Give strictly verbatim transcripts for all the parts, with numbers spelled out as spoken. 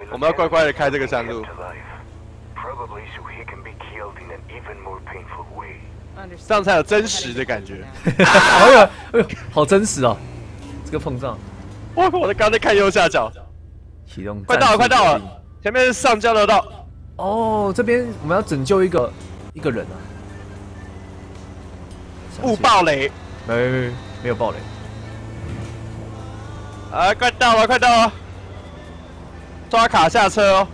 我们要乖乖的开这个山路。这样才有真实的感觉。 哎呦，哎呦，好真实哦！这个碰撞。 哇，我的刚在看右下角。 启动。 快到了，快到了！前面是上交流道。 哦，这边我们要拯救一个一个人啊！ 误爆雷。 没没没有爆雷。 啊，快到了，快到了！抓卡下车哦。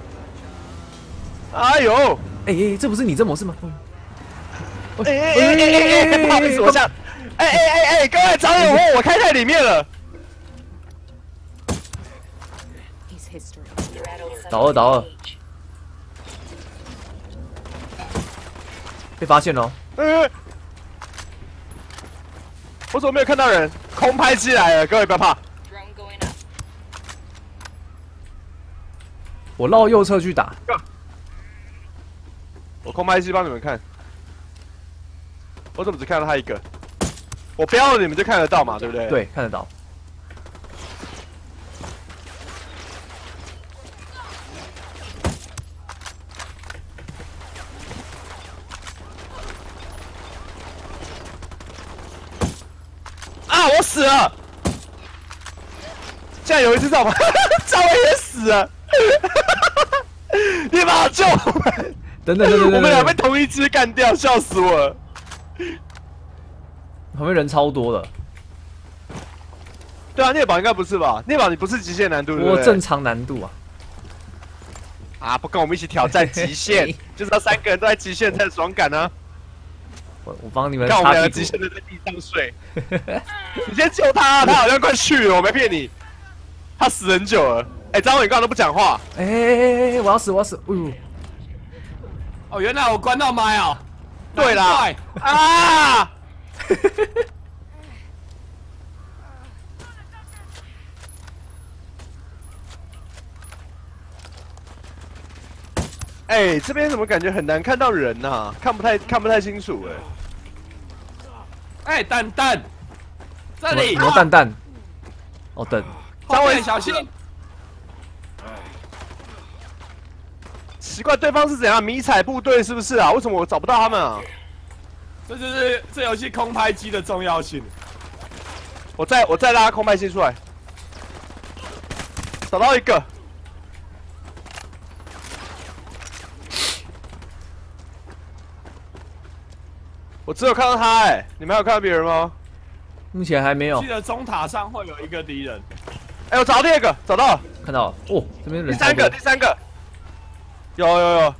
哎呦！ 哎哎，这不是你这模式吗？ 哎哎哎哎哎！不好意思，我下。哎哎哎哎！各位长友，我我开在里面了。 倒二倒二，被发现了。 嗯。我怎么没有看到人？空拍机来了，各位不要怕。 我绕右侧去打。 我空拍机帮你们看。我怎么只看到他一个？我标了你们就看得到嘛，对不对？ 对，看得到。 啊！我死了！现在有一只赵文，赵文也死了。你把我救我们！ 等等等等， 我们俩被同一只干掉，笑死我了。 旁边人超多的。 对啊，聂宝应该不是吧？聂宝你不是极限难度，对不对？ 我正常难度啊。 啊，不跟我们一起挑战极限，就是要三个人都在极限才有爽感啊！ 我我帮你们。 看我们两个极限都在地上睡。你先救他，他好像快去了，我没骗你。他死很久了。哎，张伟刚刚都不讲话。 哎哎哎哎，我要死，我要死！哎呦！ 哦，原来我关到麦哦。 对啦。啊！哎，这边怎么感觉很难看到人呐、啊？看不太看不太清楚哎。哎，蛋蛋，这里。 什么蛋蛋？哦，等。 张伟小心。 奇怪，对方是怎样迷彩部队是不是啊？为什么我找不到他们啊？ 这就是这游戏空拍机的重要性。 我再我再拉空拍机出来，找到一个。我只有看到他哎、欸，你们还有看到别人吗？ 目前还没有。 记得中塔上会有一个敌人。 哎、欸，我找到第二个，找到了， 看到了。哦，这边人。 第三个，第三个。有有有。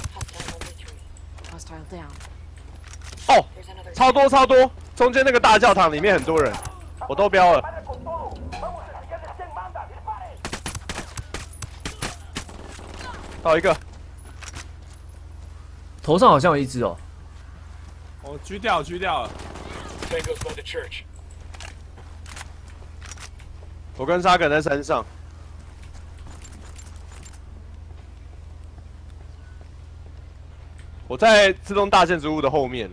哦，超多超多，中间那个大教堂里面很多人，我都标了。到一个。 头上好像有一只哦。 我狙掉，狙掉了。 我跟沙梗在山上。我在自动大建筑物的后面。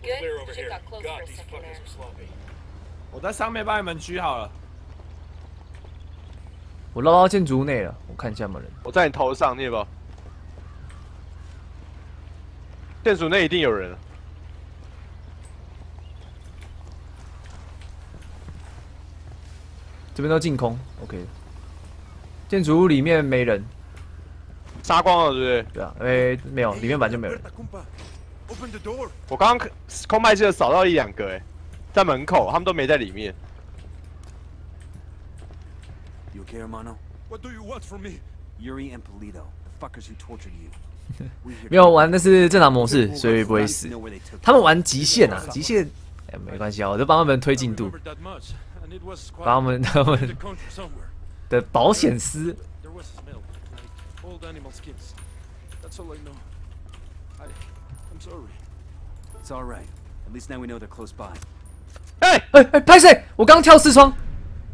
我在上面帮你们狙好了。 我绕到建筑物内了，我看一下有没有人。 我在你头上，你也不。建筑内一定有人。 这边都净空 ，OK。建筑物里面没人。 杀光了，对不对？ 对啊，诶、欸，没有，里面本来就没有人。 我刚刚空拍机扫到一两个，哎，在门口，他们都没在里面。 You okay, Hermano? What do you want from me? Yuri and Polito, the fuckers who tortured you. 没有玩的是正常模式，所以不会死。他们玩极限啊，极限，哎、欸，没关系啊，我就帮他们推进度，帮他们他们的保险丝。 Old animal skins. That's all I know. I, I'm sorry. It's all right. At least now we know they're close by. 哎哎哎，拍谁？我刚跳视窗。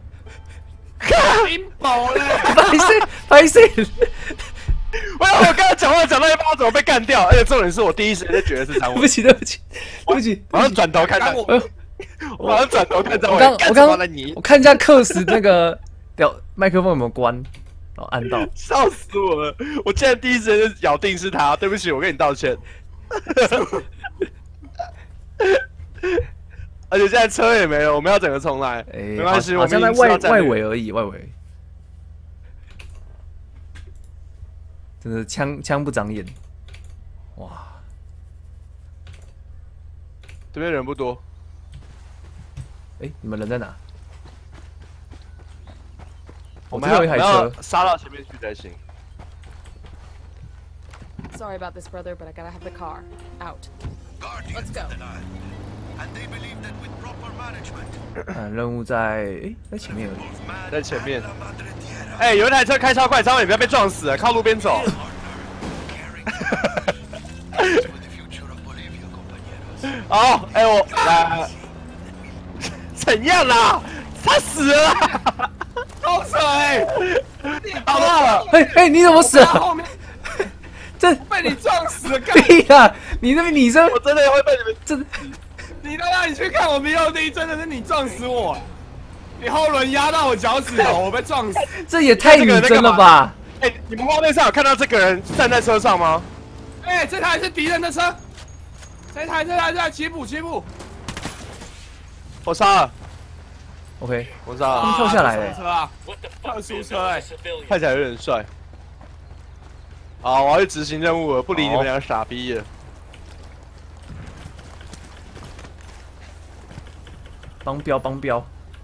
冰雹嘞！ 拍谁？拍谁？ 我我刚刚讲话讲到一半，我怎么被干掉？而且重点是我第一时间就觉得是张伟。 对不起，对不起，对不起。 我要转头看张伟。我要转头看张伟。 我刚我刚你我看一下克时那个屌麦克风有没有关。 然后按到， 笑死我了！我竟然第一时间就咬定是他，对不起，我跟你道歉。而且现在车也没了，我们要整个重来。 哎， 没关系，我们好像在外外围而已，外围。真的枪枪不长眼，哇！ 这边人不多。 哎，你们人在哪？ 我们有一台车， 杀到前面去才行。 Sorry about this, brother, but I gotta have the car. Out. Let's go. 嗯，任务在哎在前面而已， 在前面。哎、欸，有一台车开超快，张伟，你不要被撞死了，靠路边走。哦，哎、欸、我来，怎样啦？他死了啦！ 好扯哎！ 好了， 哎哎，你怎么死了？ 后面这被你撞死了，干屁呀！你那边女生， 我真的会被你们真你都让你去看我 V O D， 真的是你撞死我！你后轮压到我脚趾头，我被撞死。 这也太拟真了吧！ 哎、欸，你们画面上有看到这个人站在车上吗？ 哎、欸，这台是敌人的车，这台这台这台起步起步， 我杀了 ，OK， 我杀了， 他们跳下来了、 特殊车啊，特殊车哎、欸， 看起来有点帅。好，我要去执行任务了，不理你们两个傻逼了。 帮标帮标，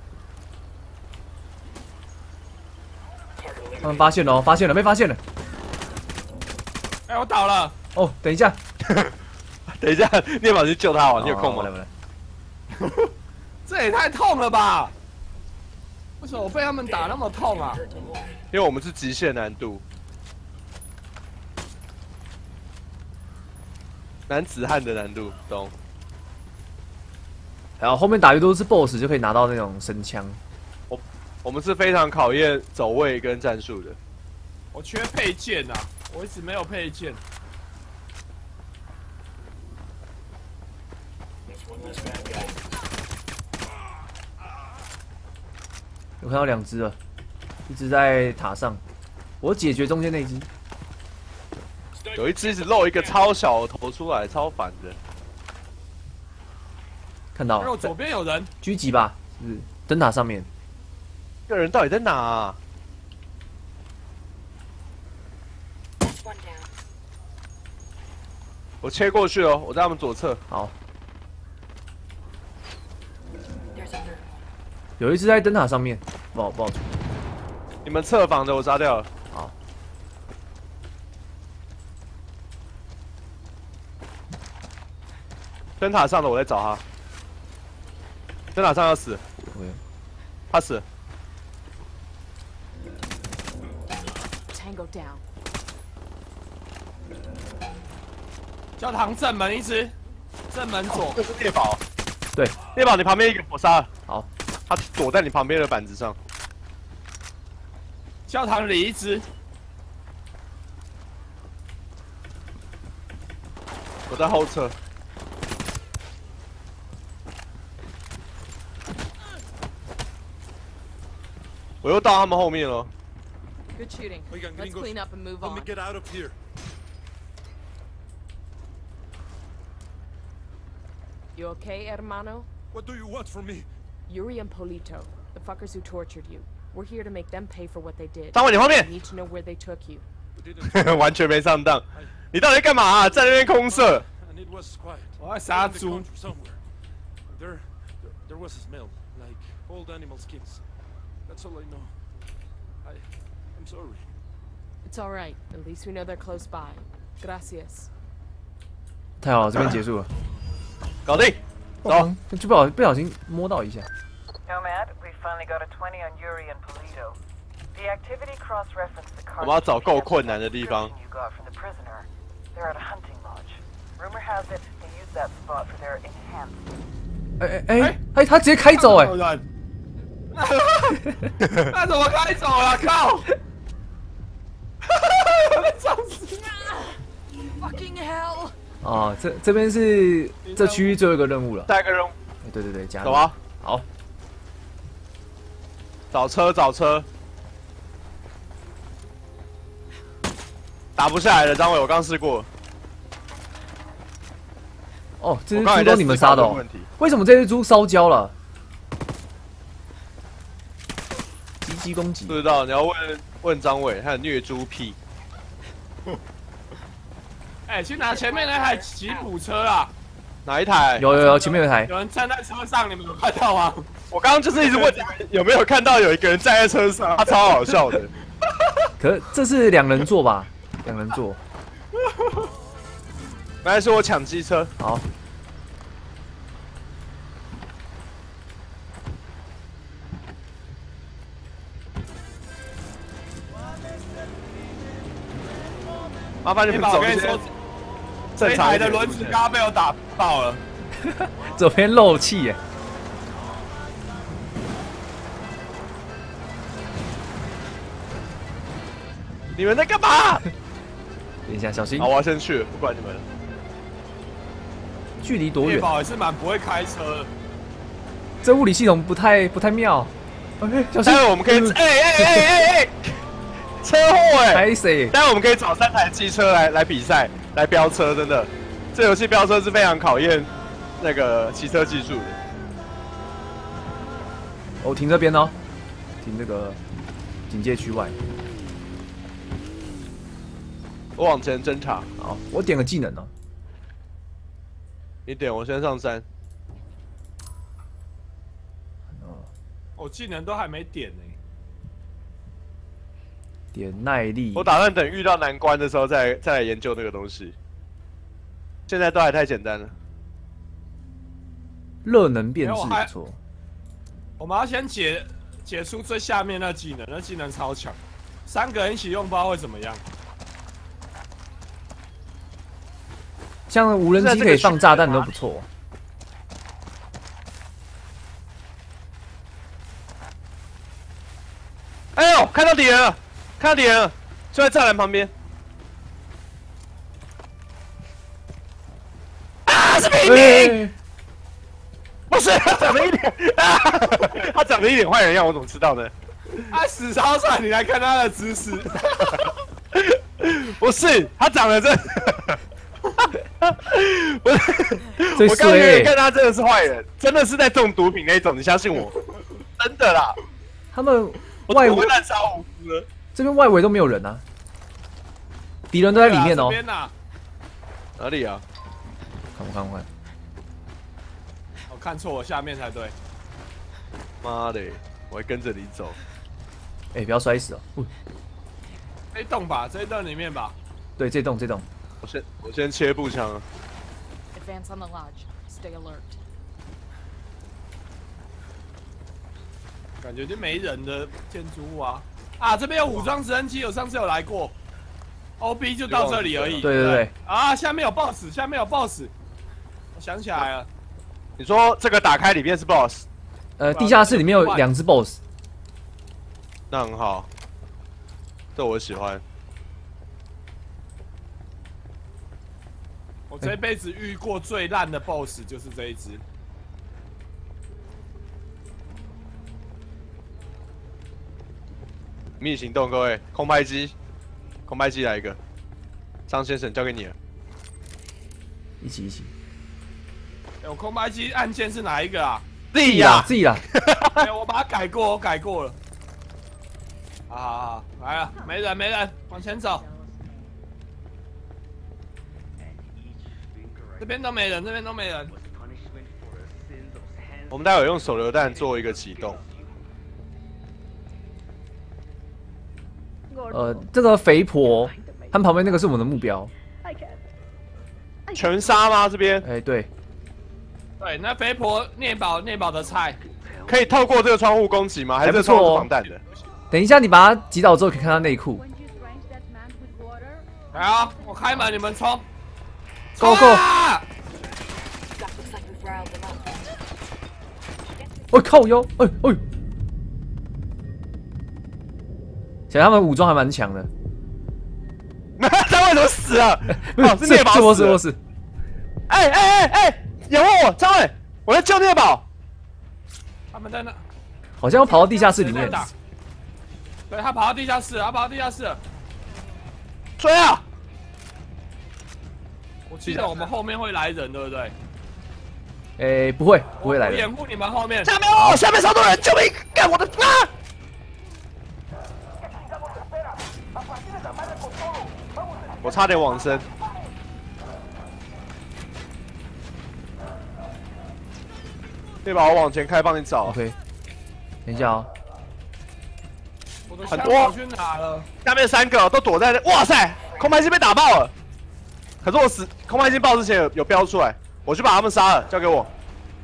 他们发现了、哦，发现了，被发现了。 哎、欸，我倒了。 哦，等一下， 等一下，你有没有去救他哦？你有空吗？ 来来来， 这也太痛了吧！为什么我被他们打那么痛啊？ 因为我们是极限难度，男子汉的难度，懂？ 然后后面打越多是 B O S S 就可以拿到那种神枪。 我我们是非常考验走位跟战术的。 我缺配件啊，我一直没有配件。 我看到两只了，一只在塔上，我解决中间那一只。 有一只一直露一个超小的头出来，超烦的。 看到了， 因为我左边有人， 狙击吧，是灯塔上面。 这个人到底在哪、啊？我切过去哦，我在他们左侧。 好，有一只在灯塔上面，不好不好。 你们侧防的我杀掉了。 好， 灯塔上的我在找他。灯塔上要死， OK， 他死了。 Tango down. 教堂正门一只，正门左。 这是猎宝。 对， 猎宝，你旁边一个我杀了。 好， 他躲在你旁边的板子上。 教堂里一只， 我在后侧。我又到他们后面了。 Good shooting. Oigan, Let's gringos, clean up and move help me on. get out of here. You okay, hermano? What do you want from me? Yuri and Polito, the fuckers who tortured you. We're here to make them pay for what they did. 张伟，你后 We 面 need to know where they took you. We didn't. 完全没上当。你到底在干嘛、啊？在那边空射。 And it was quiet. 我在杀 In the 猪。 country somewhere. There, there, there was a smell like old animal skins. That's all I know. I, I'm sorry. It's all right. At least we know they're close by. Gracias. 太好了，这边结束了。 搞定。走。 就不小不小心摸到一下。 Nomad, we finally got a twenty on Yuri and Polito. The activity cross-referenced the 我们要找够困难的地方。 you got from the prisoner. They're at a hunting lodge. Rumor has it they use that spot for their enhanced. 哎哎哎哎，他直接开走哎、 有人。那怎么开走了？靠！被撞死！ Fucking hell! 哦，这这边是这区域最后一个任务了。 下一个任务， 哎对对对，加入走啊！ 好， 找车，找车。 打不下来的张伟，我刚试过。 哦，这我刚才在只猪都你们杀的哦思考这个问题？ 为什么这只猪烧焦了？积极攻击不。知道，你要问问张伟，他有虐猪癖。 哎、去拿前面那台吉普车啊！ 哪一台？ 有有有，前面有一台。 有人站在车上，你们有看到吗？ 我刚刚就是一直问你们有没有看到有一个人站在车上，他超好笑的。 可是这是两人座吧？两人座。 本来是我抢机车， 好， 麻烦你们走一些我跟你说，这正常台一点路线的轮子刚刚被我打爆了。 左边漏气耶。 你们在干嘛？ 等一下，小心好，。我要先去了，不管你们了。 距离多远？ 叶宝也是蛮不会开车的。 这物理系统不太不太妙。OK， 小心。 待会我们可以，哎哎哎哎哎，车祸哎！ 拍谁？ 待会我们可以找三台机车来来比赛，来飙车，真的，这游戏飙车是非常考验那个骑车技术的。 哦，停这边哦，停这个警戒区外。 我往前侦查， 好，我点个技能哦。 你点，我先上山。 我技能都还没点呢、 点耐力。 我打算等遇到难关的时候再再来研究那个东西。现在都还太简单了。 热能变没有我还质不错。 我们要先解解出最下面那技能，那技能超强，三个人一起用不知道会怎么样。 像无人机可以放炸弹都不错。 哎呦，看到敌人了，看到敌人了，就在栅栏旁边。啊，是平民！ 哎不是，他长得一脸，啊、他长得一脸坏人样，我怎么知道呢？ 啊，死超帅！你来看他的姿势。 不是，他长得真，不是， 最我刚刚衰看他真的是坏人，真的是在中毒品那种，你相信我，真的啦。 他们我外围怎么会滥杀无辜了？ 这边外围都没有人啊，敌人都在里面哦。 这边呐， 哪里啊？ 看我看我看， 我看错，我下面才对。 妈的，我会跟着你走。 哎，不要摔死哦。哦这一栋吧，这一栋里面吧。 对，这栋这栋。 我先我先切步枪啊。 Advance on the lodge. Stay alert. 感觉就没人的建筑物啊！啊，这边有武装直升机，我上次有来过。O B 就到这里而已。 对对对。 啊，下面有 boss， 下面有 boss。我想起来了， 你说这个打开里面是 boss， 呃，地下室里面有两只 boss。 那很好，这我喜欢。 我这辈子遇过最烂的 boss 就是这一只。 秘密行动，各位，空拍机，空拍机来一个，张先生交给你了。 一起一起。 欸、我空拍机按键是哪一个啊？ 自己啦，自己啦。 哎、欸，我把它改过，我改过了。好好好，来了，没人没人，往前走。这边都没人，这边都没人。 我们待会用手榴弹做一个启动。 呃，这个肥婆，他们旁边那个是我们的目标。 全杀吗？这边？ 哎，对。 对，那肥婆聂宝聂宝的菜， 可以透过这个窗户攻击吗？还是这个窗户是防弹的？ 等一下，你把它击倒之后，可以看到内裤。 来啊！我开门，你们冲！ Go go！ 我靠腰！哎哎！想他们武装还蛮强的。 他为什么死了？ 哦， 是聂宝死了。 是我死。 哎哎哎哎！掩护我，张伟！我在救聂宝。 他们在那。 好像要跑到地下室里面。 对他跑到地下室，他跑到地下室了。 追啊！ 记得我们后面会来人，对不对？ 诶，不会，不会来的。 我掩护你们后面。 下面哦，下面超多人，救命！干我的妈！我差点往生。可以把我往前开，帮你找。 OK， 等一下哦。 我的很多箱跑去哪了？ 下面三个都躲在那，哇塞，空拍机被打爆了。可是我死，空拍机爆之前有有标出来，我去把他们杀了，交给我。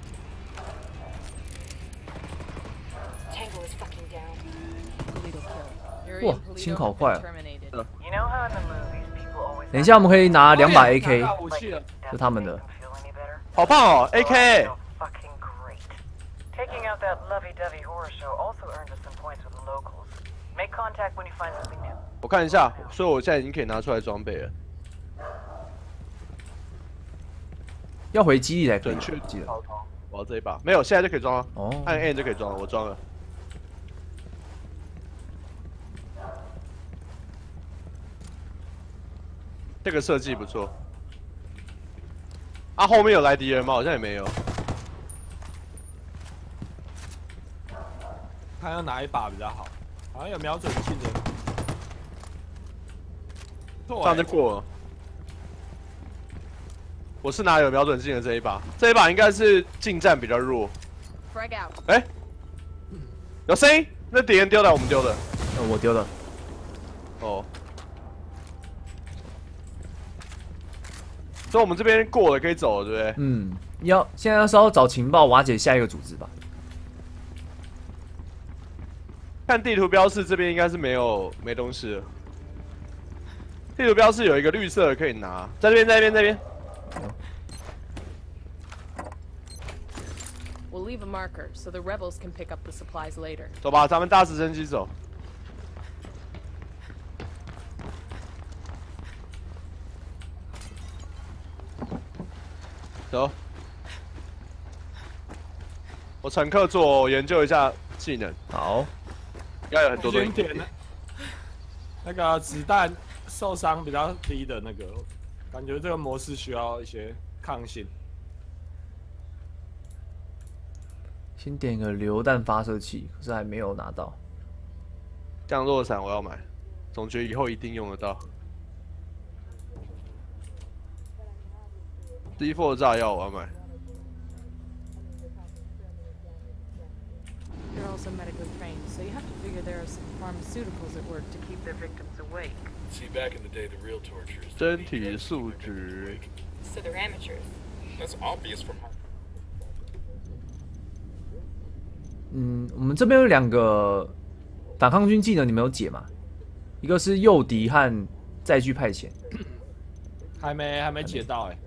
Tango is fucking down. Polito kill. Yuri 哇 and，Polito 清好 have 快 been 啊！ terminated. You know how in the movies people always 等一下，我们可以拿两把 A K， 拿到武器了。 是他们的。 feel any better? 好胖哦 ，A K。 Fucking great. Taking out that lovey-dovey horror show also earned us some points with the locals. Make contact when you find something new. 我看一下，所以我现在已经可以拿出来装备了。 要回基地才可以， 准确记得。 我要这一把，没有，现在就可以装了。 哦， 按 N 就可以装了，我装了。这个设计不错。啊，后面有来敌人吗？好像也没有。 看要哪一把比较好，好像有瞄准镜的。 这样就过了。我是拿有瞄准镜的这一把，这一把应该是近战比较弱。 Frag out. 哎、欸，有声音，那敌人丢的，我们丢的。 呃我丢了。 哦。所以我们这边过了，可以走了，对不对？ 嗯，要现在要稍微找情报，瓦解下一个组织吧。 看地图标示，这边应该是没有没东西了。地图标示有一个绿色的可以拿，在这边，在这边，在这边。 We'll leave a marker so the rebels can pick up the supplies later. 走吧，咱们搭直升机走。走。我乘客座，我研究一下技能， 好， 应该有很多东西。 点的，那个子弹受伤比较低的那个，感觉这个模式需要一些抗性。 先点个榴弹发射器，可是还没有拿到。 降落伞我要买，总觉得以后一定用得到。D 四炸药我要买。 You're also medically trained, so you have to figure there are some pharmaceuticals at work to keep their victims awake. See, back in the day, the real torturers. 身体素质。 So they're amateurs. That's obvious from how. 嗯，我们这边有两个反抗军技能，你们有解吗？一个是诱敌和载具派遣， 还没还没解到哎、欸。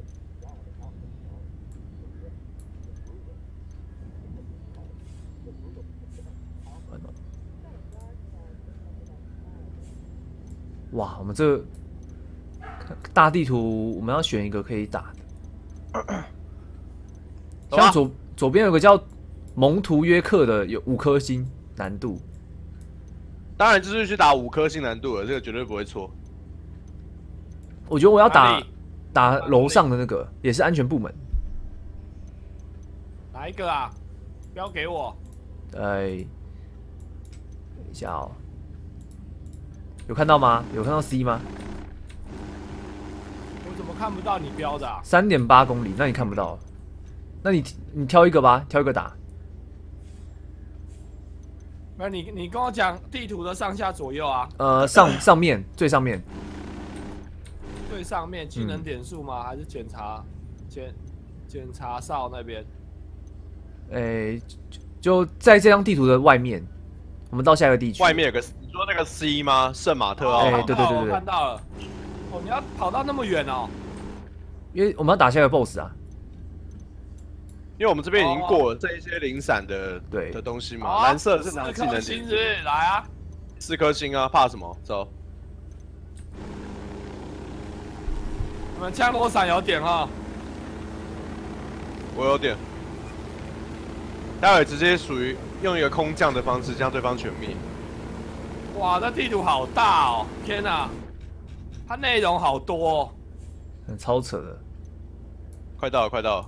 哇，我们这个大地图，我们要选一个可以打的。像左左边有个叫蒙图约克的，有五颗星难度。 当然就是去打五颗星难度了，这个绝对不会错。 我觉得我要打哪打楼上的那个，也是安全部门。 哪一个啊？不要给我。 哎，等一下哦。有看到吗？有看到 C 吗？ 我怎么看不到你标的啊？ 三点八公里，那你看不到。那你你挑一个吧，挑一个打。 那你你跟我讲地图的上下左右啊？ 呃，上上面最上面。 最上面技能点数吗？嗯、还是检查检检查哨那边？ 诶、就在这张地图的外面。我们到下一个地区。 外面有个，你说那个 C 吗？圣马特奥。 哎、 哦， 对对对对， 我看到了。哦，你要跑到那么远哦？ 因为我们要打下一个 BOSS 啊。 因为我们这边已经过了这一些零散的对的东西嘛， 哦、 蓝色是拿技能点， 星是来啊， 四颗星啊，怕什么？走。 你们降落伞有点哦。 我有点。待会直接属于用一个空降的方式将对方全灭。 哇，这地图好大哦！天哪，它内容好多哦。 很超扯的。 快到了，快到了。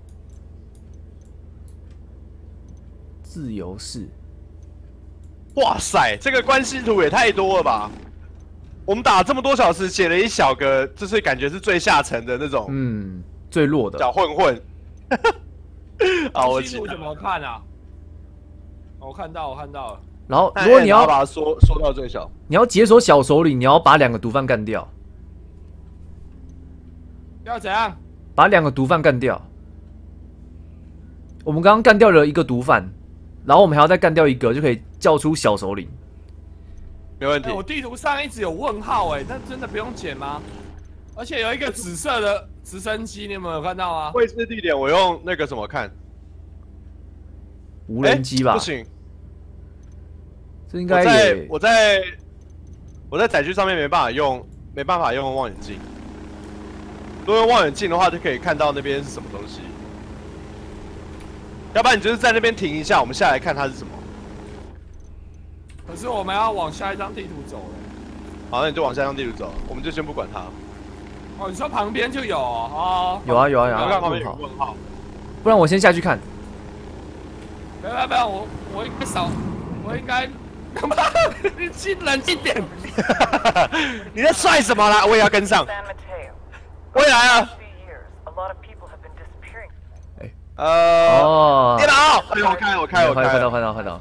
自由式。 哇塞，这个关系图也太多了吧！我们打了这么多小时，写了一小个，就是感觉是最下层的那种嗯，最弱的。 小混混。啊，我记得。 记录怎么看啊？我看到，我看到了。 然后，如果你要把它缩缩到最小， 你要解锁小首领，你要把两个毒贩干掉。 要怎样？ 把两个毒贩干掉。我们刚刚干掉了一个毒贩，然后我们还要再干掉一个，就可以叫出小首领。 没问题。 欸、我地图上一直有问号哎、欸，那真的不用剪吗？而且有一个紫色的直升机，你有没有看到吗？ 位置地点我用那个什么看？ 无人机吧？ 欸、不行， 这应该我在也我在我在载具上面没办法用，没办法用望远镜。如果用望远镜的话，就可以看到那边是什么东西。要不然你就是在那边停一下，我们下来看它是什么。 可是我们要往下一张地图走了。 好，那你就往下一张地图走，我们就先不管它。 哦，你说旁边就有哦？哦有啊有啊有啊， 刚刚旁边有问号。 不然我先下去看。 不要不要，我我应该少，我应该，他妈，你去冷静点。 你在帅什么啦？我也要跟上。我也来了。 哎， 呃， 哦， 电脑，哎，我开，我开，我开， 快到快到快到。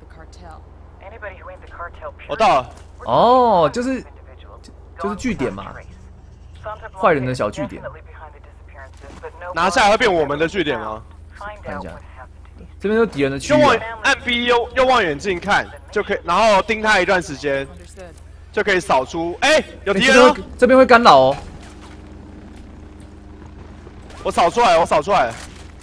我到了。 哦，就是就是据点嘛，坏人的小据点。 拿下来会变我们的据点吗？ 看一下，这边有敌人的区域、 用望啊。 按 B 用用望远镜看就可以，然后盯他一段时间，就可以扫出。哎、欸，有敌人、哦欸、这边会干扰哦。 我扫出来，我扫出来。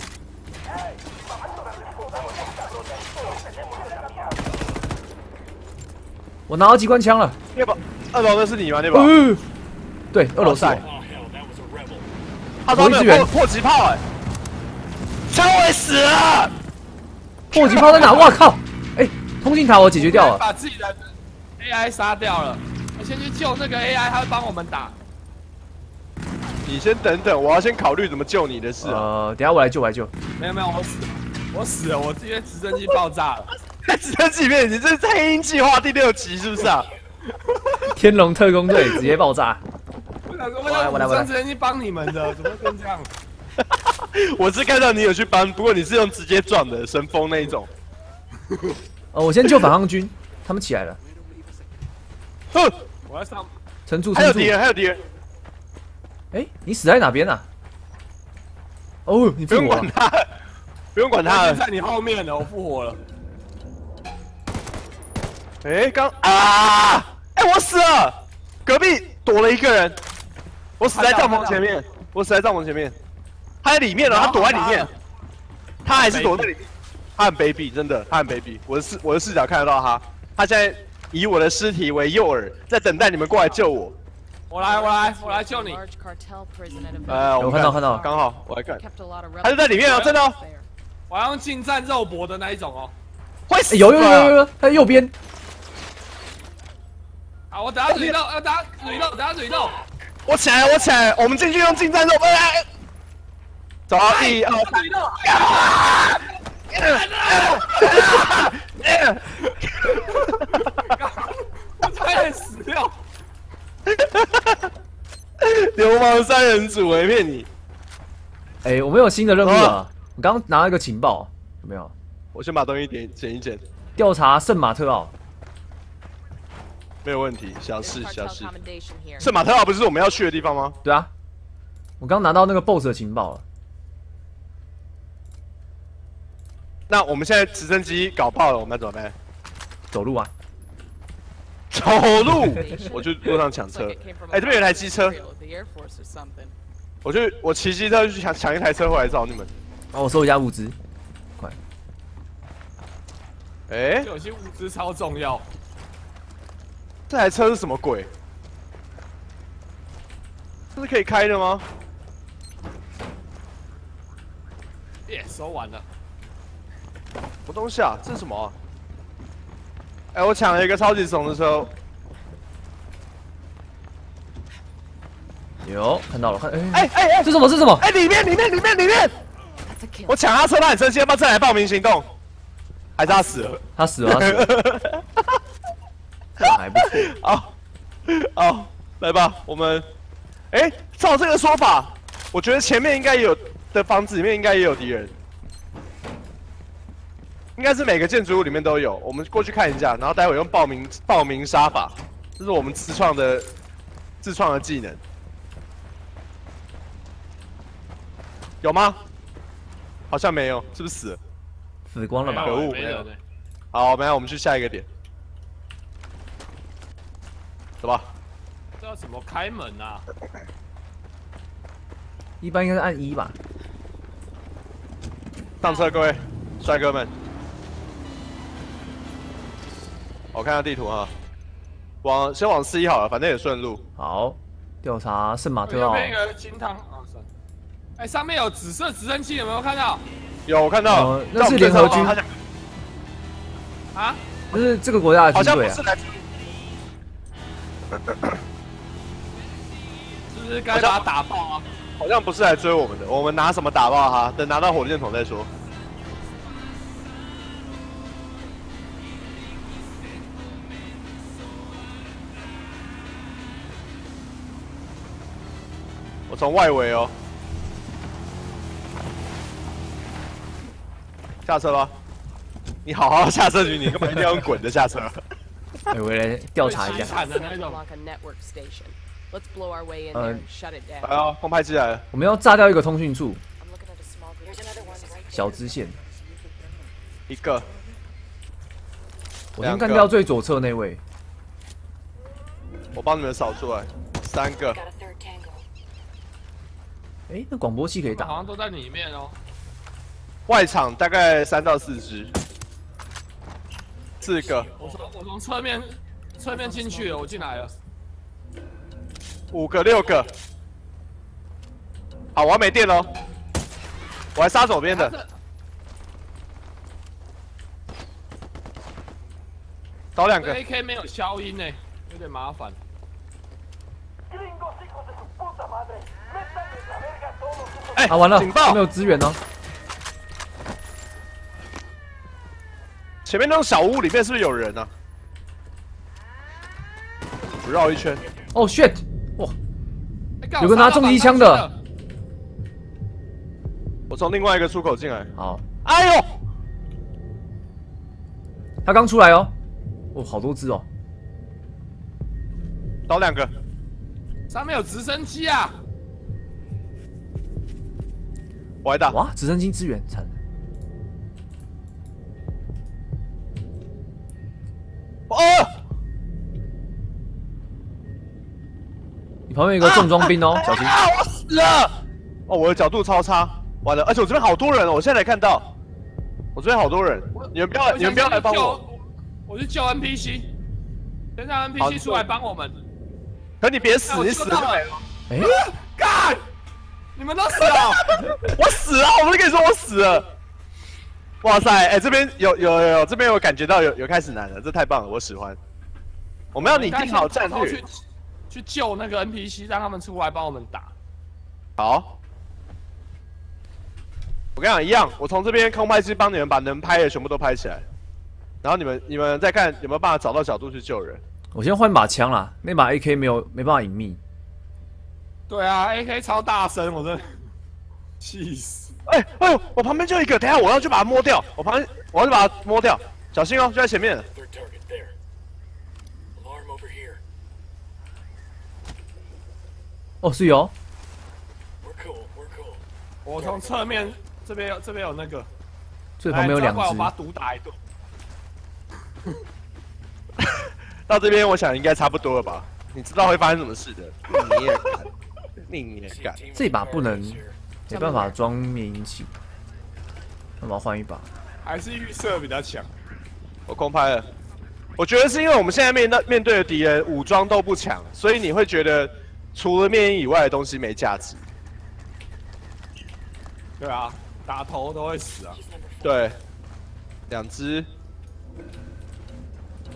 我拿到机关枪了。 那把二楼的是你吗？那把？ 呃、对，二楼是我。 他说没有破迫击炮、欸，哎，枪会死了。 迫击炮在哪？我靠！哎、欸，通信塔我解决掉了。 把自己的 A I 杀掉了。我先去救那个 A I， 他会帮我们打。 你先等等，我要先考虑怎么救你的事、啊。 呃，等下我来救，我来救。 没有没有，我死，我死了，我因为直升机爆炸了。 在直升机里面，你这是《黑鹰计划》第六集是不是啊？ 天龙特工队直接爆炸。 我想说，我用直升机帮你们的，怎么会变这样？ 我是看到你有去帮，不过你是用直接撞的神风那一种。 哦，我先救反抗军，他们起来了。 哼， 我要上。 撑住， 还有敌人，还有敌人。 哎、欸，你死在哪边啊？哦，你不用管他，不用管他了。 在你后面了，我复活了。 哎、欸，刚啊！哎、欸，我死了，隔壁躲了一个人，我死在帐篷前面，我死在帐篷前面，他在里面了，他躲在里面，他还是躲在里面，他很卑鄙，真的，他很卑鄙。我的视我的视角看得到他，他现在以我的尸体为诱饵，在等待你们过来救我。 我来，我来，我来救你。 呃， 我看到看到， 刚好我来看，他就在里面哦，真的、哦。 我要用近战肉搏的那一种哦。 会死、欸！有有有有有，他在右边。 好，我等下捋肉，要等下捋肉，等下捋肉。 我起来，我起来，我们进去用近战肉搏来。走，一二三。捋肉。 我差点死掉。 流氓三人组没骗你。 哎、欸，我们有新的任务了。我刚刚拿了一个情报，有没有？ 我先把东西点捡一捡。 调查圣马特奥。 没有问题，小事小事。圣马特奥不是我们要去的地方吗？ 对啊，我刚拿到那个 boss 的情报了。 那我们现在直升机搞爆了，我们要怎么办？ 走路啊。 走路，我去路上抢车。哎、欸，这边有台机车，我去，我骑机车去抢抢一台车回来找你们。 帮我收一下物资，快。 哎、欸， 有些物资超重要。 这台车是什么鬼？这是可以开的吗？ 耶，收完了。 什么东西啊？这是什么、啊？哎、欸，我抢了一个超级怂的车。 有看到了，看，哎哎哎哎， 这什么？这什么？ 哎，里面里面里面里面！ That's a kill. 我抢他车，他很生气，要不要再来报名行动？还是他死了？ 他死了，他死了，这还不错。 好，好，来吧，我们，哎，照这个说法，我觉得前面应该也有的房子里面应该也有敌人，应该是每个建筑物里面都有。我们过去看一下，然后待会用报名报名杀法，这是我们自创的自创的技能，有吗？好像没有，是不是死了？ 死光了吧？ 可恶没有的。 好，没有，我们去下一个点，走吧。 这要怎么开门啊？ 一般应该是按一吧。 上车，各位帅哥们。我看下地图哈，往先往 C 好了，反正也顺路。 好，调查圣马特奥。 右边一个金汤啊，算了。哎，上面有紫色直升机，有没有看到？ 有，我看到了呃，那是联合军好像啊？ 这是这个国家的好军队啊像不是。来自， 是不是该把它打爆啊？ 好像不是来追我们的。我们拿什么打爆他？等拿到火箭筒再说。我从外围哦，下车吧。你好好下车，你干嘛一定要用滚的下车？ 哎，我来调查一最凄下。 惨的那种。 Along a network station. Let's blow our way in Uh, there and shut it down. 来啊，空拍机来了。 我们要炸掉一个通讯处， I'm looking at a small group. There's another one right 小支线。 一个， 我先干掉最左侧那位。 我帮你们扫出来，三个。 Got a third tango. 哎，那广播器可以好打。 像都在里面哦。 外场大概三到四只，四个， 我从我从侧面侧面进去了，我进来了。 五个，六个。好，我还没电哦，我还杀左边的，倒两个。 A K 没有消音呢，有点麻烦。 哎、 啊，完了， 警报没！有资源哦。 前面那种小屋里面是不是有人啊？我绕一圈， 哦 shit！ 哇， 哎干有个拿重机枪的我杀到绑上去了我从另外一个出口进来。 好， 哎呦！ 他刚出来哦。哦，好多只哦。 倒两个， 上面有直升机啊！ 我还打。 哇，直升机支援，惨了。 哦！ 你旁边有一个重装兵哦，小心。 啊！我死了！哦，我的角度超差，完了！而且我这边好多人哦，我现在才看到，我这边好多人，你们不要，你们不要来帮我。 我。我去救 N P C，先让 N P 好 C 出来帮我们。 可你别死， 哎我你死救到了了就没了。 哎， 干！你们都死了！ 我死了！我不是跟你说我死了。哇塞，哎、这边有有有有，这边有感觉到有有开始难了，这太棒了，我喜欢。我们要拟定好战略去。去救那个 N P C， 让他们出来帮我们打。 好，我跟你讲一样，我从这边空拍机帮你们把能拍的全部都拍起来，然后你们你们再看有没有办法找到角度去救人。 我先换把枪啦，那把 A K 没有没办法隐秘。 对啊 ，A K 超大声，我真的气死。 哎哎呦，我旁边就有一个，等一下我要去把它摸掉，我旁边我要去把它摸掉，小心哦，就在前面。 Third target there. Alarm over here. 哦，是有。 We're cool. We're cool. 我从侧面这边有这边有那个， 最旁边有两来抓过来我把它只。 毒打一顿。 到这边我想应该差不多了吧？你知道会发生什么事的，你也敢，你也敢。 这把不能，没办法装灭音器。那我要换一把。 还是预设比较强。 我空拍了，我觉得是因为我们现在面对面对的敌人武装都不强，所以你会觉得除了面音以外的东西没价值。 对啊，打头都会死啊。 对，两只，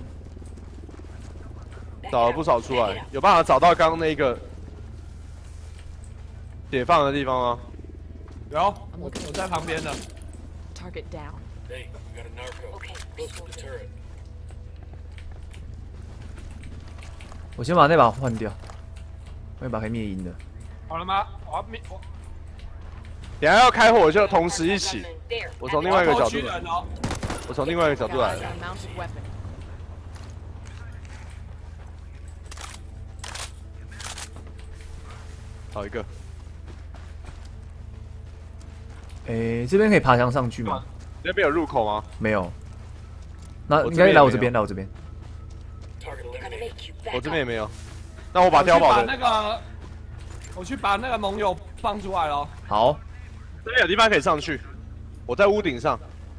找了不少出来，有办法找到刚刚那个解放的地方吗？ 有，我我在旁边的。 Target down. Hey, we got a narco. Okay, Close to the turret. 我先把那把换掉，那把可以灭音的。 好了吗？我要灭我。 等下要开火就同时一起。 There. 我从另外一个角度区人来， 哦。 我从另外一个角度来 Guys 的。 on a mounted weapon. 好一个。 诶，这边可以爬墙上去吗？ 那边有入口吗？ 没有。那我应这边也没有该来我这边，来我这边。 Target Gonna eliminated. make you 我 back 这边也 up. 没有。那我把碉堡我去把的那个，我去把那个盟友放出来了。 好， 这边有地方可以上去。我在屋顶上。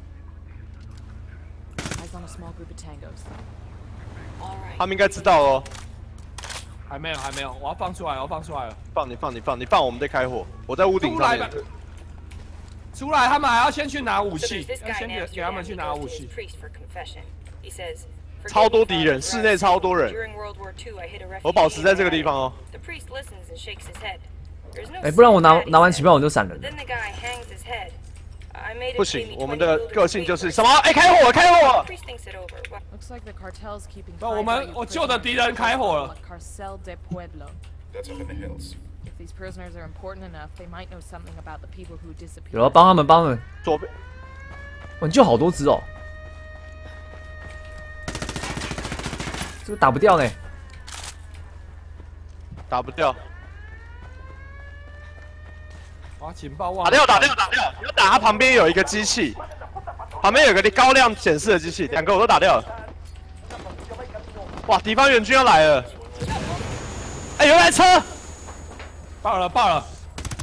Eyes on a small group of tangos. All right. 他们应该知道哦。 还没有，还没有，我要放出来，我要放出来了。 放你放你放你放，我们在开火。我在屋顶上面出来吧。出来，他们还要先去拿武 So 器 there's，this 要 guy 先 in 给给他们 Amsterdam 去 who 拿 goes 武 to his 器。 priest for confession. He says, 超多 "Forgive me, 敌人， Father, 室内超多人。 During World War Two, I hit a 我保持 refugee 在 in 这个 the 地方哦。 The priest listens and shakes his head. There's no 哎，不然我 sin 拿 in that, he 拿完 says. 情报我就闪人 But 了。 then the guy hangs his head. I made it 不 between 行， me 我们 twenty 的 wielders 个性就是 wafers. 什么？哎，开火了，开火 The 了！ priest thinks it over. What- Looks like the cartel's keeping 那我 five 们 valued 我救的敌人开火了 prisoners at Carcel de Pueblo. That's up in the hills. If these prisoners are important enough, they might know something about the people who 有 disappeared. 了，帮他们，帮他们。 左边哇，你救好多只哦。这个打不掉呢。 打不掉， 哇，情报忘了打掉打掉打掉！有打，它旁边有一个机器，旁边有个高亮显示的机器，两个我都打掉了。哇，敌方援军要来了！哎，有台车！ 爆了爆了。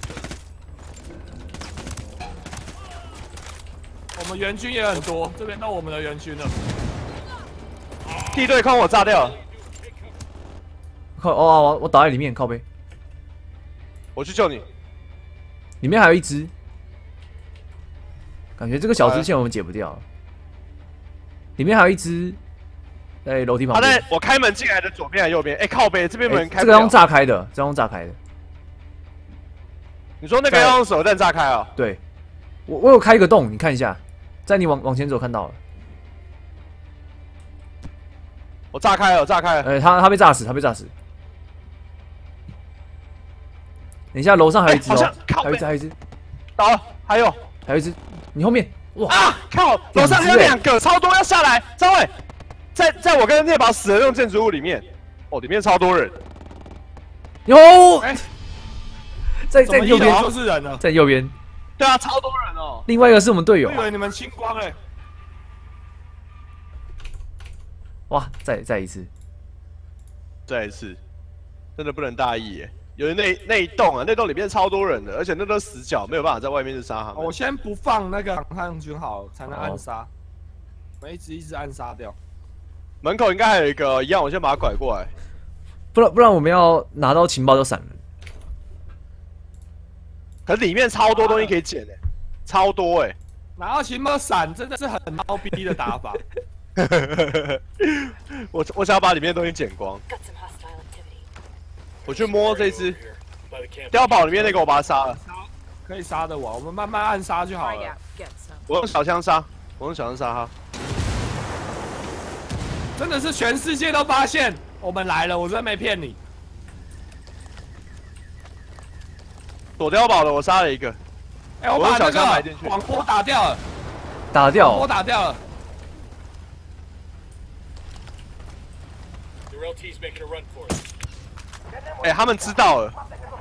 我们援军也很多，这边都我们的援军了。 地对空我炸掉了， 靠，哦，我我倒在里面，靠背。 我去救你。 里面还有一只，感觉这个小支线我们解不掉。里面还有一只，在楼梯旁他边。 在我开门进来的左边还是右边？哎，靠背这边门开不了。 这个要用炸开的，这要用炸开的。 你说那个要用手榴弹炸开啊？ 对，我我有开一个洞，你看一下，在你往往前走看到了。 我炸开了，我炸开了。 呃，他他被炸死，他被炸死。等一下，楼上还有一只哎好像哦， 靠还有一只，还有一只， 倒了，还有还有一只，你后面，哇， 啊！靠，楼上还有两个，超多要下来。张伟，在在我跟聂宝死的那种建筑物里面，哦，里面超多人。 有， 哎， 在怎么一在右边楼，就是人了？ 在右边。 对啊，超多人哦。 另外一个是我们队友我以，为你们清光嘞。 哇，再再一次， 再一次，真的不能大意耶。有人那那一栋啊，那栋里面超多人的，而且那都死角，没有办法在外面就杀他们。 我先不放那个航汉军好了，才能暗杀。我们一直一直暗杀掉。 门口应该还有一个一样，我先把它拐过来。 不然不然我们要拿到情报就闪了。 可是里面超多东西可以捡诶，超多哎。 拿到情报闪真的是很猫逼的打法。 我我想要把里面的东西捡光。 Got some hostile activity. 我去摸这只 Over here, by the camp. 碉堡里面那个，我把它杀了。 可以杀的我，我们慢慢暗杀就好 Find 了 out.。Get some. 我用小枪杀，我用小枪杀他。 真的是全世界都发现我们来了，我真的没骗你。 躲碉堡的我杀了一个， 哎、我我用小把那枪埋进去个广播打掉了， 打掉广播哦， 打掉了。 The L T's making a run for it. 哎、他们知道了。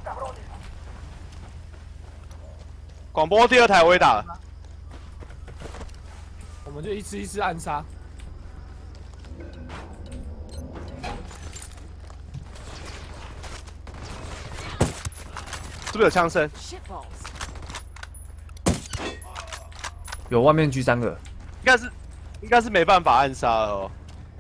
广播第二台我也打了， 我们就一只一只暗杀。 是不是有枪声？ Shitballs. 有外面狙三个， 应该是，应该是没办法暗杀了哦。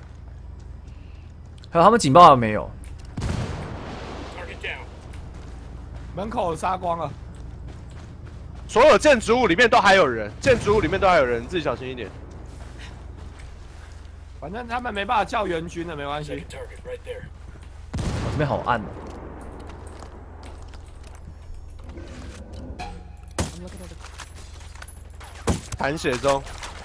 还有他们警报还没有， Target down. 门口杀光了， 所有建筑物里面都还有人，建筑物里面都还有人，自己小心一点。 反正他们没办法叫援军的，没关 Second 系。 target right there. 这边好暗哦。 残血中。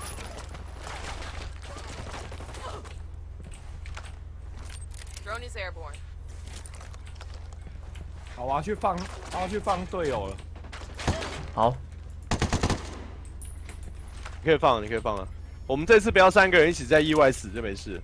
Drone is airborne. 好，我要去放，我要去放队友了。 好， 你可以放了，你可以放了。我们这次不要三个人一起在意外死就没事。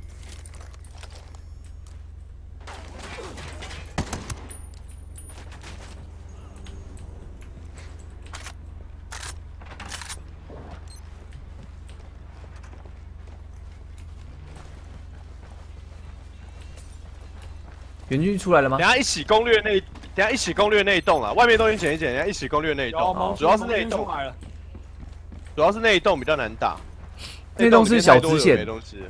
援军出来了吗等？下一起攻略那，等下一起攻略那一栋啊，外面东西捡一捡，等下一起攻略那一有栋。 盟主要是那一栋盟军出，来了。 主要是那一栋比较难打。 那栋是小支线没东西。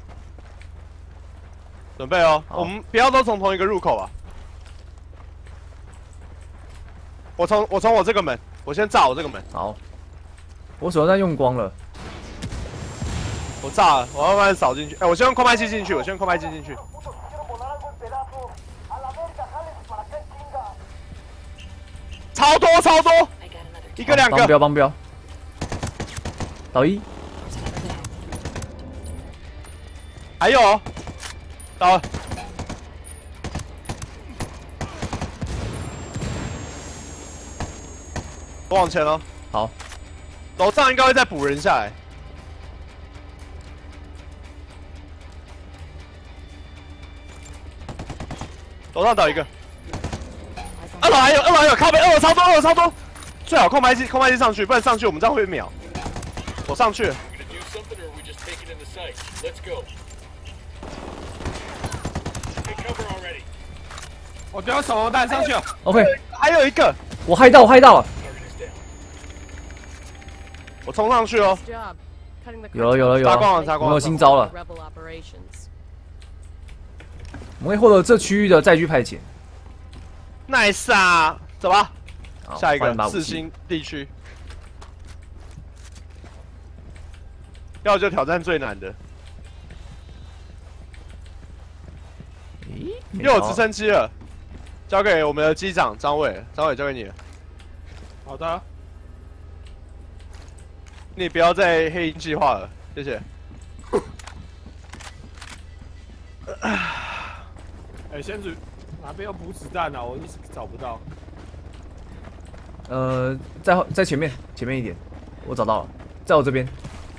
准备哦， 好我们不要都从同一个入口啊。我从我从我这个门，我先炸我这个门， 好，我手上用光了。 我炸了，我要慢慢扫进去。哎、我先用空拍机进去，我先用空拍机进去。超多超多， I got another 一个两个， 帮标帮标，倒一， 还有哦，到了。我往前哦， 好， 楼上应该会再补人下来。楼上倒一个，二楼还有，二楼还有靠背，二楼超多，二楼超多，最好空拍机，空拍机上去，不然上去我们这样会秒。我上去了， We gonna do something or we just take it in the sight? Let's go. Take cover already. 我丢手榴弹上去了。 OK， 还有一个， 我害到，我害到了。 Target is down. 我冲上去哦。 Nice job. Cutting the 有了有了有杀光了， 了，杀光了。 我们有新招了， rebel operations. 我们会获得这区域的载具派遣。 Nice 啊，走吧， 好下一个换把武器四星地区。要就挑战最难的， 咦，没又有招直升机了，交给我们的机长张伟，张伟交给你了。 好的， 你不要再黑鹰计划了，谢谢。 哎，先子哪边有补子弹啊？我一直找不到。 呃，在后在前面前面一点，我找到了，在我这边。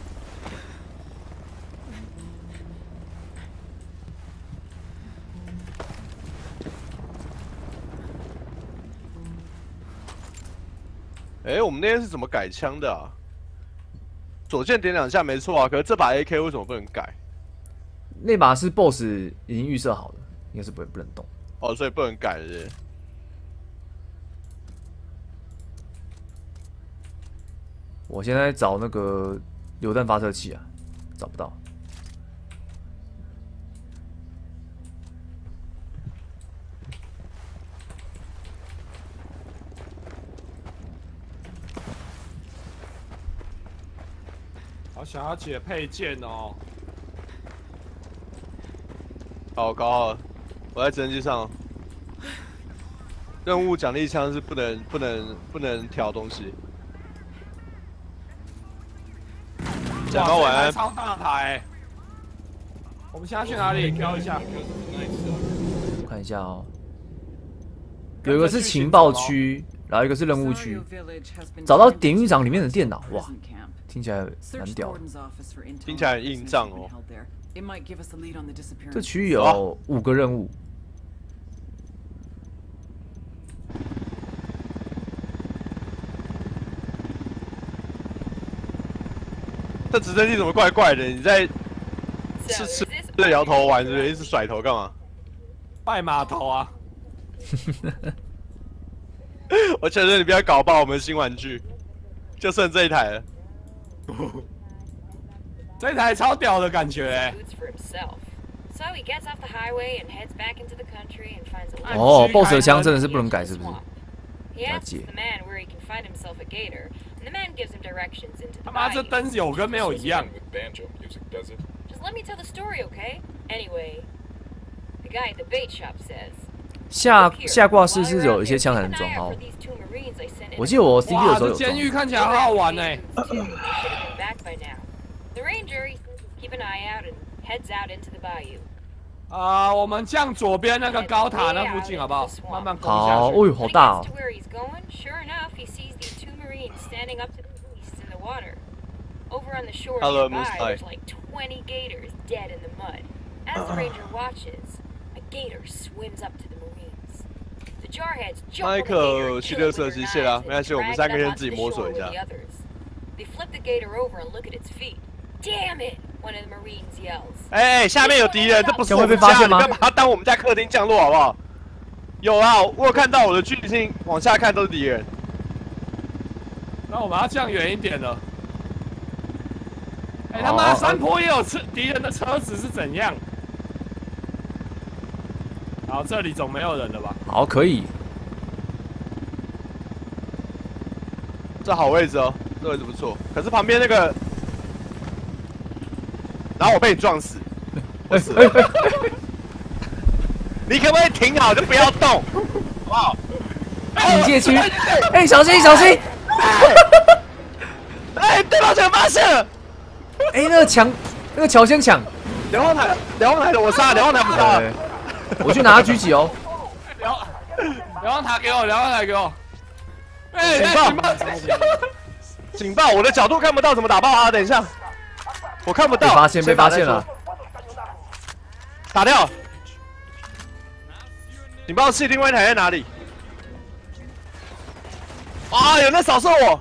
哎、我们那天是怎么改枪的啊？左键点两下没错啊，可是这把 A K 为什么不能改？ 那把是 B O S S 已经预设好的，应该是不会不能动。 哦，所以不能改的是不是。 我现在找那个榴弹发射器啊，找不到。 好想要解配件哦。 好高了，我在直升机上。任务奖励枪是不能不能不能调东西。讲到晚安， 哇这台超大台。我们现在去哪里？标一下。 我看一下哦，有一个是情报区，然后一个是任务区。找到典狱长里面的电脑，哇，听起来蛮屌的。 听起来很硬仗哦。 这区域有五个任务。 这直升机怎么怪怪的？你在 So 吃 is 吃 this 这摇头丸是不是？一直甩头干嘛？ 拜码头啊！ 我承认你不要搞爆我们的新玩具，就剩这一台了。 这台超屌的感觉哎、 boots for himself? So he gets off the highway and heads back into the country and finds a 哦 G ，B O S S 的开枪门真的是不能改，是不是？ He asks 了解 the man where he can find himself a gator, and the man gives him directions into 他 the 妈这 bayou. 灯有跟没有一样。 With banjo music, does it? Just let me tell the story, okay? Anyway, the guy at the bait shop says. 下 "Look here, 下挂式 while 是 you're 有 out 一些 there, 枪才 keep 能 an 装 eye out 好 for。these two Marines I sent in 我记得我 C P 的哇， 时候有装。 这监狱看起来好好玩哎、 Should have been by now. The ranger, he keep an eye out and heads out into the bayou. 啊、呃，我们降左边那个高塔那附近好不好？慢慢攻下好， 去。 哦呦，好大 When 哦 he gets to where he's going, sure enough, he sees these two Marines standing up to the east in the water. Over on the shore Hello, nearby, Moose there's like twenty gators dead in the mud. As the ranger watches, a gator swims up to the Marines. The jarheads jump on the gator, 去 kill 六 it 色 with 机 their 械啦， knives, 没关系，我们 and 三个 drag it 先 up 自己 onto 摸 the 索 shore 一 with 下 the。others. They flip the gator over and look at its feet. Damn it! One of the Marines yells. 哎、欸，下面有敌人，这不是这会被我们家， 发现吗你不要把它当我们家客厅降落好不好？有啊，我有看到我的剧情，往下看都是敌人。 那我们要降远一点了。哎、欸，他妈山坡也有车，敌人的车子是怎样？好，这里总没有人了吧？ 好，可以。 这好位置哦，这位置不错。可是旁边那个，然后我被你撞死，我死了。你可不可以停好，就不要动，好不好？ 警戒区，哎，小心小心！ 哎，对方抢发现了。 哎，那个墙，那个桥先抢。 瞭望台，瞭望台的我杀，瞭望台我杀。 我去拿狙击哦。 瞭瞭望塔给我，瞭望塔给我。哎、 警欸， 报！警报！我的角度看不到，怎么打爆啊？等一下，我看不到。 被发现，被发现了。 打掉。警报器另外一台在哪里？啊！有人扫射我！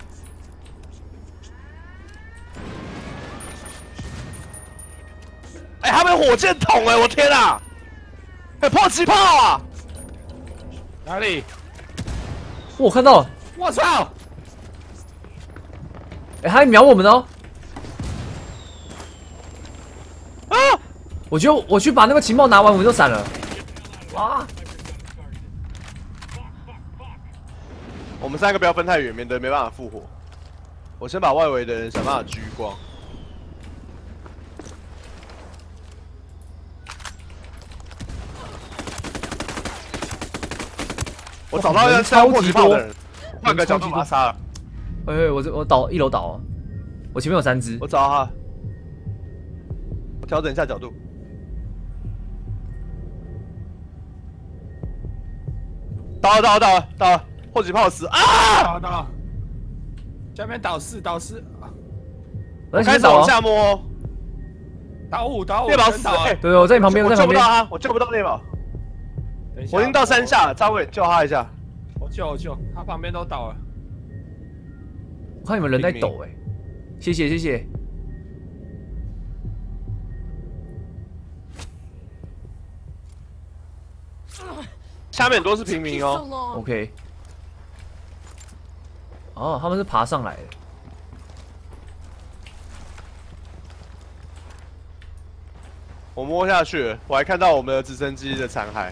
哎、欸，他们有火箭筒哎、欸！我天啊！哎、欸，迫击炮啊！ 哪里？ 我看到了！ 我操！ 哎，他还瞄我们哦！ 啊！ 我就我去把那个情报拿完，我们就闪了。啊！ 我们三个不要分太远，免得没办法复活。我先把外围的人想办法狙光。我找到一个超迫击炮的人，换个角度把他杀了。 哎，我这我倒一楼倒哦，我前面有三只。 我找到他，我调整一下角度。到了到了到了到了，迫击炮死啊！ 到到，下面导四导四， 我开始往下摸。 导五导五， 猎宝死！ 哎， 对，我在你旁边， 我在旁边。 救不到他，我救不到猎宝。我已经到山下了，张伟救他一下。 我救我救，他旁边都倒了。 我看你们人在抖哎，谢谢谢谢。 下面很多是平民哦。 OK。哦，他们是爬上来的。 我摸下去了，我还看到我们的直升机的残骸。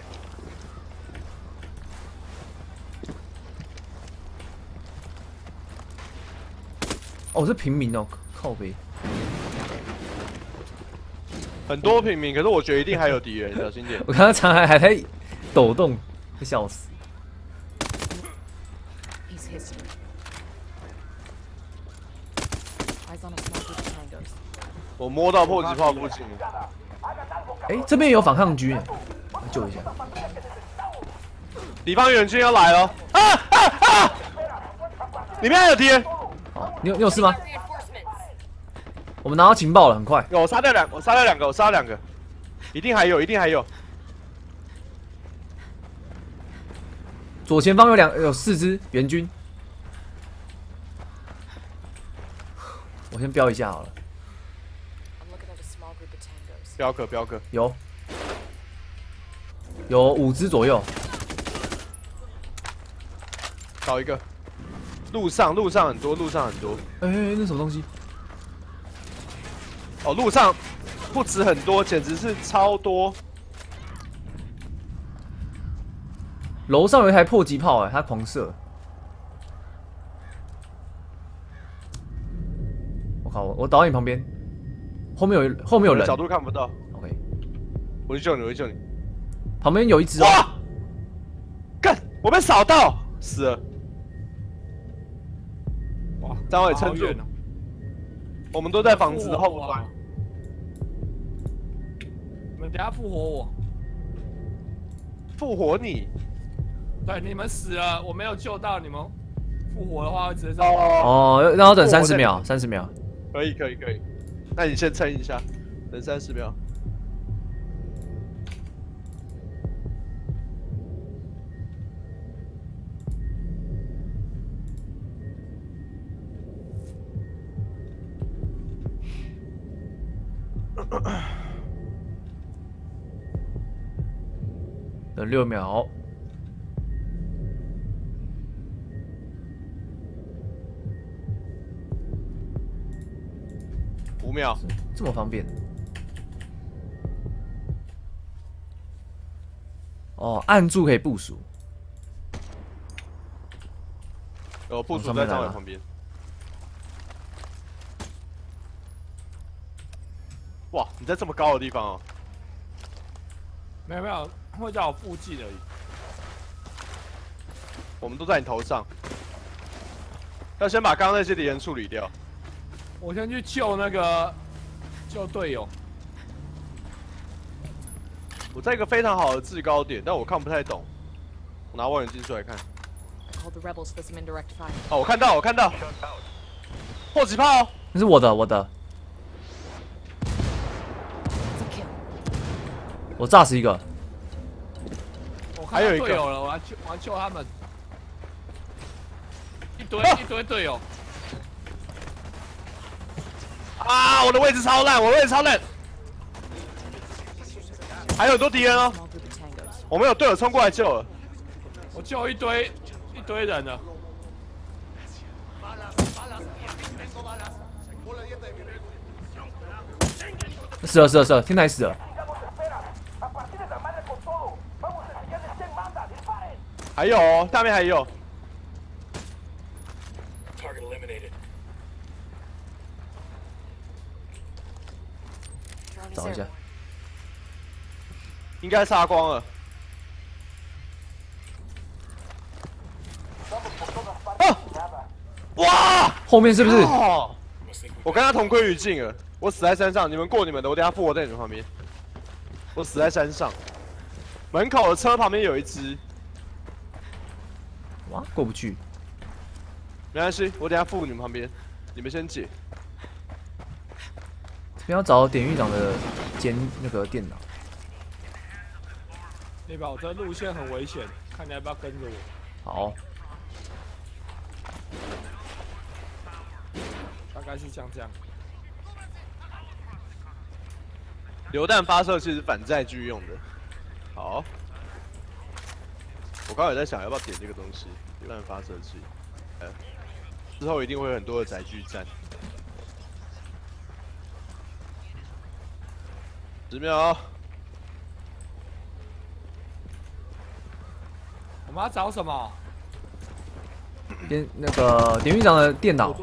哦，是平民哦，靠北。 很多平民，可是我觉得一定还有敌人，小心点。 我看到残骸还在抖动，会笑死。 我摸到迫击炮附近。 哎，这边有反抗军，救一下。 敌方援军要来了！啊啊啊！里面还有敌人。 好，你有你有事吗？我们拿到情报了，很快。 有，我杀掉两，我杀掉两个，我杀掉两个，一定还有，一定还有。 左前方有两有四支援军，我先标一下好了。 镖客，镖客， 有，有五只左右。 找一个。路上，路上很多，路上很多。 哎、欸，那什么东西？ 哦，路上不止很多，简直是超多。 楼上有一台迫击炮，哎，它狂射。我靠，我我倒在你旁边，后面有后面有人， 角度看不到。 OK， 我去救你，我去救你。 旁边有一只哦。 哇！干，我被扫到，死了。哇，张伟撑住。 我们都在房子的后端。 你们等下复活我， 复活你？ 对，你们死了，我没有救到你们，复活的话会直接上。 哦， 哦，然后等三十秒，三十秒。 可以可以可以，那你先撑一下，等三十秒。 等六秒。 五秒， 这么方便。哦，按住可以部署。 有部署在张伟旁边。哇，你在这么高的地方哦？ 没有没有，会在我附近而已。 我们都在你头上，要先把刚刚那些敌人处理掉。 我先去救那个救队友。 我在一个非常好的制高点，但我看不太懂。我拿望远镜出来看。哦，我看到，我看到，迫击炮。 那是我的，我的。我炸死一个。 我看到队友了，我要救，我要救他们。一堆、啊、一堆队友。 啊！我的位置超烂，我的位置超烂。还有很多敌人哦。我们有队友冲过来救了。 我救一堆一堆人了。 死了死了死了，天台死了。 还有哦，下面还有。 找一下， 应该杀光了。啊！哇！ 后面是不是？ 哦、我跟他同归于尽了。我死在山上，你们过你们的，我等下复活在你们旁边。我死在山上，门口的车旁边有一只。 哇，过不去。 没关系，我等下复你们旁边，你们先解。 不要找典狱长的监那个电脑。 那把我这路线很危险，看你要不要跟着我。 好。 大概是像这样。 榴弹发射器是反载具用的。好。我刚才也在想要不要点这个东西，榴弹发射器。呃，之后一定会有很多的载具战。十秒。 我们要找什么？ 典那个典狱长的电脑。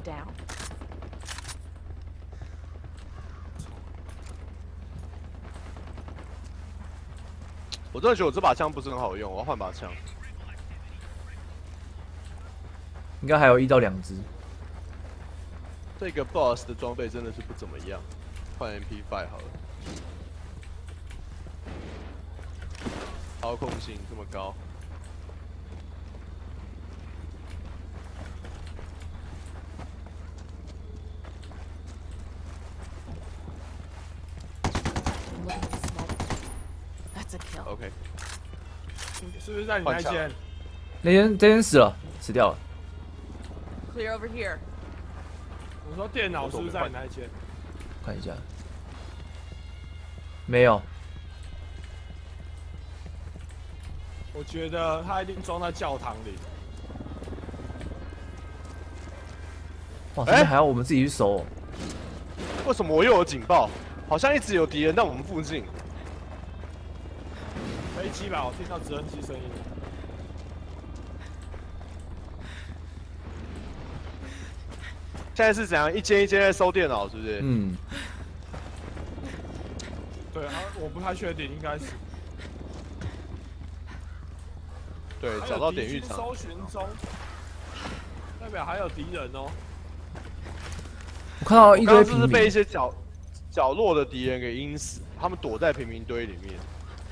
我真的觉得我这把枪不是很好用，我要换把枪。 应该还有一到两只。 这个 boss 的装备真的是不怎么样，换 M P 五 好了。操控性这么高。OK。 是不是在你那间？ 那间这间死了，死掉了。 Clear over here. 我说电脑是不是在你那间？ 看一下。没有。 我觉得他一定装在教堂里。 哇，这边还要我们自己去搜、哦。 为什么我又有警报？好像一直有敌人在我们附近。 飞机吧，我听到直升机声音。 现在是怎样？一间一间在收电脑，是不是？ 嗯。 对啊，我不太确定，应该是。 对，找到典狱长。 搜寻中，代表还有敌人哦。 我看到一堆刚刚是不是平民， 被一些角角落的敌人给阴死？他们躲在平民堆里面。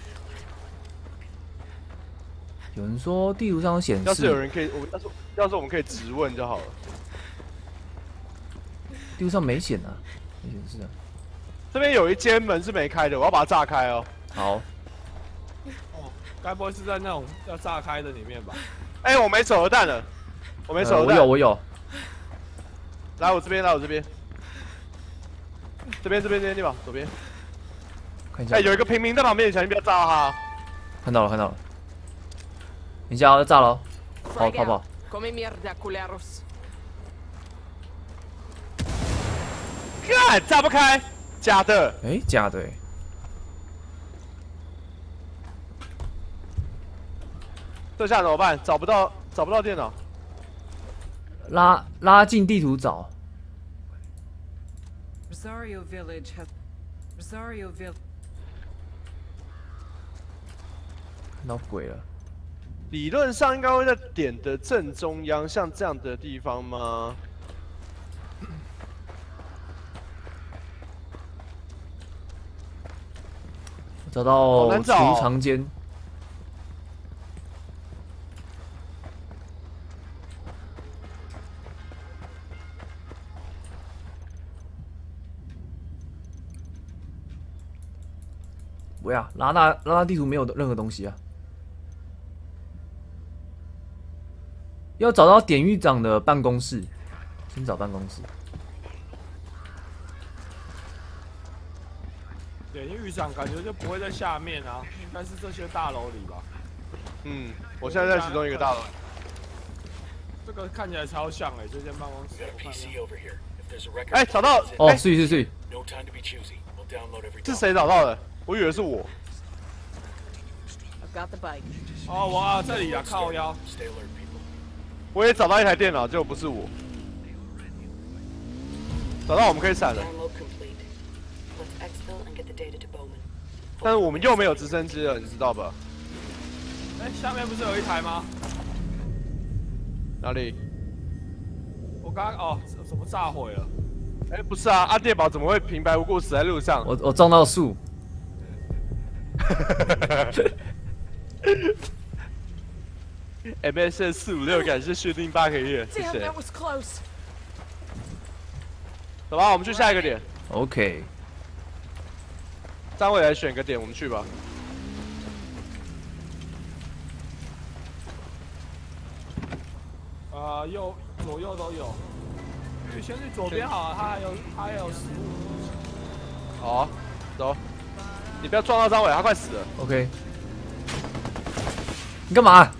有人说地图上显要是有示， 人可以，我们要是要是我们可以直问就好了。 地图上没显啊，没显示啊。 这边有一间门是没开的，我要把它炸开哦。 好， 哦，该不会是在那种要炸开的里面吧？ 哎、欸，我没手榴弹了，我没手呃、 榴弹、 我有，我有。 来我这边，来我这边，这边这边这边地方，左边。 看一下。 哎、欸，有一个平民在旁边，小心不要炸他。 看到了，看到了。等一下，要炸了哦，跑跑跑！ Come mierda, culeros. 干，炸不开，假的。 哎，假的哎。 这下怎么办？找不到，找不到电脑。 拉拉进地图找。 Rosario Village has Rosario Village. 看到鬼了。 理论上应该会在点的正中央，像这样的地方吗？ 找到储难找哦藏间。不要拉大拉大地图没有任何东西啊。 要找到典狱长的办公室，先找办公室。 典狱长感觉就不会在下面啊，应该是这些大楼里吧？ 嗯，我现在在其中一个大楼。 这个看起来超像哎、欸，这间办公室。 哎、欸，找到！ 哦，是是是。 是谁找到的？我以为是我。 I've got the bike. 哦，哇，这里啊，靠腰。 我也找到一台电脑，结果不是我。找到我们可以闪了，但是我们又没有直升机了，你知道吧？ 哎、欸，下面不是有一台吗？ 哪里？ 我刚刚哦，怎么炸毁了？ 哎、欸，不是啊，阿电宝怎么会平白无故死在路上？ 我我撞到树。 M S 四五六，感谢续订八个月，谢谢。走吧，我们去下一个点。 OK。 张伟来选个点，我们去吧。 啊、呃，右左右都有。你先去左边好了，它还有它还有食物。 好、啊，走。你不要撞到张伟，他快死了。 OK。你干嘛？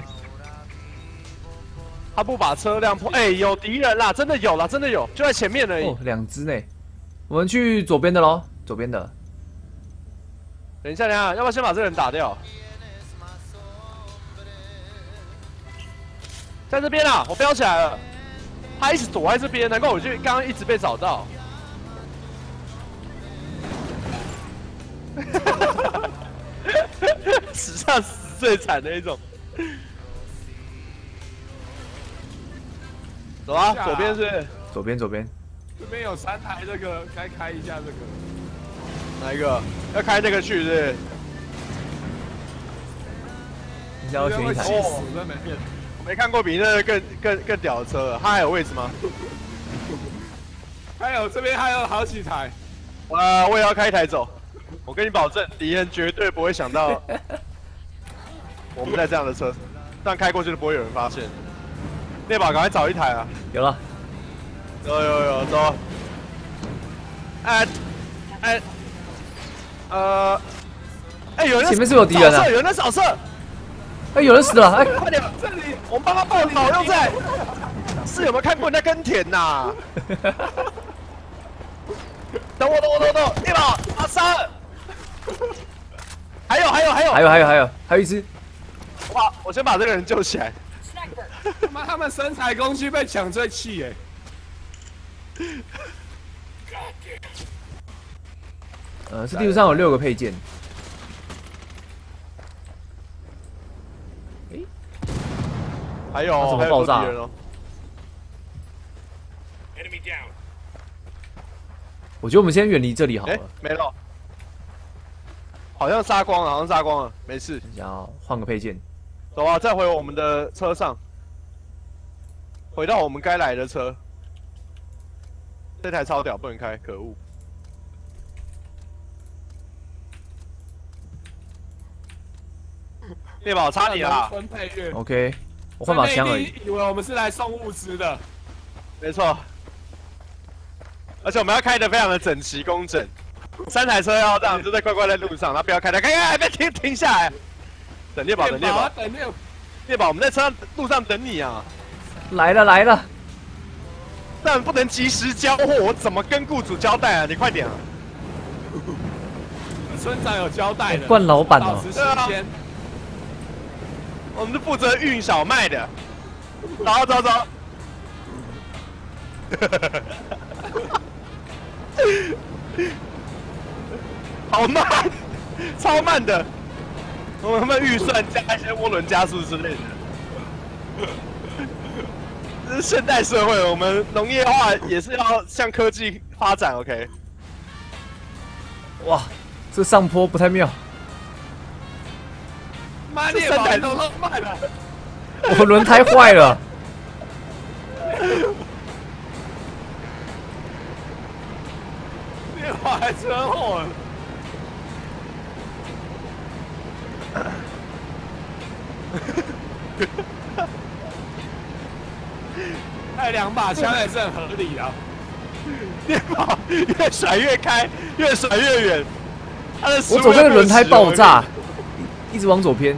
他不把车辆破，哎、欸，有敌人啦，真的有啦，真的有，就在前面而已。 哦，两只呢。我们去左边的喽，左边的。 等一下，等一下，要不要先把这个人打掉？在这边啦，我标起来了。他一直躲在这边，难怪我就刚刚一直被找到。史上死最惨的一种。 走啊，左边是。 左边，左边。 这边有三台，这个该开一下这个。 哪一个？要开那个去是不是？ 你要选一台。 哦，在门面。 我没看过比那个更更更屌的车了，它还有位置吗？ 还有这边还有好几台。 呃，我也要开一台走。我跟你保证，敌人绝对不会想到我们在这样的车，这样开过去都不会有人发现。 那把赶快找一台啊！ 有了， 有有有，走。哎哎，呃，哎，有人前面是有敌人啊！ 有人在扫射， 哎，有人死了！哎， 快点，这里我们帮他报道，又在。是有没有看过人家耕田呐？等我，等我，等我，等我，那把阿三。还有还有还有还有还有还有还有一只。 哇！我先把这个人救起来。 他妈，他们身材工具被抢最气耶！ 呃，这地图上有六个配件。诶， 还有怎么爆炸？ 我觉得我们先远离这里好了。 哎，没了，好像杀光了，好像杀光了，没事。 想要换个配件。 走啊，再回我们的车上，回到我们该来的车。这台超屌，不能开，可恶！猎宝差你啦。 分配乐。 OK， 我换把枪而已。 以为我们是来送物资的。 没错。而且我们要开得非常的整齐工整，三台车要这样，就在乖乖在路上，然后不要开太开，开别停停下来。等猎宝，等猎宝， 等猎猎宝，我们在车上路上等你啊！ 来了来了。 但不能及时交货，我怎么跟雇主交代啊？你快点啊！ 村长有交代的， 冠老板哦， 保持新鲜。 我们是负责运小麦的。走走走。好慢，超慢的。我们预算加一些涡轮加速之类的。这是现代社会，我们农业化也是要向科技发展。OK。 哇，这上坡不太妙。 妈，猎宝都弄坏了， 我轮胎坏了。 猎宝还车祸了。开两把枪也是很合理的。 猎宝越甩越开，越甩越远。他的我左边的轮胎爆炸，一直往左偏。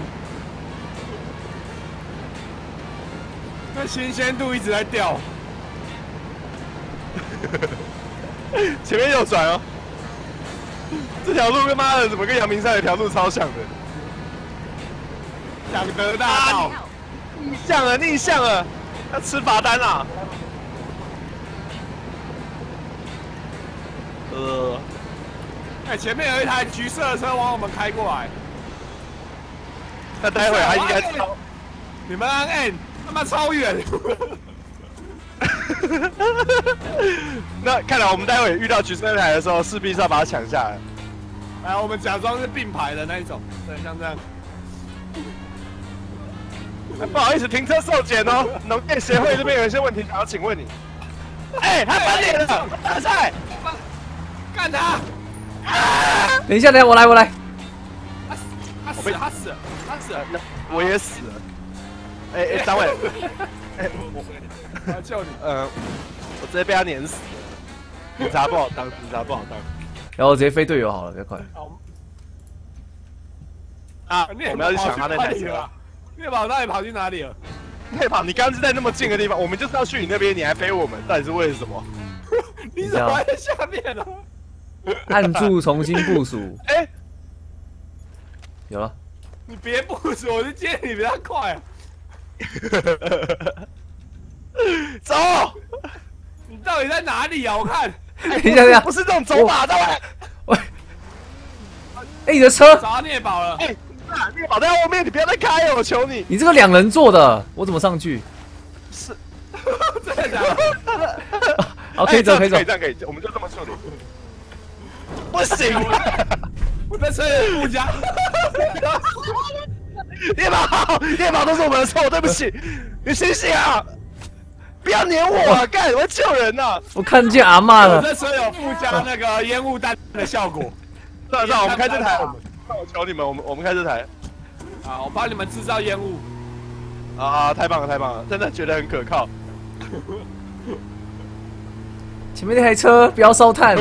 那新鲜度一直在掉。 前面右转哦。这条路跟妈的怎么跟阳明山有条路超像的？ 养德大道。 逆向了，逆向了。要吃罚单啦！呃， 哎，前面有一台橘色的车往我们开过来， 那待会他应该超， 你们按 N， 他妈超远。 那看来我们待会遇到橘色那台的时候，势必是要把它抢下来。 来，我们假装是并排的那一种，对，像这样。 不好意思，停车受检哦。农业协会这边有一些问题想要请问你。哎，他翻脸了，大赛， 干他！ 等一下，等一下，我来，我来。 他死了，他死了，他死了， 我也死了。哎哎，张伟，哎， 我要救你。 呃，我直接被他碾死了。警察不好当，警察不好当。 然后直接飞队友好了，比较快。 啊，我们要去抢他那台车。 猎宝到底跑去哪里了？ 猎宝，你刚刚是在那么近的地方，我们就是要去你那边，你还飞我们，到底是为什么？ 你怎么还在下面呢？ 按住重新部署。 哎， 有了。 你别部署，我是接你比较快。 走！ 你到底在哪里啊？我看。 等一下，等一下， 不是这种走法的。 喂，哎，你的车找到猎宝了。 哎。猎宝在后面，你不要再开了，我求你！ 你这个两人座的，我怎么上去？ 是， 真的假的？ 好，可以走，可以走， 可以这样可以，我们就这么处理。不行， 我在车里附加。 猎宝，猎宝都是我们的错，对不起，你醒醒啊！不要撵我啊！干，我要救人呐！ 我看见阿嬷了。 我这车有附加那个烟雾弹的效果。 算了算了，我们开这台。我求你们，我们我们开这台， 啊，我帮你们制造烟雾， 啊，太棒了太棒了，真的觉得很可靠。 前面那台车不要烧炭。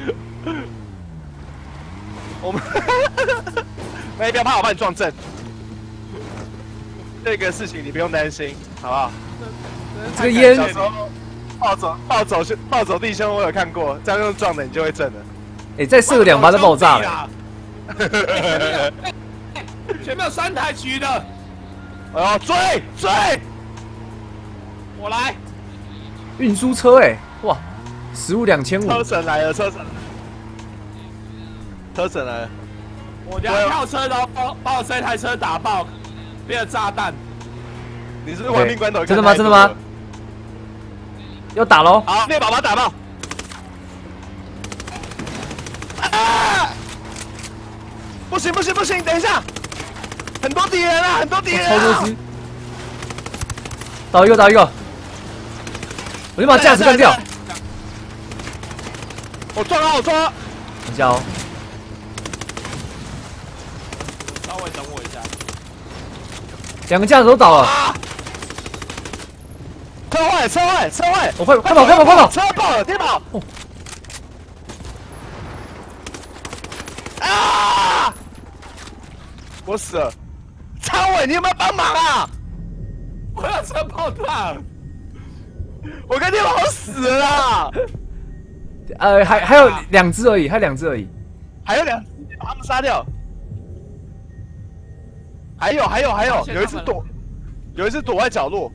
我们，没不要怕，我帮你撞正。这个事情你不用担心，好不好？ 这个烟， 小时候暴走暴走兄暴走弟兄我有看过，这样用撞的你就会正了。 哎，再射两发就爆炸了。 前面有三台橘的， 哎呦，追追！ 我来， 运输车哎，哇，食物两千五。 车神来了，车神，车神来了。 我等下跳车，然后把把我这台车打爆，变成炸弹。 你是不是玩命关头？ 真的吗？真的吗？要打喽！ 好，猎宝把他打爆。 不行不行不行，等一下，很多敌人啊，很多敌人、啊， 超多只，倒一个倒一个，我就把架子干掉。 我撞了我撞了， 等一下哦， 稍微等我一下。 两个架子都倒了。 啊车坏车坏车坏！ 我快快跑快跑快跑！ 车爆了，别跑！ 哦啊！我死了！昌伟，你有没有帮忙啊？ 我要车爆炸！ 我跟你老死了啦！ 呃，还还有两只而已，还有两只而已。 还有两只，把他们杀掉。还有还有还有，有一只躲，有一只躲在角落。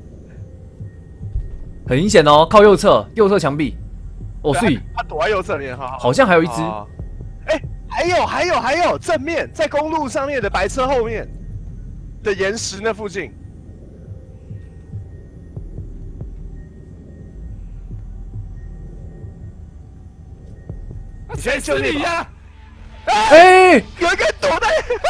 很明显哦，靠右侧，右侧墙壁。哦，所以他躲在右侧面，哈。 好像还有一只。 哎，还有还有还有，正面在公路上面的白车后面的岩石那附近。你现在就你呀！ 哎， 有一个人躲在，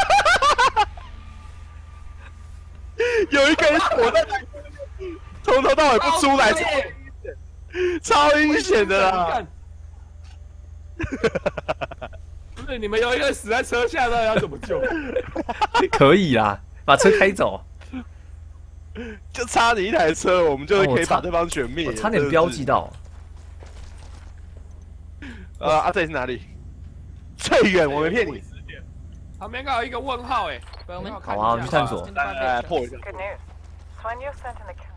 有一个人躲在那。从头到尾不出来，超阴险的啦！ 不是你们有一个人死在车下，那要怎么救？ 可以啦，把车开走。 就差你一台车，我们就可以把对方全灭。 我差点标记到。 呃，啊，这里是哪里？最远，我没骗你。 旁边刚好一个问号，哎， 好啊，我们去探索。 来来来，破一下。 Good news. Sueño sent an account.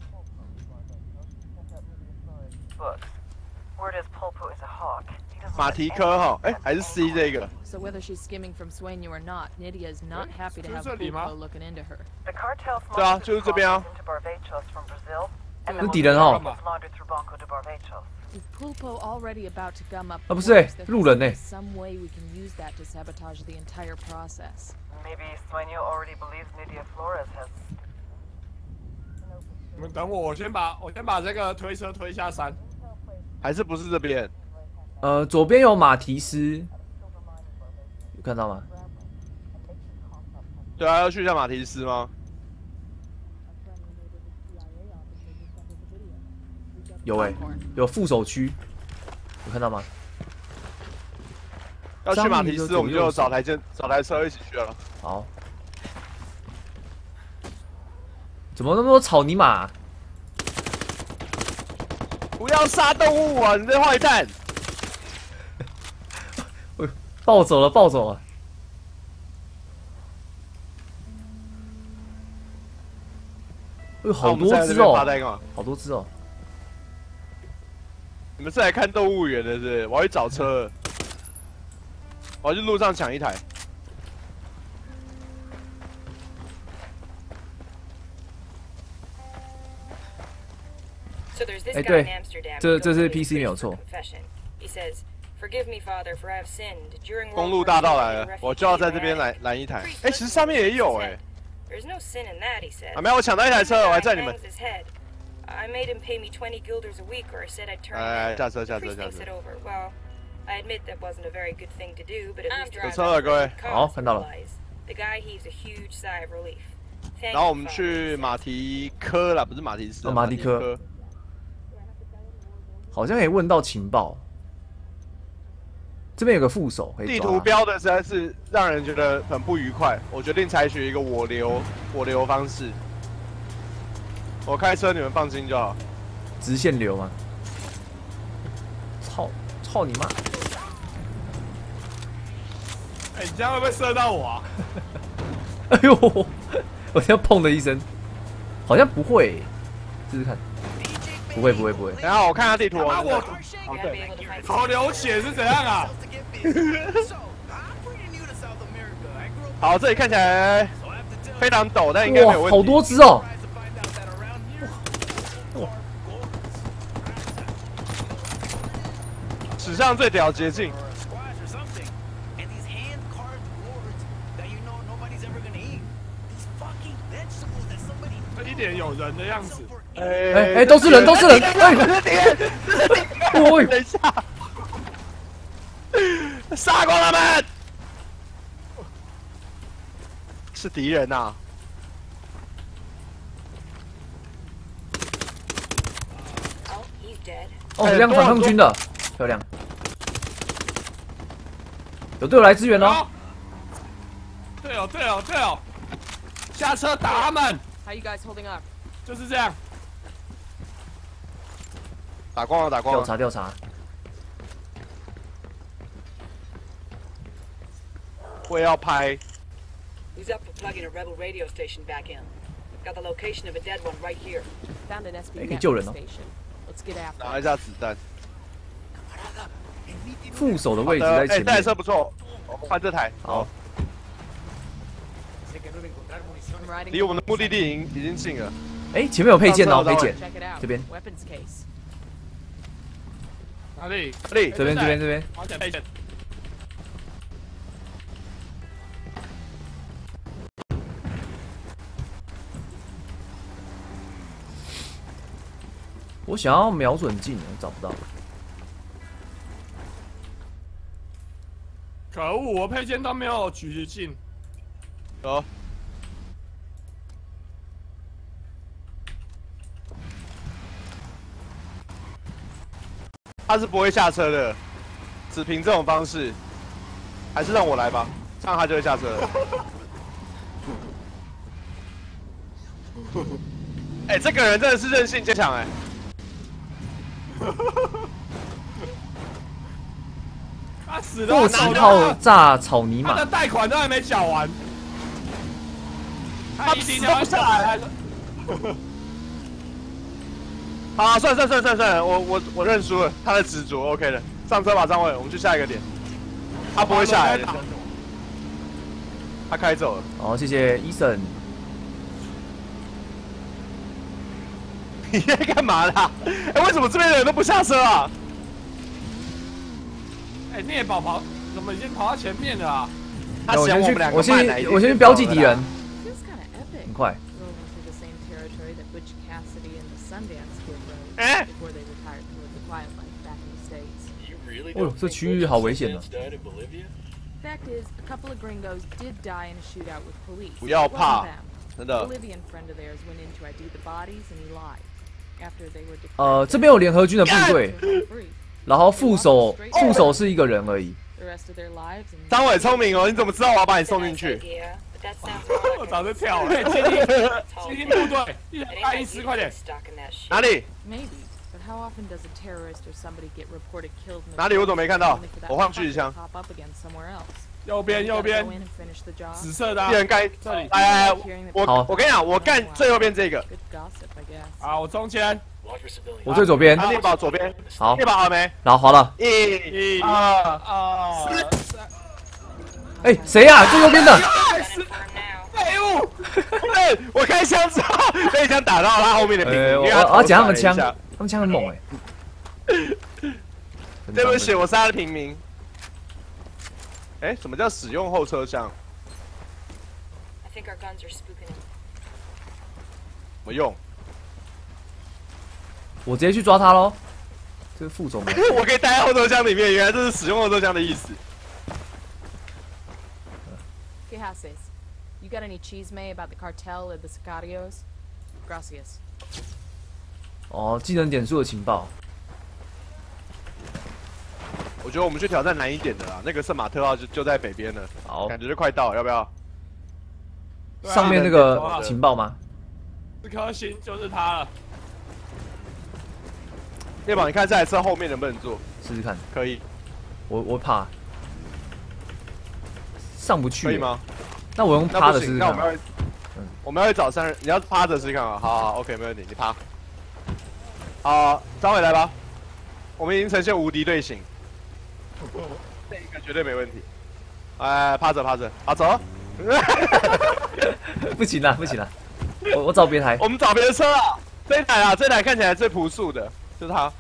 Books. Word is Pulpo is a hawk. He doesn't 马蹄科哈，哎，还是 C 这个。 So whether she's skimming from Sueño or not, Nydia is not happy to have Pulpo looking into her. The cartel 对啊，就是这边啊。 into Barbados from Brazil. 那敌人哦。 laundered through Banco de Barbados. Is Pulpo already about to gum up? 啊，不是哎，路人哎。 Some way we can use that to sabotage the entire process. Maybe Sueño already believes Nydia Flores has. 你们等我，我先把我先把这个推车推下山。 还是不是这边？ 呃，左边有马蹄斯，有看到吗？ 对啊，要去一下马蹄斯吗？ 有哎、欸，有副手区，有看到吗？ 要去马蹄斯，我们就找台车，找台车一起去了。 好。怎么那么多草泥马？ 不要杀动物啊！你这坏蛋！ 暴走了，暴走了！哎呦，好多只哦！好多只哦！ 你们是来看动物园的，是不是？我要去找车，我要去路上抢一台。 哎，对，这这是 P C 没有错。 公路大道来了，我就要在这边来拦一台。哎，其实上面也有哎。啊，没有，我抢到一台车，我还载你们。哎，下车，下车，下车。有车了，各位。 好，看到了。 然后我们去马蹄科啦，不是马蹄斯。 哦，马蹄科。 好像可以问到情报，这边有个副手可以抓。 地图标的实在是让人觉得很不愉快，我决定采取一个我流我流方式。我开车，你们放心就好。 直线流吗？操操你妈！ 哎，你这样会不会射到我啊？ 哎呦！我听到砰的一声，好像不会，试试看。 不会不会不会， 然后我看下地图。 啊、我哦对，头流血是怎样啊？ 好，这里看起来非常陡，但应该没有问题。 哇，好多只哦！哇！ 史上最屌捷径。 一点有人的样子。 哎哎，都是人，都是人！哎， 这是敌人，这是敌人！等一下，杀光他们！ 是敌人呐、啊。 Oh, he's dead. 哦，两反抗军的，漂亮。有队友来支援喽！ 队友，队友，队友，下车打他们！ How you guys holding up? 就是这样。 打光了，打光调了。 查调查。 我也要拍。 Who's up for plugging a rebel radio station back in? Got the location of a dead one right here. Found an S B 哎，可以救人哦。 station. Let's get after 拿 it. 一下子弹。 副手的位置好的哎， 在前面。 这台车不错，换这台。 好， I'm riding 离我们的目的地已经已经近了。 哎，前面有配件哦，可以捡。 Check it out. 这边 Weapons case. 哪里？ 哪里？ 这边这边这边。 好，捡配件。 我想要瞄准镜，我找不到。 可恶，我配件都没有取进。 有。他是不会下车的，只凭这种方式，还是让我来吧，这样他就会下车了。哎、欸，这个人真的是韧性坚强哎。 他死了， 过期炮炸草泥马他的。贷款都还没缴完，他一定要不下来。好，算算算算算，我我我认输了，他的执着 OK 的，上车吧，张伟，我们去下一个点。他不会下来的，他开走了。 好，谢谢伊森。 你在干嘛啦？哎、欸，为什么这边的人都不下车啊？ 哎、欸，聂宝跑怎么已经跑到前面了啊？ 他想我们两个我先慢来我先去标记敌人， Feels kind of epic. 很快。 Rolling through the same territory that Butch Cassidy and the Sundance Kid rode Eh? before they retired to live the quiet life back in the States. You really 哦 don't， 这 think 区域好危险 Butch 呢。 Sundance died in Bolivia? Fact is, a couple of gringos did die in a shootout with police. 不要 It wasn't 怕， them. 真 A 的。 Bolivian friend of theirs went in to I D the bodies and he lied. After they were declared 呃，这边有联合军的部队， free. 然后副手副手是一个人而已。 The rest of their lives and 张伟聪明哦，你怎么知道我要把你送进去？ Idea, but that sounds more 我 like 早就 a 跳了。哎，接近 tall 接近 tale. 部队，一人 It 大 ain't 一 like 十 you 快点 get。stuck in that shit. 哪里？ maybe. But how often does a terrorist or somebody get reported killed in the 哪里我怎么没看到 only for that 我换狙击枪 fucker to pop up again somewhere else? 右边， You 右 gotta 边 go，in and finish the job. 紫色的啊一。人干这里。 来来来，我好我跟你讲，我干最右边这个， Good gossip, I guess. 啊，我中间。 Watch for civilians. 我最左边。 他电宝左边， 好， 电宝好没？ 然后好了。 一、 一、 二、 二、 哎，谁呀？最右边的。 For now. 废物！ 对，我开枪之后被枪打到他后面的平民， 呃，我因为他我要捡他们枪， 头甩了一下他们枪很猛哎。 对不起，我杀了平民。哎，什么叫使用后车厢？ I think our guns are spooking him. 怎么用？ 我直接去抓他喽。这个副手没。 我可以待在后车厢里面，原来这是使用后车厢的意思。 ¿Qué haces? You got any chisme about the cartel or the sicarios? Gracias. 哦，技能点数的情报。 我觉得我们去挑战难一点的啦，那个圣马特号就就在北边了， 好， 感觉就快到了，要不要？ 对啊上面那个情报吗？ 四颗星就是他了。 叶宝，你看这台车后面能不能坐？ 试试看。 可以， 我我怕上不去。 可以吗？ 那我用那不行， 趴的试试看那我们要，我们要去找三人，你要趴着试试看啊。好好 ，OK， 没问题，你趴。好，张伟来吧，我们已经呈现无敌队形，这一个绝对没问题。哎，趴着趴着，好走。 不行啦，不行啦，我我找别台。 我们找别的车啊，这一台啊，这台看起来最朴素的，就是它。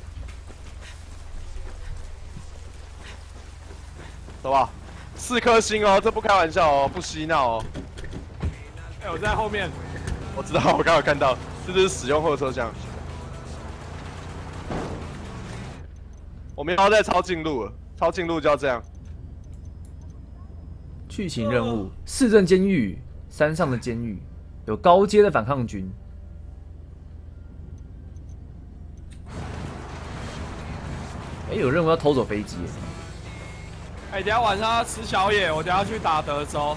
走吧，四颗星哦，这不开玩笑哦，不嬉闹哦。 哎，我在后面。 我知道，我刚好看到，这就是使用后车厢。我们要再抄近路了，抄近路就要这样。 剧情任务：市政监狱山上的监狱有高阶的反抗军。哎、有任务要偷走飞机。 哎、等一下晚上要吃宵夜，我等一下去打德州。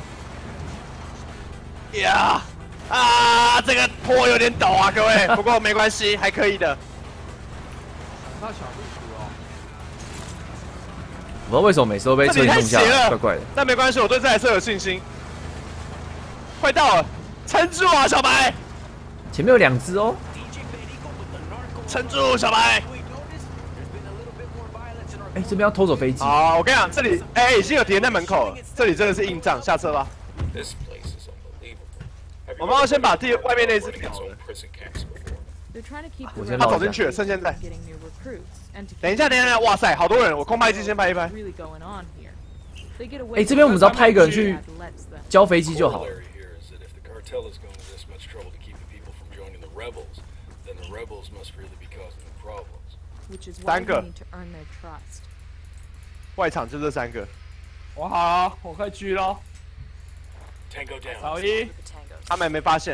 呀啊，这个坡有点陡啊，各位，不过没关系，还可以的。 那小路图哦， 我不知道为什么每次都被车顶弄下来，怪怪的。 但没关系，我对这台车有信心。快到了，撑住啊，小白！ 前面有两只哦， 撑住，小白！ 哎、这边要偷走飞机。 好，我跟你讲，这里哎、已经有敌人在门口了，这里真的是硬仗，下车吧。我们要先把第外面那只秒了。 我先他走进去了，趁现在。等一下，等一下，哇塞，好多人！我空拍机先拍一拍。 哎、这边我们只要派一个人去交飞机就好了。 三个，外场就这三个。 我好了，我可以狙喽。老一， 他们还没发现。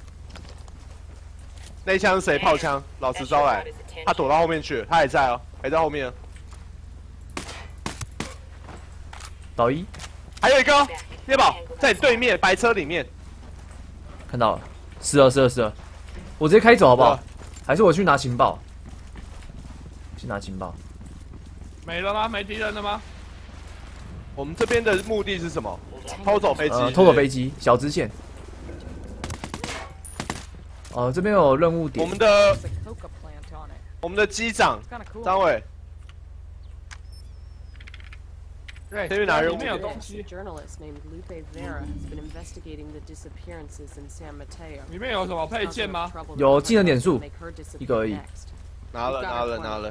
那一枪是谁？炮枪，老实招来。他躲到后面去了，他还在哦，还在后面。 老一， 还有一个哦，猎宝在你对面白车里面。 看到了，是了是了是了，我直接开走好不好？还是我去拿情报？去拿情报。 没了吗？没敌人了吗？ 我们这边的目的是什么？偷走飞机、 呃，偷走飞机，小支线。哦、呃，这边有任务点。 我们的我们的机长张伟， 对， 这边拿任务里面有东西。里面有什么配件吗？ 有技能点数，一个而已。 拿了拿了拿了。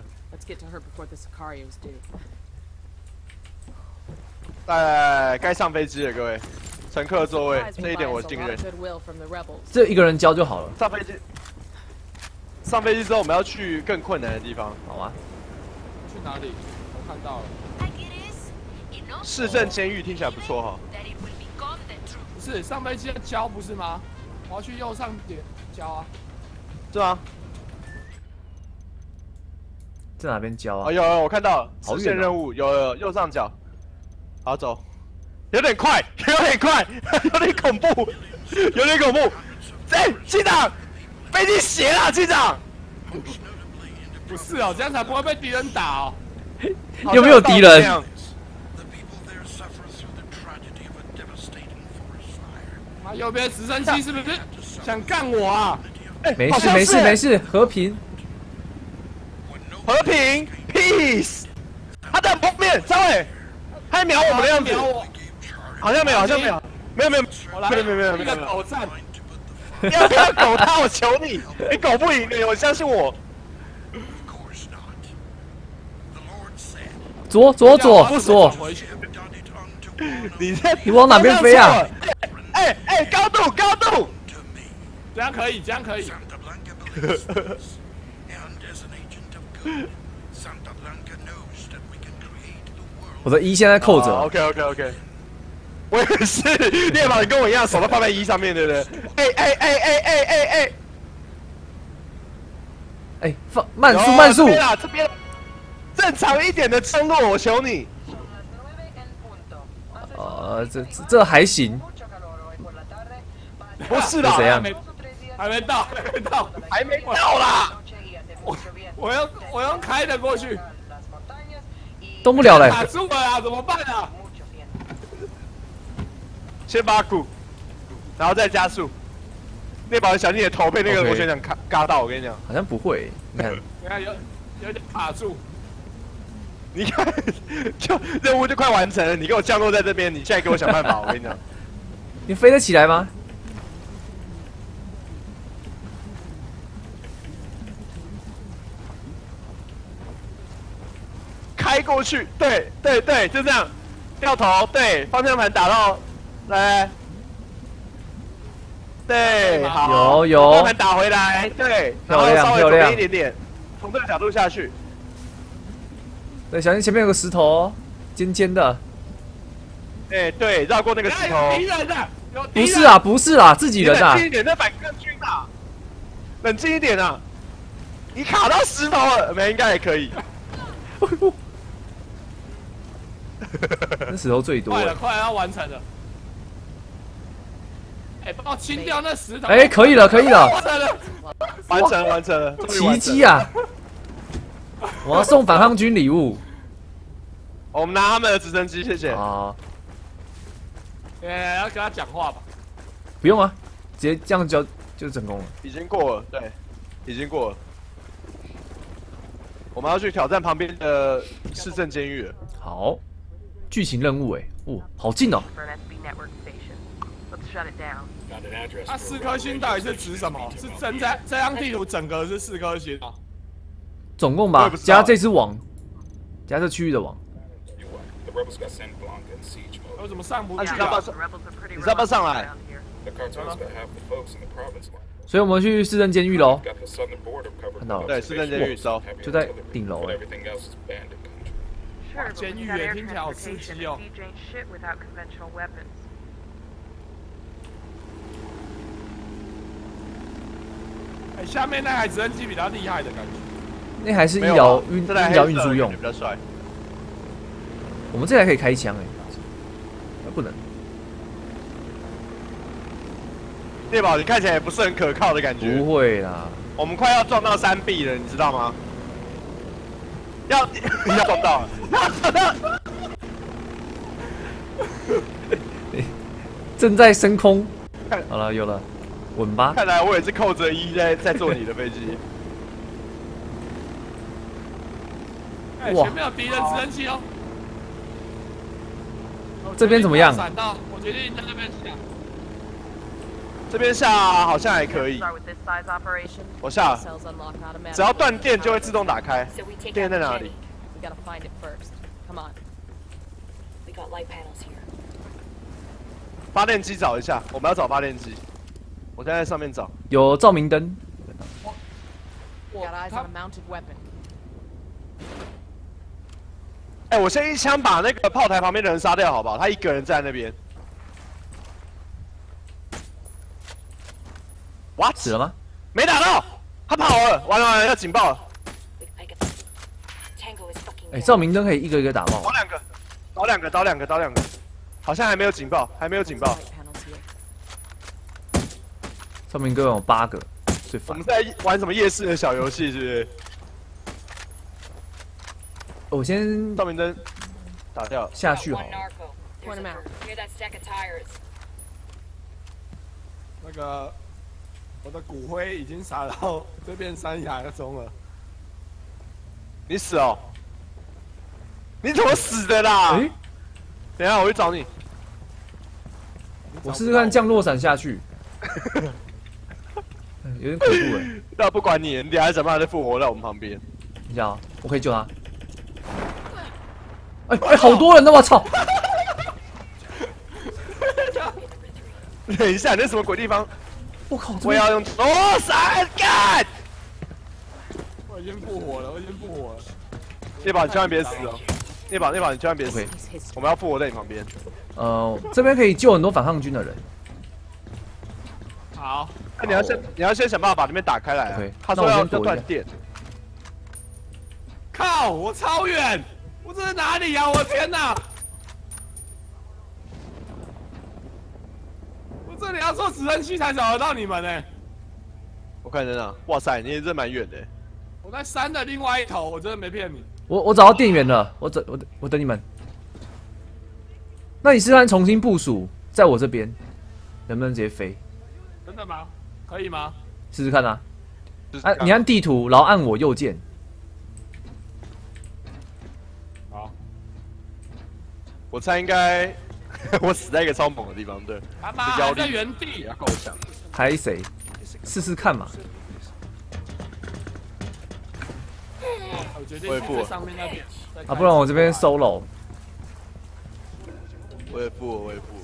哎，该上飞机了，各位，乘客座位，这一点我信任。 这一个人交就好了。 上飞机，上飞机之后我们要去更困难的地方， 好啊。 去哪里？我看到了。 市政监狱听起来不错哈。 不是上飞机要交不是吗？我要去右上点交啊。 是吗？ 在哪边交啊？ 哦，有有，我看到了， 好实现任务，有有右上角。好走，有点快，有点快，有点恐怖，有点恐怖。哎，机长，飞机斜了，机长。 不是哦，这样才不会被敌人打哦。 有没有敌人？ 妈，右边直升机是不是想干我啊？ 没事没事没事，和平。 和平 ，peace。他在后面，张伟。他在瞄我们的样子，好像没有，好像没有，没有没有，没有没有没有没有， 一个狗战， 要不要狗他？我求你，你狗不赢，你我相信我。 左左左左， 你在你往哪边飞啊？ 哎哎，高度高度， 这样可以，这样可以。 我的一现在扣着。 OK OK OK， 我也是，猎宝，你跟我一样，手都放在一上面，对不对？哎哎哎哎哎哎哎， 哎，放慢速慢速。 这边啦，这边正常一点的升落，我求你。 呃，这这这还行。 不是啦， 怎样？ 还没到，还没到， 还没到啦。 我我要我要开的过去。 动不了嘞， 卡住了啊，怎么办啊？ 先把鼓，然后再加速。那把小心你的头被那个螺旋桨卡嘎到，我跟你讲。 好像不会，你看， 你看有有点卡住。 你看，就任务就快完成了，你给我降落在这边，你现在给我想办法，我跟你讲。 你飞得起来吗？ 开过去，对对对，就这样，掉头，对，方向盘打到，来，对，好， 有有， 方向盘打回来，对，然后稍微左边一点点，从这个角度下去。 对，小心前面有个石头，尖尖的。 哎，对，绕过那个石头。 敌人的， 不是啊，不是啦，自己人啊冷静一点，那反更军啊！冷静一点啊！你卡到石头了，没应该也可以。 那石头最多快了，快了，要完成了。哎，帮我清掉那石头。 哎，可以了，可以了， 完成了， 完成了，完成了，终于完成了奇迹！啊！我要送反抗军礼物我们拿他们的直升机，谢谢。 啊！ 哎，要跟他讲话吧。 不用啊，直接这样就就成功了。 已经过了，对，已经过了。我们要去挑战旁边的市政监狱了。 好，剧情任务哎，哦，好近哦。 For an S B network station. Let's shut it down. Got an address. 那四颗星到底是指什么？是真在这张地图整个是四颗星啊？ 总共吧，加这只网，加这区域的网。 The rebels got San Blanca in siege mode. 为什么上不去啊？ 啊你知道吧 The rebels are pretty 你知道不要上来 relentless around here. The cartel's got half the folks in the province line. 所以我们去市政监狱喽。 Got the southern border covered. 看到了， 对，市政监狱走。 就在顶楼 But 哎。 everything else is bandit country. Sure, but 监 we 狱 got 也 air 听起来好刺 transportation 激哦 and siege ain't shit without conventional weapons. 哎，下面那台直升机比较厉害的感觉。 那还是医没有啊疗运医这台疗运输用比。较帅。 我们这台可以开枪哎，呃不能。 猎宝，你看起来也不是很可靠的感觉。 不会啦， 我们快要撞到山壁了，你知道吗？要要撞到了，要撞到了。 正在升空看。 好了，有了，稳吧。 看来我也是扣着一在在坐你的飞机。 哎， 哇前面有敌人直升机哦。 这边怎么样闪到，我决定在那边下。 这边下好像还可以， Start with this size operation. 我下了， Cells unlock automatically. 只要断电就会自动打开。 So we take 电 out 在 the 哪里 Jenny.？ We gotta find it first. Come on. We got light panels here. 发电机找一下，我们要找发电机。我现在在上面找。 有照明灯， Got eyes 他 on a mounted weapon. 哎、我先一枪把那个炮台旁边的人杀掉，好不好？他一个人在那边。What？ 死了吗？ 没打到，他跑了，完了完了，要警报了。 I got Tango is fucking 哎， dead. 照明灯可以一个一个打爆倒。两个，倒两个，倒两个，倒两个。好像还没有警报，还没有警报 Light。panels here. 照明灯有八个，最烦我们。在玩什么夜市的小游戏，是不是？ 我先照明灯打掉。 下 Got 去好 one 了。 narco. There's Point a him out. bird near that stack of tires. 那个我的骨灰已经撒到这片山崖中了。 你死哦！你怎么死的啦？ 哎， 等一下我去找你。 我试试看降落伞下去。嗯有点恐怖哎。 那不管你，你等一下想办法再复活在我们旁边。 等一下啊，我可以救他。哎哎，好多人呢！我操！ 等一下，你那什么鬼地方？ 我靠！这边我要用左闪干！ 我已经复活了，我已经复活了。 那把你千万别死哦！那把那把你千万别死 OK 我们要复活在你旁边。 呃，这边可以救很多反抗军的人。 好， 那你要先你要先想办法把那边打开来啊 OK， 他说要要那我先躲一下断电。 靠！我超远，我这是哪里啊？我的天哪！我这里要坐直升机才找得到你们呢、 我看真的，哇塞，你也真蛮远的。 我在山的另外一头，我真的没骗你。 我我找到电源了，我等我等我等你们。那你试看重新部署在我这边，能不能直接飞？ 真的吗？可以吗？ 试试看啊！ 就是按、你按地图，然后按我右键。 好， 我猜应该我死在一个超猛的地方，对。 他妈这腰力还在原地也。要够强。 还谁？试试看嘛。 我决定我也不去最上面那边。 啊，不然我这边 solo。 我也复活，我也复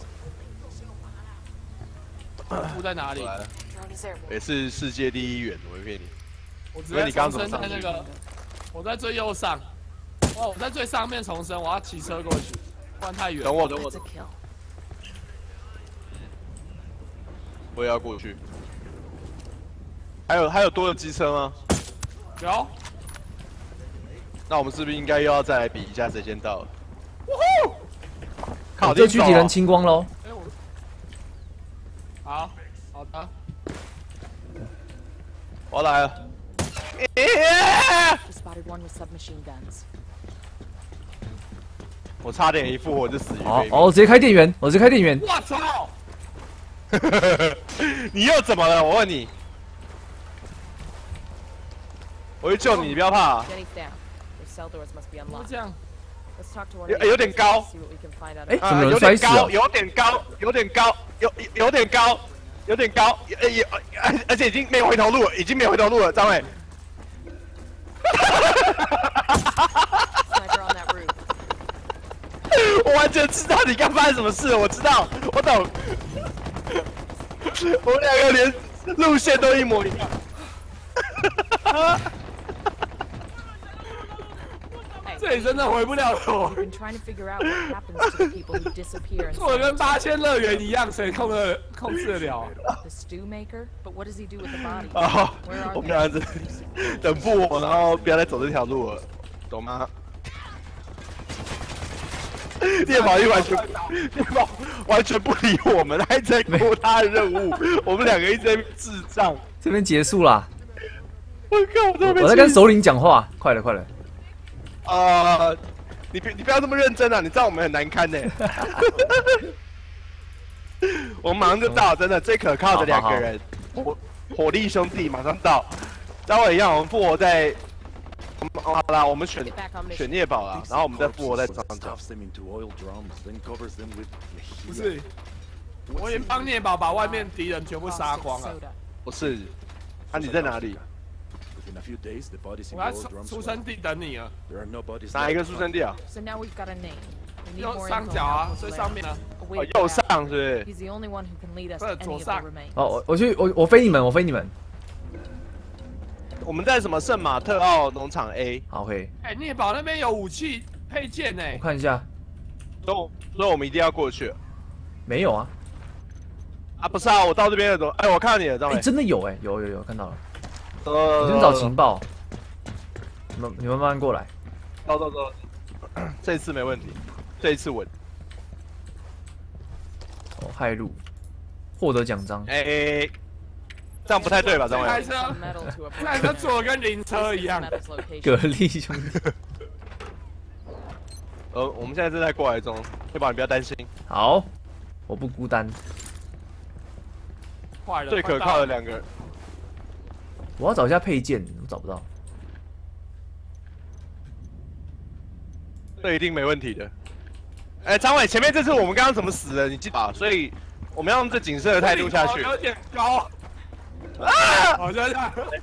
活。 附在哪里我？来了， Drone is airborne. 也是世界第一远，我没骗你。 我直所以你刚接重生刚怎么上去在那个，我在最右上。哇，我在最上面重生，我要骑车过去，不然太远。 等我，等我 That's a。kill. 我也要过去。还有还有多的机车吗？ 有。 那我们是不是应该又要再来比一下谁先到了？靠， 这狙击人清光喽。 哎我。好，好的。 我来了。 Spotted one with submachine guns. 我差点一复活就死于非命。 哦，我直接开电源，我直接开电源。 我操！ 你又怎么了？我问你。我会救你，你不要怕。 Jenny's down. The cell doors must be 就 unlocked. 这样。 Let's talk to one. 有有点高。 See what we can find out. 哎， about 怎么有有人摔死啊？ 点高，有点高，有点高，有有点高，有点高，有有，而且已经没有回头路了，已经没有回头路了，张伟。 Sniper on that roof. 我完全知道你刚发生什么事，我知道，我懂。我们两个连路线都一模一样。 这里真的回不了头。 I've been trying to figure out what happens to the people who disappear. 做的跟八千乐园一样，谁控得控制得了？ The stew maker, but what does he do with the body? 啊， Where are 我们 they? 俩子等不我，然后不要再走这条路了，懂吗？猎宝一完全，猎宝完全不理我们，还在过他的任务，我们两个一直在智障。 这边结束啦。 我靠，我在我在跟首领讲话，快了快了。 啊，你别你不要这么认真啊！你知道我们很难堪呢。我们马上就到，真的最可靠的两个人，火火力兄弟马上到。张伟一样，我们复活在。好啦，我们选选猎宝啦，然后我们再复活在上角。 不是，我已经帮猎宝把外面敌人全部杀光了。 不是，啊你在哪里？ 我在出出生地等你啊！ 哪一个出生地啊？ So now we've got a name. We need 右 more 上 info 角啊， on 最 Blair. 上面啊。 A way 哦 to，get 右 out. 上是不是？ He's the only one who can lead us to 不是， any 左 of 上 the remains. 哦，我我去，我我飞你们，我飞你们。 我们在什么圣马特奥农场 A？ 好，OK。 哎，猎宝那边有武器配件呢。 我看一下， 所以所以我们一定要过去。 没有啊。 啊，不是啊，我到这边了，怎么？哎，我看到你了，张哎， 伟。 真的有哎，有有有看到了。 呃， 你先找情报。你们你们慢慢过来。 走走走，这一次没问题，这一次稳。 哦，海路，获得奖章。 哎、欸，这样不太对吧，张这台伟？ 车， Metal to a 这台车做的跟灵车一样。 Metal's location. 蛤蜊兄弟。 呃，我们现在正在过来中，黑宝你不要担心。 好，我不孤单。 坏了， 最可靠的两个人， 我要找一下配件，我找不到。 这一定没问题的。哎、欸，张伟，前面这次我们刚刚怎么死的？你记得吧？所以我们要用这谨慎的态度下去。 有点高。 啊！ 好像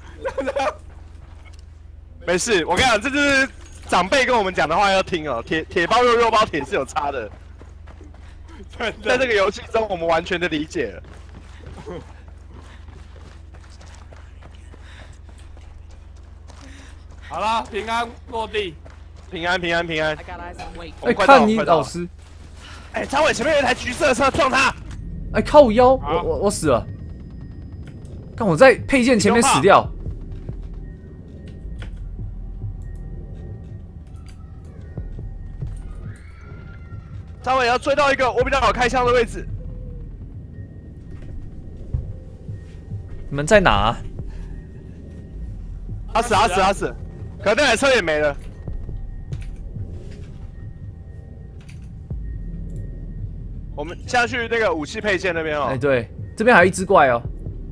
没事，我跟你讲，这就是长辈跟我们讲的话要听哦。铁铁包肉肉包铁是有差的，在这个游戏中我们完全的理解了。 好了，平安落地。 平安平安平安 I。got eyes on Wait. 哎， 快到了看你快到了老师。 哎、张伟前面有一台橘色的车，撞他！ 哎，靠腰， 好我我我死了。看我在配件前面死掉。 张伟要追到一个我比较好开枪的位置。 你们在哪啊？ 他死他死他死，可那台车也没了。我们下去那个武器配件那边哦。 哎，对，这边还有一只怪哦。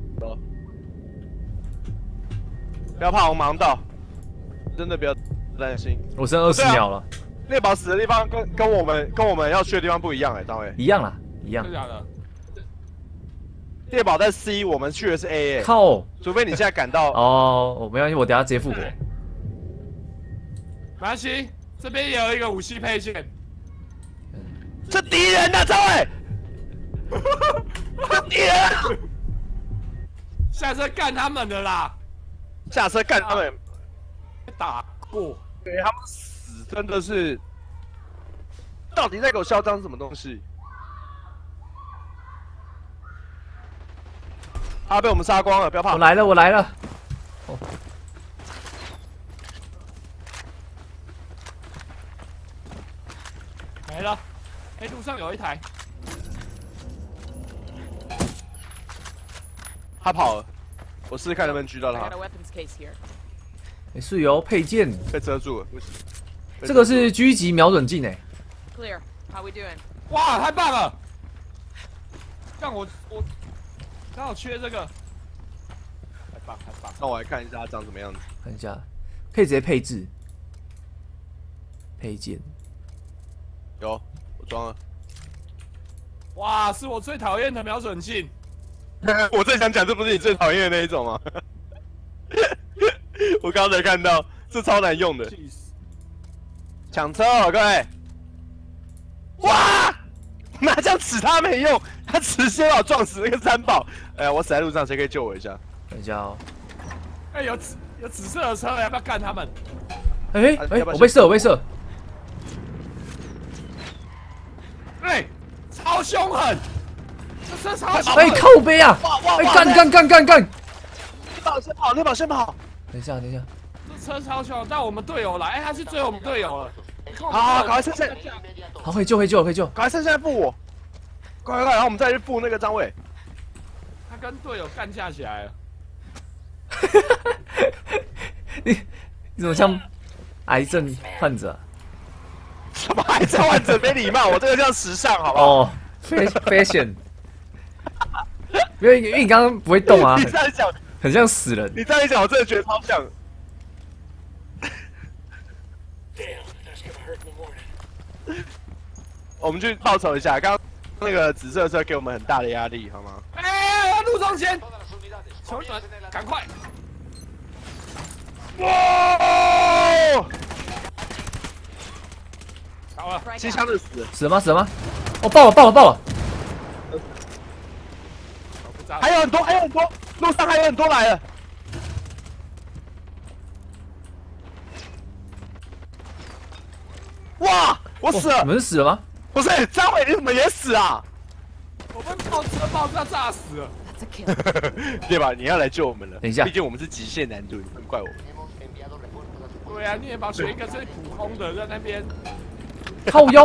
不要怕，我们马上到。真的不要担心。 我剩二十对啊秒了， 猎宝死的地方跟跟我们跟我们要去的地方不一样哎，张伟。 一样啦，一样真。的假的？ 猎宝在 C， 我们去的是 A 哎。 靠！ 除非你现在赶到。 哦，我没关系，我等下直接复活。 没关系，这边也有一个武器配件。 这敌人呐，张伟！这敌人啊！ 下车干他们的啦！ 下车干他们！ 打过， 对他们死真的是，到底在给我嚣张什么东西？ 他被我们杀光了，不要怕。 我来了，我来了。哦， 没了。哎，路上有一台。 他跑了，我试试看能不能狙到 I 他 got。a weapons case here. 也是有配件， 被遮住了，不行。 这个是狙击瞄准镜诶。 Clear. How we doing? 哇，太棒了！让我我刚好缺这个，太棒太棒！ 那我来看一下它长什么样子。 看一下，可以直接配置。配件， 有，我装了。 哇，是我最讨厌的瞄准镜。 我正想讲，这不是你最讨厌的那一种吗？我刚才看到，这超难用的。抢车哦，各位！哇！拿枪指他没用，他直接把我撞死那个三宝。哎呀，我死在路上，谁可以救我一下？ 等一下哦。 哎，有紫有紫色的车，要不要干他们？ 哎哎，我被射，我被射。 哎，超凶狠！这车超凶哎，靠背啊！哎，干干干干干！ 你跑，先跑，你跑，先跑。 等一下，等一下。 这车超凶，但我们队友来，哎，他去追我们队友了。 好好，赶快剩下， 好，可以救，可以救，可以救。 赶快剩下来付我。快快快，然后我们再去付那个张伟。 他跟队友干架起来了。 你你怎么像癌症患者？ 什么癌症患者没礼貌？我这个叫时尚，好不好？ 哦，fashion。因为因为你刚刚不会动啊， 你这样讲， 很像死人。 你这样一讲，我真的觉得超像。我们去报仇一下，刚刚那个紫色车给我们很大的压力，好吗？ 哎，路中间，求你们赶快！ 哇！ 好了， 机枪的死， 死了吗？死了吗？哦，爆了，爆了，爆了！ 还有很多，还有很多，路上还有很多来了。哇！我死了！ 你们是死了吗？ 不是，张伟，你怎么也死啊？ 我们炮车爆炸炸死了。 对吧？你要来救我们了。 等一下， 毕竟我们是极限难度，你不能怪我们。 对啊，你也把选一个最普通的在那边。 靠腰！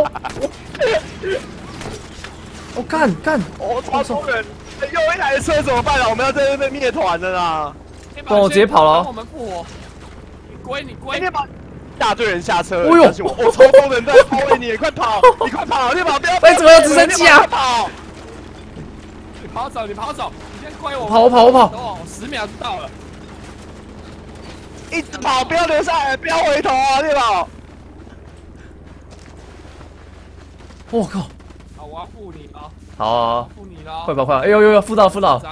我干干！ 哦，超多人！又一台车怎么办啊？我们要在这边灭团了啦！ 帮我直接跑了。 我们复活。你归你归。 你把大队人下车！ 哎呦！ 我超多人在包围你，快跑！你快跑！你跑！不要！ 哎，怎么有直升机啊？ 跑！ 你跑走，你跑走，你先归我。 跑，我跑，我跑。 哦，十秒就到了。 一直跑，不要留下来，不要回头啊，对吧？ 我靠！ 好，我要付你啊！ 好好好， 付你了！ 快跑快跑！哎呦呦呦，付到付到！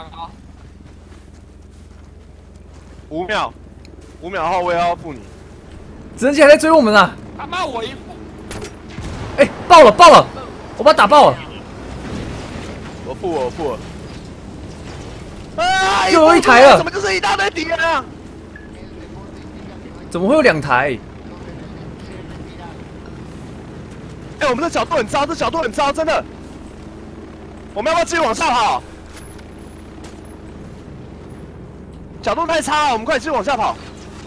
五秒，五秒后我也要付你。 直升机还在追我们呢！ 他骂我一付。 哎，爆了爆了！我把他打爆了！ 我付我付了。啊！ 又有一台了！ 怎么就是一大堆敌人啊？ 怎么会有两台？ 哎、欸，我们的角度很糟，这角度很糟，真的。我们要不要继续往上跑？角度太差了，我们快继续往下跑。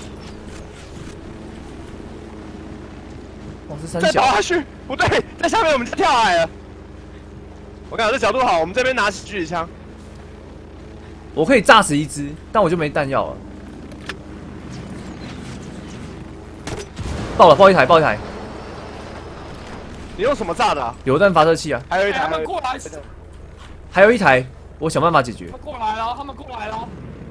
哇，这三再小跑下去，不对，在下面我们就跳海了。我看这角度好，我们这边拿起狙击枪。 我可以炸死一只，但我就没弹药了。爆了，爆一台，爆一台。 你用什么炸的、啊？ 榴弹发射器啊。 还有一台， 他们过来， 还有一台，我想办法解决。 他们过来了，他们过来了。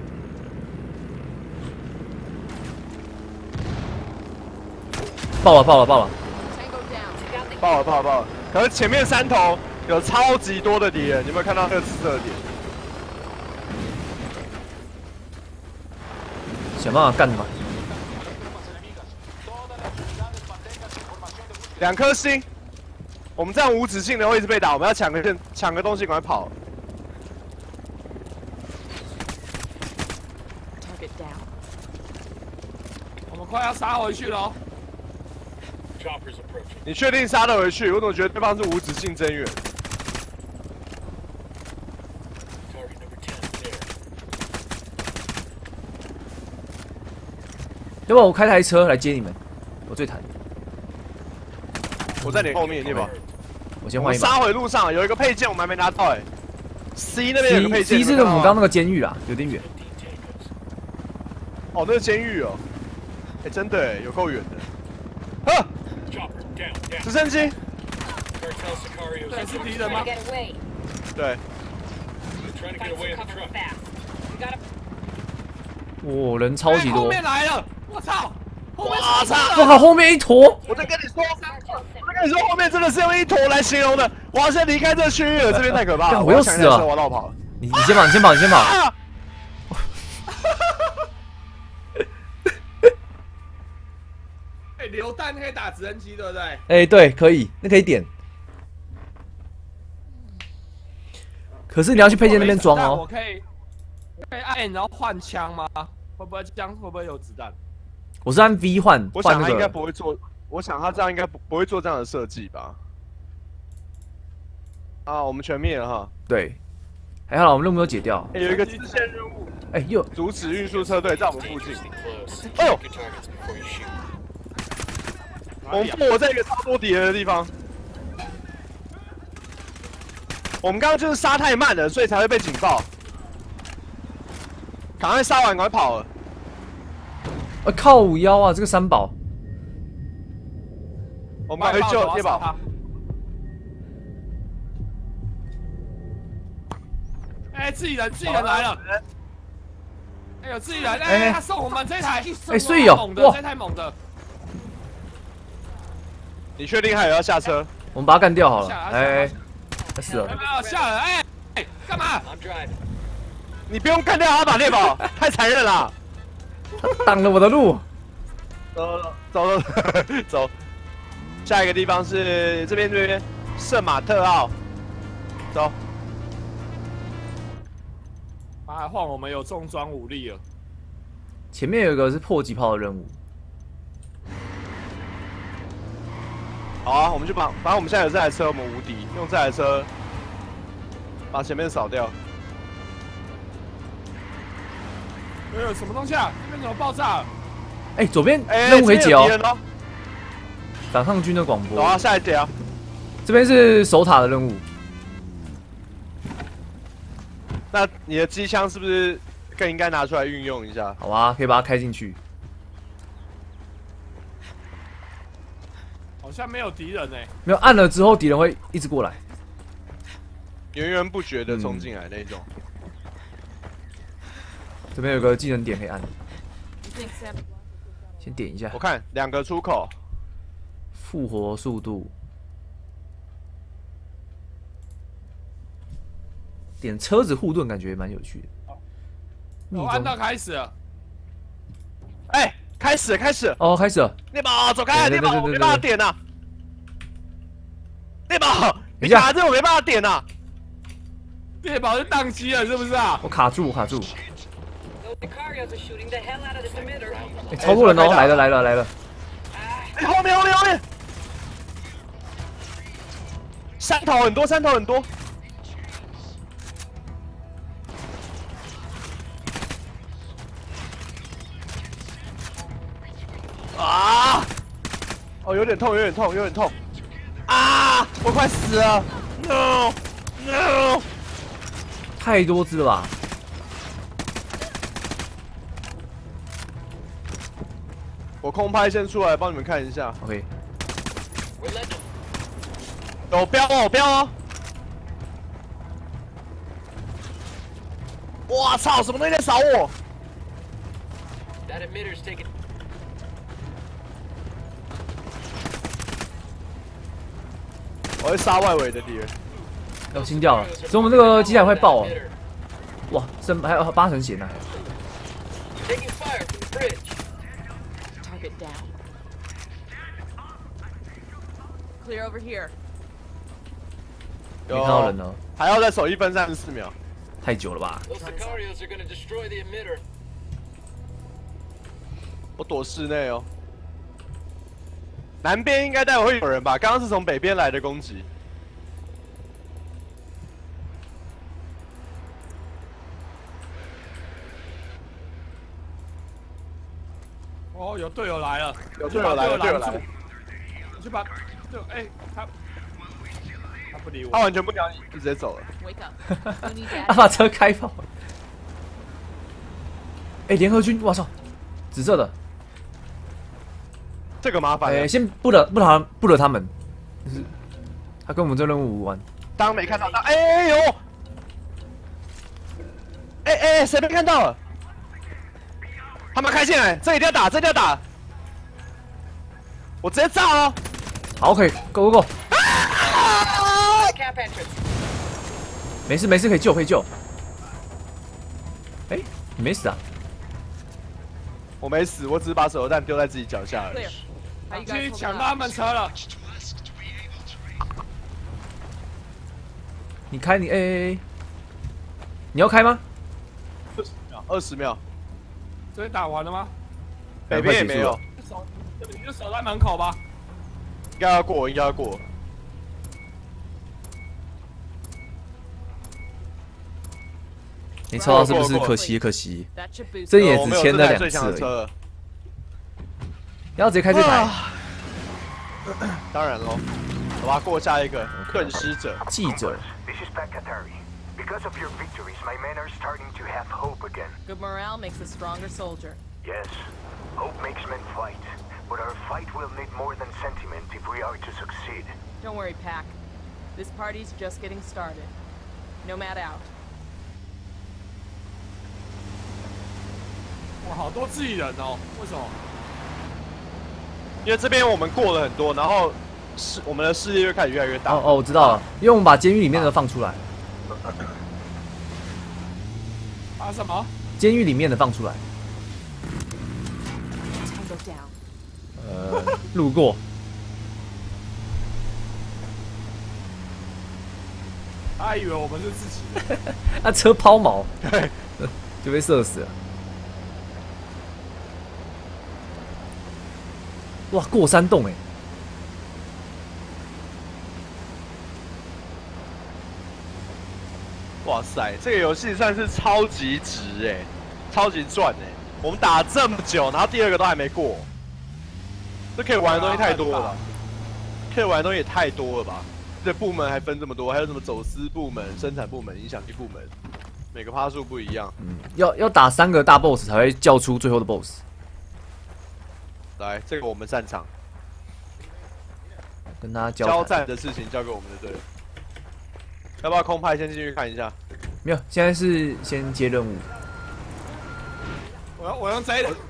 爆了，爆了，爆了！ 爆了，爆了，爆了！可是前面山头有超级多的敌人，你有没有看到那个紫色的点？ 想办法干吧。 两颗星，我们这样无止境的会一直被打，我们要抢个抢个东西，赶快跑。 我们快要杀回去了。 你确定杀得回去？我怎么觉得对方是无止境增援？ 要不然我开台车来接你们，我最坦。 我在你后面，对吧？我们我先换一把。 杀回路上，有一个配件我们还没拿到哎。C 那边有个配 C 件。 C 是我们刚刚那个监狱啦，有点远。 哦，那个监狱哦。哎，真的哎，有够远的。啊！直升机。 对，是敌人吗？ 对。 哇，人超级后多！ 面来了，我操！后面我操！ 我靠，后面一坨！ 我在跟你说，我在跟你说，后面真的是用一坨来形容的。我要先离开这个区域了，这边太可怕了。 我又死了， 我要绕跑了。 你你先跑，你先跑，你先跑。 啊哎，榴弹可以打直升机，对不对？ 哎，对，可以，那可以点。可是你要去配件那边装哦。 我可以，可以按然后换枪吗？会不会这样？会不会有子弹？ 我是按 V 换， 我想他应该换那个。 不会做，我想他这样应该不不会做这样的设计吧？啊，我们全灭了哈。 对，还好啦我们任务有解掉。 哎，有一个支线任务， 哎，又阻止运输车队在我们附近。哎呦！我们复活在一个超多敌人的地方。我们刚刚就是杀太慢了，所以才会被警报。赶快杀完，赶快跑了。 啊靠五幺啊，这个三宝。 我们赶快救猎宝。 哎，自己人，自己人来了。哎有自己人，哎，他送我们这台， 哎，所以哦， 哇，这台猛的。 你确定还有要下车？ 我们把他干掉好了。哎，他死了。 啊，下了，哎，哎，干嘛？ 你不用干掉他把猎宝，太残忍了。 他挡了我的路。 走走走走，下一个地方是这边这边圣马特奥，走。 啊，换我们有重装武力了。 前面有一个是迫击炮的任务。 好啊，我们就把，反正我们现在有这台车，我们无敌，用这台车把前面扫掉。 哎呦，什么东西啊？那边怎么爆炸了？ 哎，左边哎任务可以解哦。 哦反抗军的广播。 走啊，下一节啊。 这边是守塔的任务。 那你的机枪是不是更应该拿出来运用一下？ 好啊，可以把它开进去。 好像没有敌人哎。 没有按了之后，敌人会一直过来， 源源不绝的冲进来那种。 这边有个技能点可以按，先点一下。 我看两个出口， 复活速度，点车子护盾感觉蛮有趣的。 我按到开始了。 哎，开始开始。 哦，开始了。 猎宝走开，猎宝我没办法点呐。猎宝，你下卡这我没办法点呐。 猎宝是宕机了是不是啊？ 我卡住，我卡住。哎，超多人哦！来了来了来了！ 哎，后面后面后面，山头很多，山头很多。啊！哦，有点痛，有点痛，有点痛。啊！我快死了 ！No No！ 太多只了吧？ 我空拍先出来帮你们看一下。 OK。 有标哦，有标哦！我操，什么东西在扫我？我会杀外围的敌人。 要清掉了，所以我们这个机台快爆了。哇，剩还有八成血呢。 Target down. Clear over here. 没看到人呢， 还要再守一分三十四秒， 太久了吧？ 我躲室内哦。南边应该待会会有人吧？刚刚是从北边来的攻击。 哦，有队友来了， 有队友来了，有队友来了， 你去把队友，哎，他他不理我， 他完全不鸟你，就直接走了。 Wake up. You need to 他 add 把车开跑。哎，联合军，我操，紫色的。 这个麻烦了。 哎，先不惹不惹不惹他们，就是他跟我们这任务无关。 当没看到，当哎哎呦，哎哎，谁没看到了？他们开进来，这一定要打，这一定要打！我直接炸哦！ 好 ，OK，Go Go Go！ Cap entrance. 没事没事，可以救可以救。哎，你没死啊？ 我没死，我只是把手榴弹丢在自己脚下而已 clear. How you 去 guys 抢 holding 到他 up? 们车了。 你开你哎哎哎，你要开吗？ 二十秒，二十秒， 这边打完了吗？ 北边也没有， 守，你就守在门口吧。 应该要过，应该要过。 你抽到是不是？可惜可惜， That should boost. 这也我没有只签了这台最两次而已。 强的车。 要直接开这台。 当然喽，好吧，过下一个盾师者。 记者， This is Pakatari. Because of your victories, my men are starting to have hope again. Good morale makes a stronger soldier. Yes, hope makes men fight. But our fight will need more than sentiment if we are to succeed. Don't worry, Pac. This party's just getting started. Nomad out. 哇，好多自己人哦，为什么？ 因为这边我们过了很多，然后势我们的势力越开始越来越大。 哦哦，我知道了，因为我们把监狱里面的放出来， 啊什么？ 监狱里面的放出来。 Tango down. 呃，路过。 他还以为我们是自己人。 那车抛锚， 对， 就被射死了。哇，过山洞哎！ 哇塞，这个游戏算是超级值哎，超级赚哎！我们打了这么久，然后第二个都还没过，这可以玩的东西太多了吧？可以玩的东西也太多了吧？这部门还分这么多，还有什么走私部门、生产部门、影响力部门，每个趴数不一样。 嗯，要要打三个大 boss 才会叫出最后的 boss。 来，这个我们擅长， 跟他交交战的事情交给我们就对了。要不要空拍先进去看一下？ 没有，现在是先接任务。 我要我用这一的。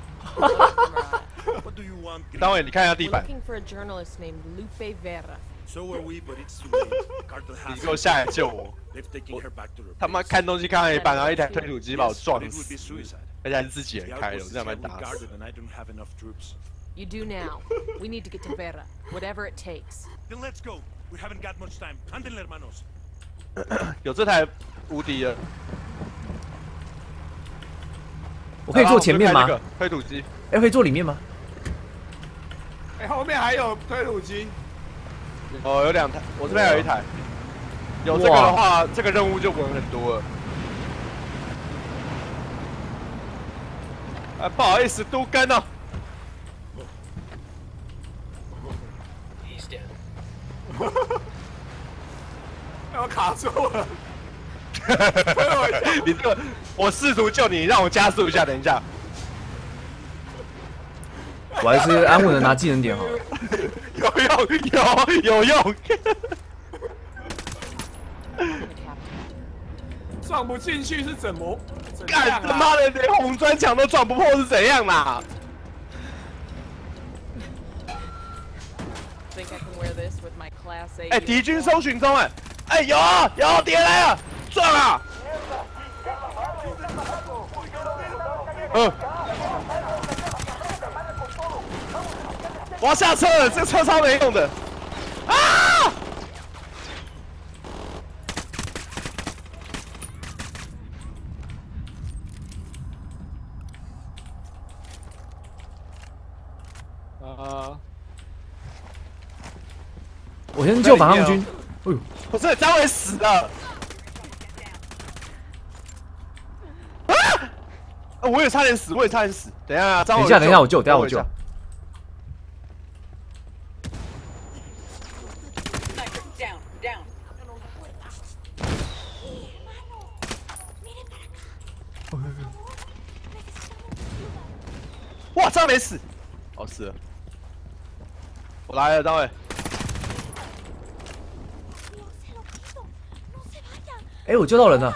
What do you want? 单伟，你看一下地 We're 板。 looking for a journalist named Lupe Vera. So are we, but it's too late. The cartel 你 has 给我下来救我！ They've taken her back to her 他妈 base. 看东西看到一半，然后一台推土机把我 Yes, 撞 but it would 死 be，suicide. 而且还是自己 The 人开的， outpost 我 is 这样把 heavily 打死。 guarded, and I don't have enough troops. You do now. We need to get to Vera, whatever it takes. Then let's go. We haven't got much time. Anden, hermanos. 有这台无敌的， 我可以坐前面吗？ 然后我就开那个推土机， 哎，可以坐里面吗？ 哎、后面还有推土机。 哦，有两台，我这边还有一台。有这个的话，这个任务就稳很多了。啊，不好意思，都跟哦。 哎，我卡住了。 你这个，我试图救你，让我加速一下，等一下。 我还是安稳的拿技能点好了。 有用，有有用。 撞不进去是怎么？怎干样啊？ 他妈的，连红砖墙都撞不破是怎样啦？ Think I can wear this with my Class A? 哎，敌军搜寻中哎，哎有啊有敌人来了，撞啊！嗯，我要下车了，这个车超没用的。啊！ 呃， 我先救反抗军。哎呦， 不是张伟死了。啊！ 我也差点死，我也差点死。等一下，张伟等一下，等一下，我救，等一下我救。 哇，张没死，哦死了，我来了，张伟。 哎，我救到人了。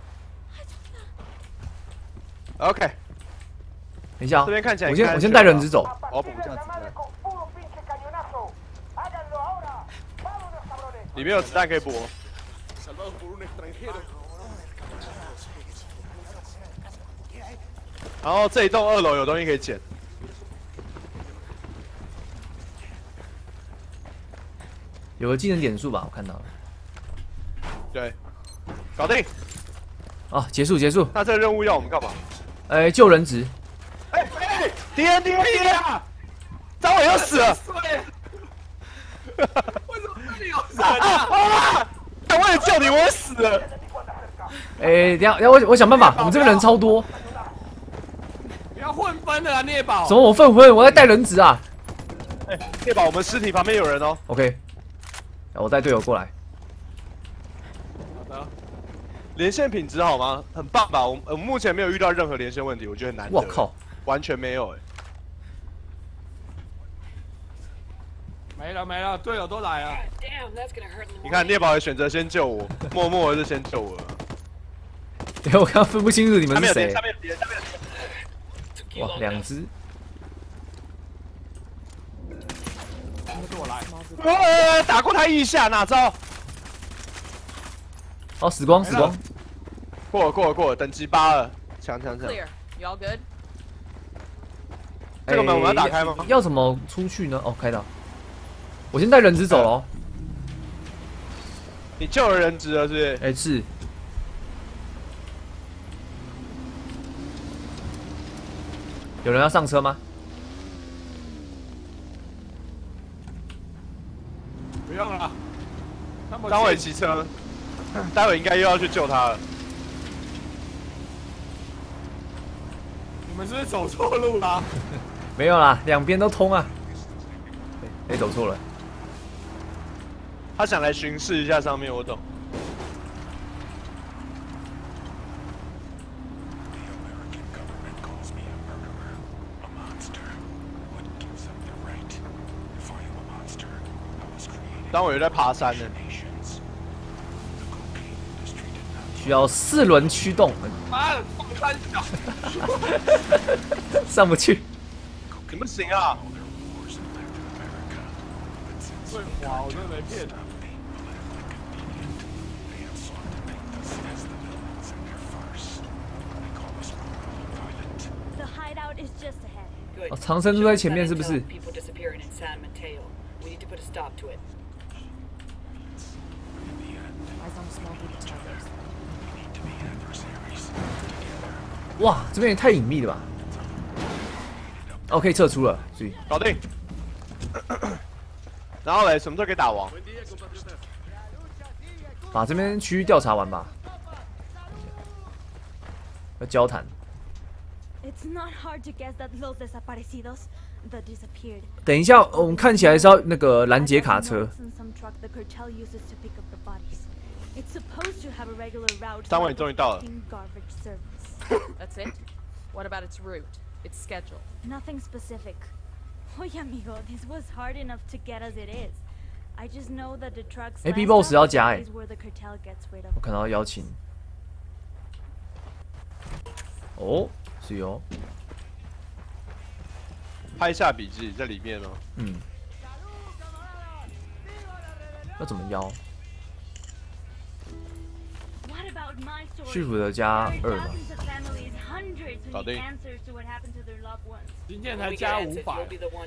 OK， 等一下， 这边看起来我先我先带人质走。 我要补一下子弹。里面有子弹可以补。然后这一栋二楼有东西可以捡。 有个技能点数吧，我看到了。 对，搞定。 啊，结束结束。 那这个任务要我们干嘛？ 哎，救人质。 哎哎，敌人敌人敌人啊！张伟又死了。 为什么这里有人啊？ 啊！我也救你，我也死了。 哎，等下等下我我想办法，我们这边人超多。 不要混分了啊，聂宝！ 怎么我混混？我在带人质啊！ 哎，聂宝，我们尸体旁边有人哦。 OK， 我带队友过来。 好的。 连线品质好吗？很棒吧？我我目前没有遇到任何连线问题，我觉得很难得。 我靠， 完全没有哎。 没了没了，队友都来了。 你看聂宝也选择先救我，默默的就先救我了。 对，我刚刚分不清楚你们是谁。 下面有敌人，下面有敌人。 哇，两只！ 跟我来！ 呃，打过他一下，哪招？ 哦，死光，死光！ 过了，过了，过了，等级八了，强强强。 Clear. You all good? 这个门我们要打开吗？ 要怎么出去呢？哦，开到。我先带人质走哦。 你救了人质了，是不是？ 哎，是。 有人要上车吗？ 不用了。 张伟骑车，待会应该又要去救他了。 你们是不是走错路啦？ 没有啦，两边都通啊。哎、欸，走错了。 他想来巡视一下上面，我懂。 当我有在爬山呢， 需要四轮驱动。 妈的，放三小， 上不去。 你不行啊！ 会滑，我真的没骗。 哦，长生就在前面，是不是？ 哇，这边也太隐秘了吧！哦，可以撤出了，注意。 搞定。然后嘞，什么时候可以打王？ 把这边区域调查完吧。要交谈。等一下，我们看起来是要那个拦截卡车。 三位终于到了。 That's it? What about its route? Its schedule? Nothing specific. Oye, amigo, this was hard enough to get as it is. I just know that the truck's A B boss 要加哎。 is where the cartel gets rid of. 我看到邀请。哦，是哦。 拍下笔记在里面哦。 嗯。要怎么邀？ 续服的加二吧。 搞定。 今天才加五百。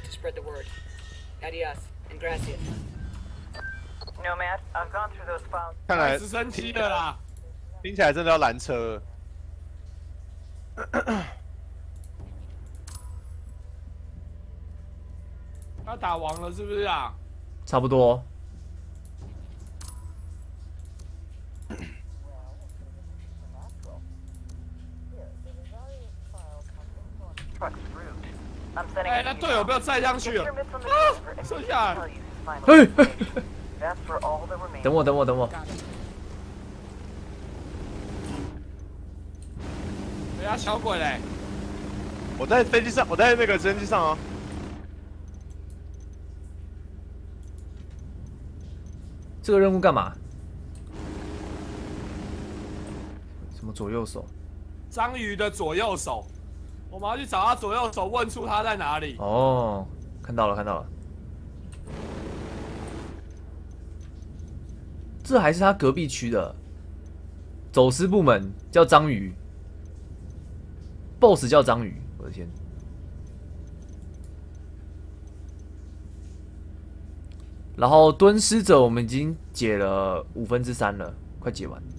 Nomad, I've gone through those files. 看来直升机的啦， 听起来真的要拦车了。 要打王了是不是啊？ 差不多。 Well, 哎，那队友被我载上去了，啊，剩下来。 嘿，等我，等我，等我。 哎呀，小鬼嘞！ 我在飞机上，我在那个直升机上啊。 这个任务干嘛？什么左右手？ 章鱼的左右手，我们要去找他左右手，问出他在哪里。 哦，看到了，看到了。这还是他隔壁区的走私部门，叫章鱼 ，boss 叫章鱼，我的天！然后蹲尸者我们已经解了五分之三了，快解完。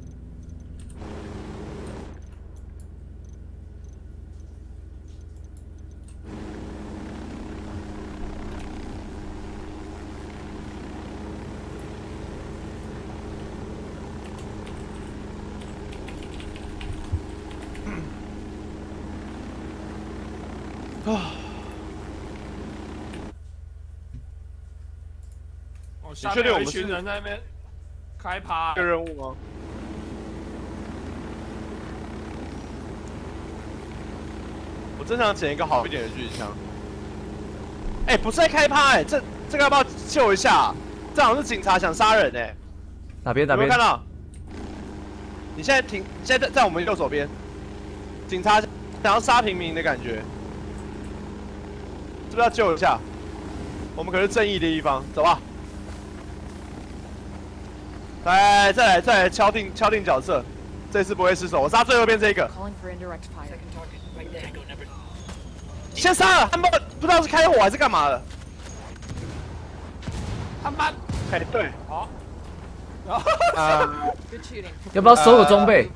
啊！哦，下面有一群人在那边开趴。 这个任务吗？我真想捡一个好一点的狙击枪。哎、欸，不是在开趴哎、欸，这这个要不要救一下、啊？这好像是警察想杀人哎、欸。 哪边哪边？ 有没有看到？你现在停，现在在在我们右手边，警察想要杀平民的感觉。是不是要救一下？我们可是正义的一方，走吧。来，再来，再来敲定敲定角色，这次不会失手。我杀最右边这个。先杀了，他们不知道是开火还是干嘛的。 他妈！ 哎，对， 好。 呃， 要不要收个装备？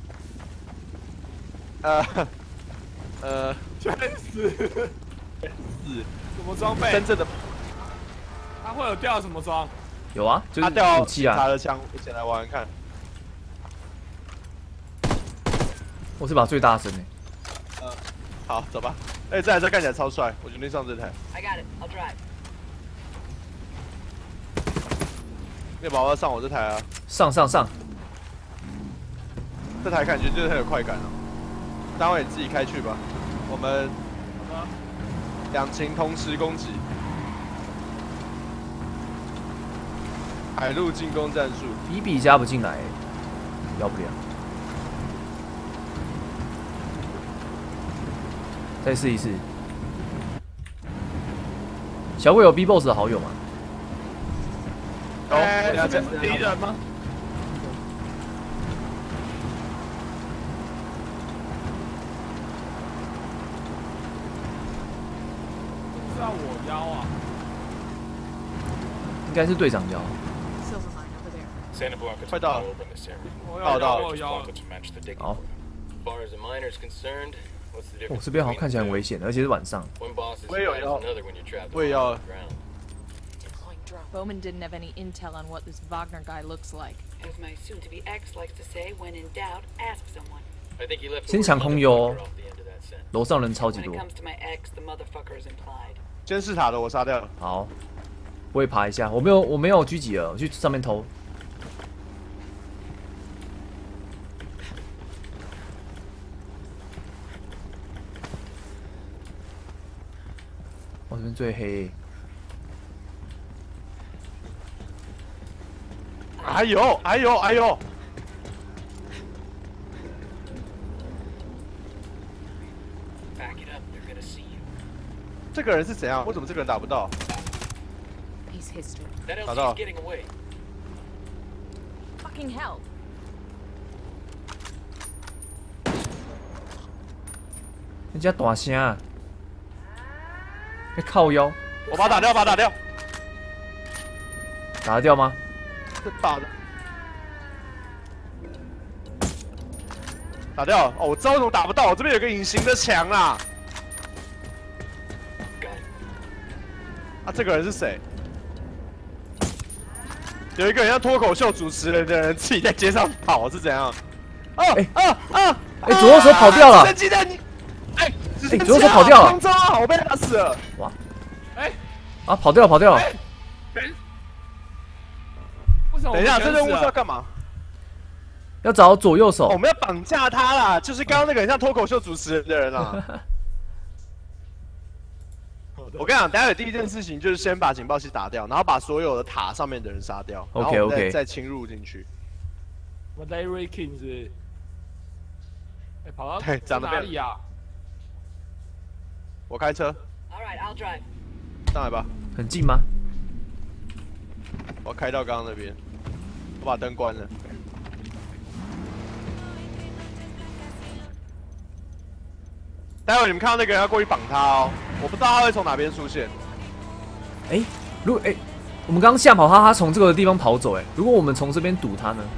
呃，呃， 全死。 是什么装备？ 真正的， 他会有掉什么装？ 有啊，就是他掉武器啊。 他的枪，我捡来玩玩看。 我是把最大声的。 呃，好，走吧。哎、欸，这台车看起来超帅，我决定上这台。 I got it. I'll drive. 那宝宝上我这台啊。 上上上。 这台感觉就是很有快感哦。单位你自己开去吧，我们。两情同时攻击，海陆进攻战术。 比比加不进来，要不了。再试一次。小鬼有 B boss 的好友吗？ 有， 哎，这边是敌人吗？要我腰啊！ 应该是队长腰。 快到了， 到到我腰了。 好。哦，这边好像看起来很危险，而且是晚上。 我也有腰，我也要。 Bowman didn't have any intel on what this Wagner guy looks like. As my soon-to-be ex likes to say, when in doubt, ask someone. 先抢空优，楼上人超级多。 监视塔的我杀掉了。 好，我也爬一下，我没有我没有狙击了，我去上面偷。我这边最黑。 哎呦哎呦哎呦！这个人是怎样？为什么这个人打不到？打到。 Fucking hell！ 人家大声啊！被靠腰。 我把他打掉，把他打掉。 打得掉吗？ 这打的。打掉了哦！我知道为什么打不到，我这边有个隐形的墙啊！啊，这个人是谁？有一个人像脱口秀主持人的人自己在街上跑，是怎样？哦， 哎啊啊！ 哎，左右手跑掉了！ 直升机在你，哎， 哎，左手跑掉了。 中啊，我被打死了。 哇！哎， 啊，跑掉了，跑掉了。 等，为什么？ 等一下，这任务是要干嘛？ 要找左右手。 我们要绑架他啦，就是刚刚那个很像脱口秀主持人的人啊。我跟你讲，待会第一件事情就是先把警报器打掉，然后把所有的塔上面的人杀掉，然后我们再再侵入进去。 我们 Larry King 是，哎，跑到对，长得哪里啊？ 我开车。 All right, I'll drive. 上来吧。 很近吗？ 我开到刚刚那边，我把灯关了。待会你们看到那个人要过去绑他哦，我不知道他会从哪边出现。 哎、欸，如果哎、欸，我们刚刚吓跑他，他从这个地方跑走，哎，如果我们从这边堵他呢？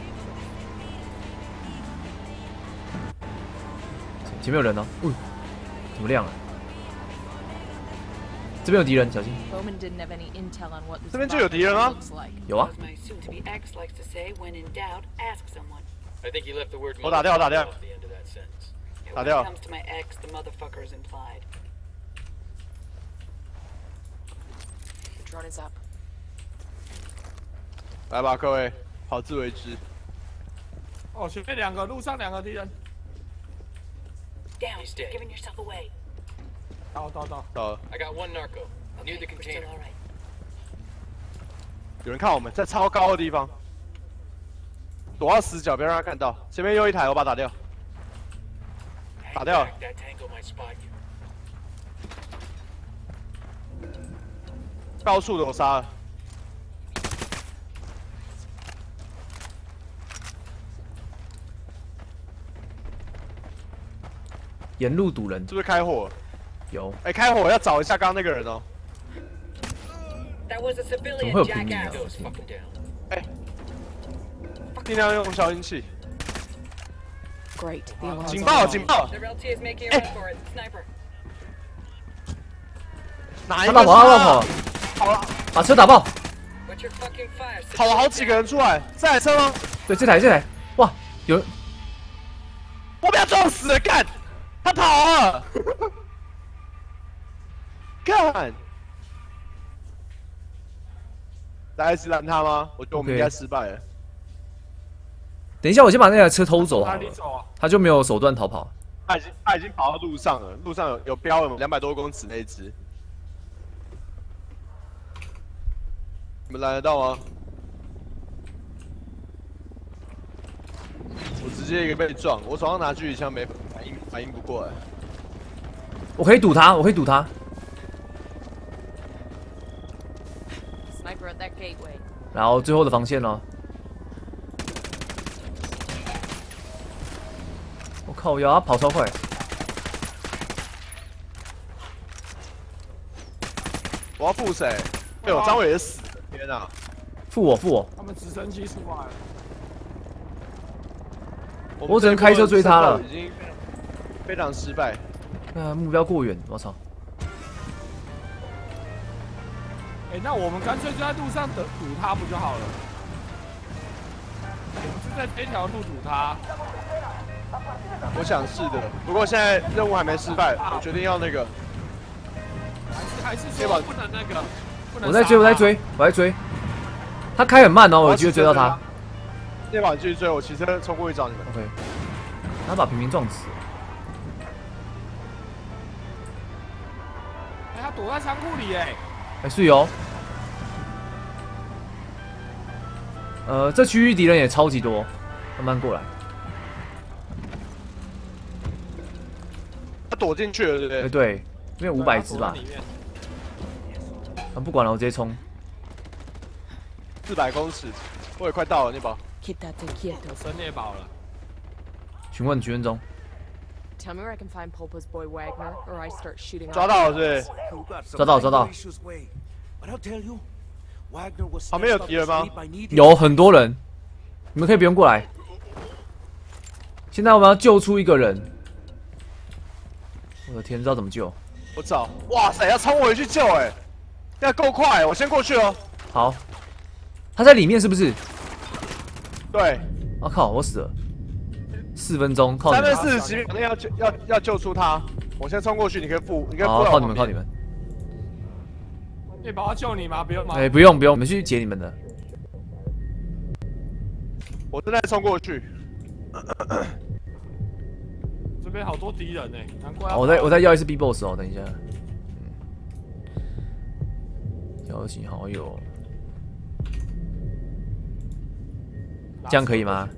前面有人哦，嗯，怎么亮了？这边有敌人，小心。 这边就有敌人啊！ 有啊。 我打掉，我打掉。打掉。来吧，各位，好自为之。 哦，前面两个，路上两个敌人。 Down, giving yourself away. 到到到到了。 I got one narco near the container. 有人看我们在超高的地方，躲到死角，不要让他看到。前面又一台，我把它打掉。打掉了。高处的我杀了。 沿路堵人， 是不是开火？ 有。 哎、欸，开火要找一下刚刚那个人哦。 怎么会有平民啊？ 哎，尽量用消音器。警报！警报！哎，哪一个？ 他跑，他跑， 跑了， 把车打爆。 跑了好几个人出来，这台车吗？ 对，这台，这台，哇，有！ 我被他撞死了，干！他跑了，干！来一次拦他吗？我觉得我们应该失败了。 等一下，我先把那台车偷走好了， 走啊、 他就没有手段逃跑。 他已经他已经跑到路上了，路上有有标了两百多公尺那一只。你们拦得到吗？我直接一个被撞，我手上拿狙击枪没反应反应不过来。 我可以堵他，我可以堵他。然后最后的防线呢？我靠，呀，他跑超快！ 我要付谁？哎呦，张伟也死了！天哪！ 付我，付我！ 他们直升机出来了。 我只能开车追他了， 已经非常失败。 啊，目标过远，我操！ 哎、欸，那我们干脆就在路上等堵他不就好了？我们就在这条路堵他。 我想是的，不过现在任务还没失败，我决定要那个。 还是还是说不能那个？不能我在追，我在追，我在追。他开很慢哦，我有机会追到他。 那把你继续追，我骑车冲过去找你们。 OK。他把平民撞死。 哎、欸，他躲在仓库里哎。 哎，是有。呃，这区域敌人也超级多，慢慢过来。 他躲进去了，对不对？ 哎，对，因为五百只吧。啊，不管了，我直接冲。 四百公尺，我也快到了那把。 有生猎宝了。 询问，询问中。 抓到了，是抓到，抓到。 旁边有敌人吗？ 有很多人，你们可以不用过来。现在我们要救出一个人。我的天，知道怎么救？ 我找，哇塞，要冲回去救哎、欸，要够快，我先过去哦。 好，他在里面是不是？ 对。 我、啊、靠，我死了。四分钟，靠你！ 三分四十几秒内要救要要救出他。 我先冲过去，你可以扶，你可以扶好， 在我靠你们， 旁边靠你们。 可以帮我救你吗？不用吗？ 哎，不用不用，我们去解你们的。 我正在冲过去。 这边好多敌人呢，难怪。 我再我再要一次 B boss 哦，等一下。邀请好友，这样可以吗？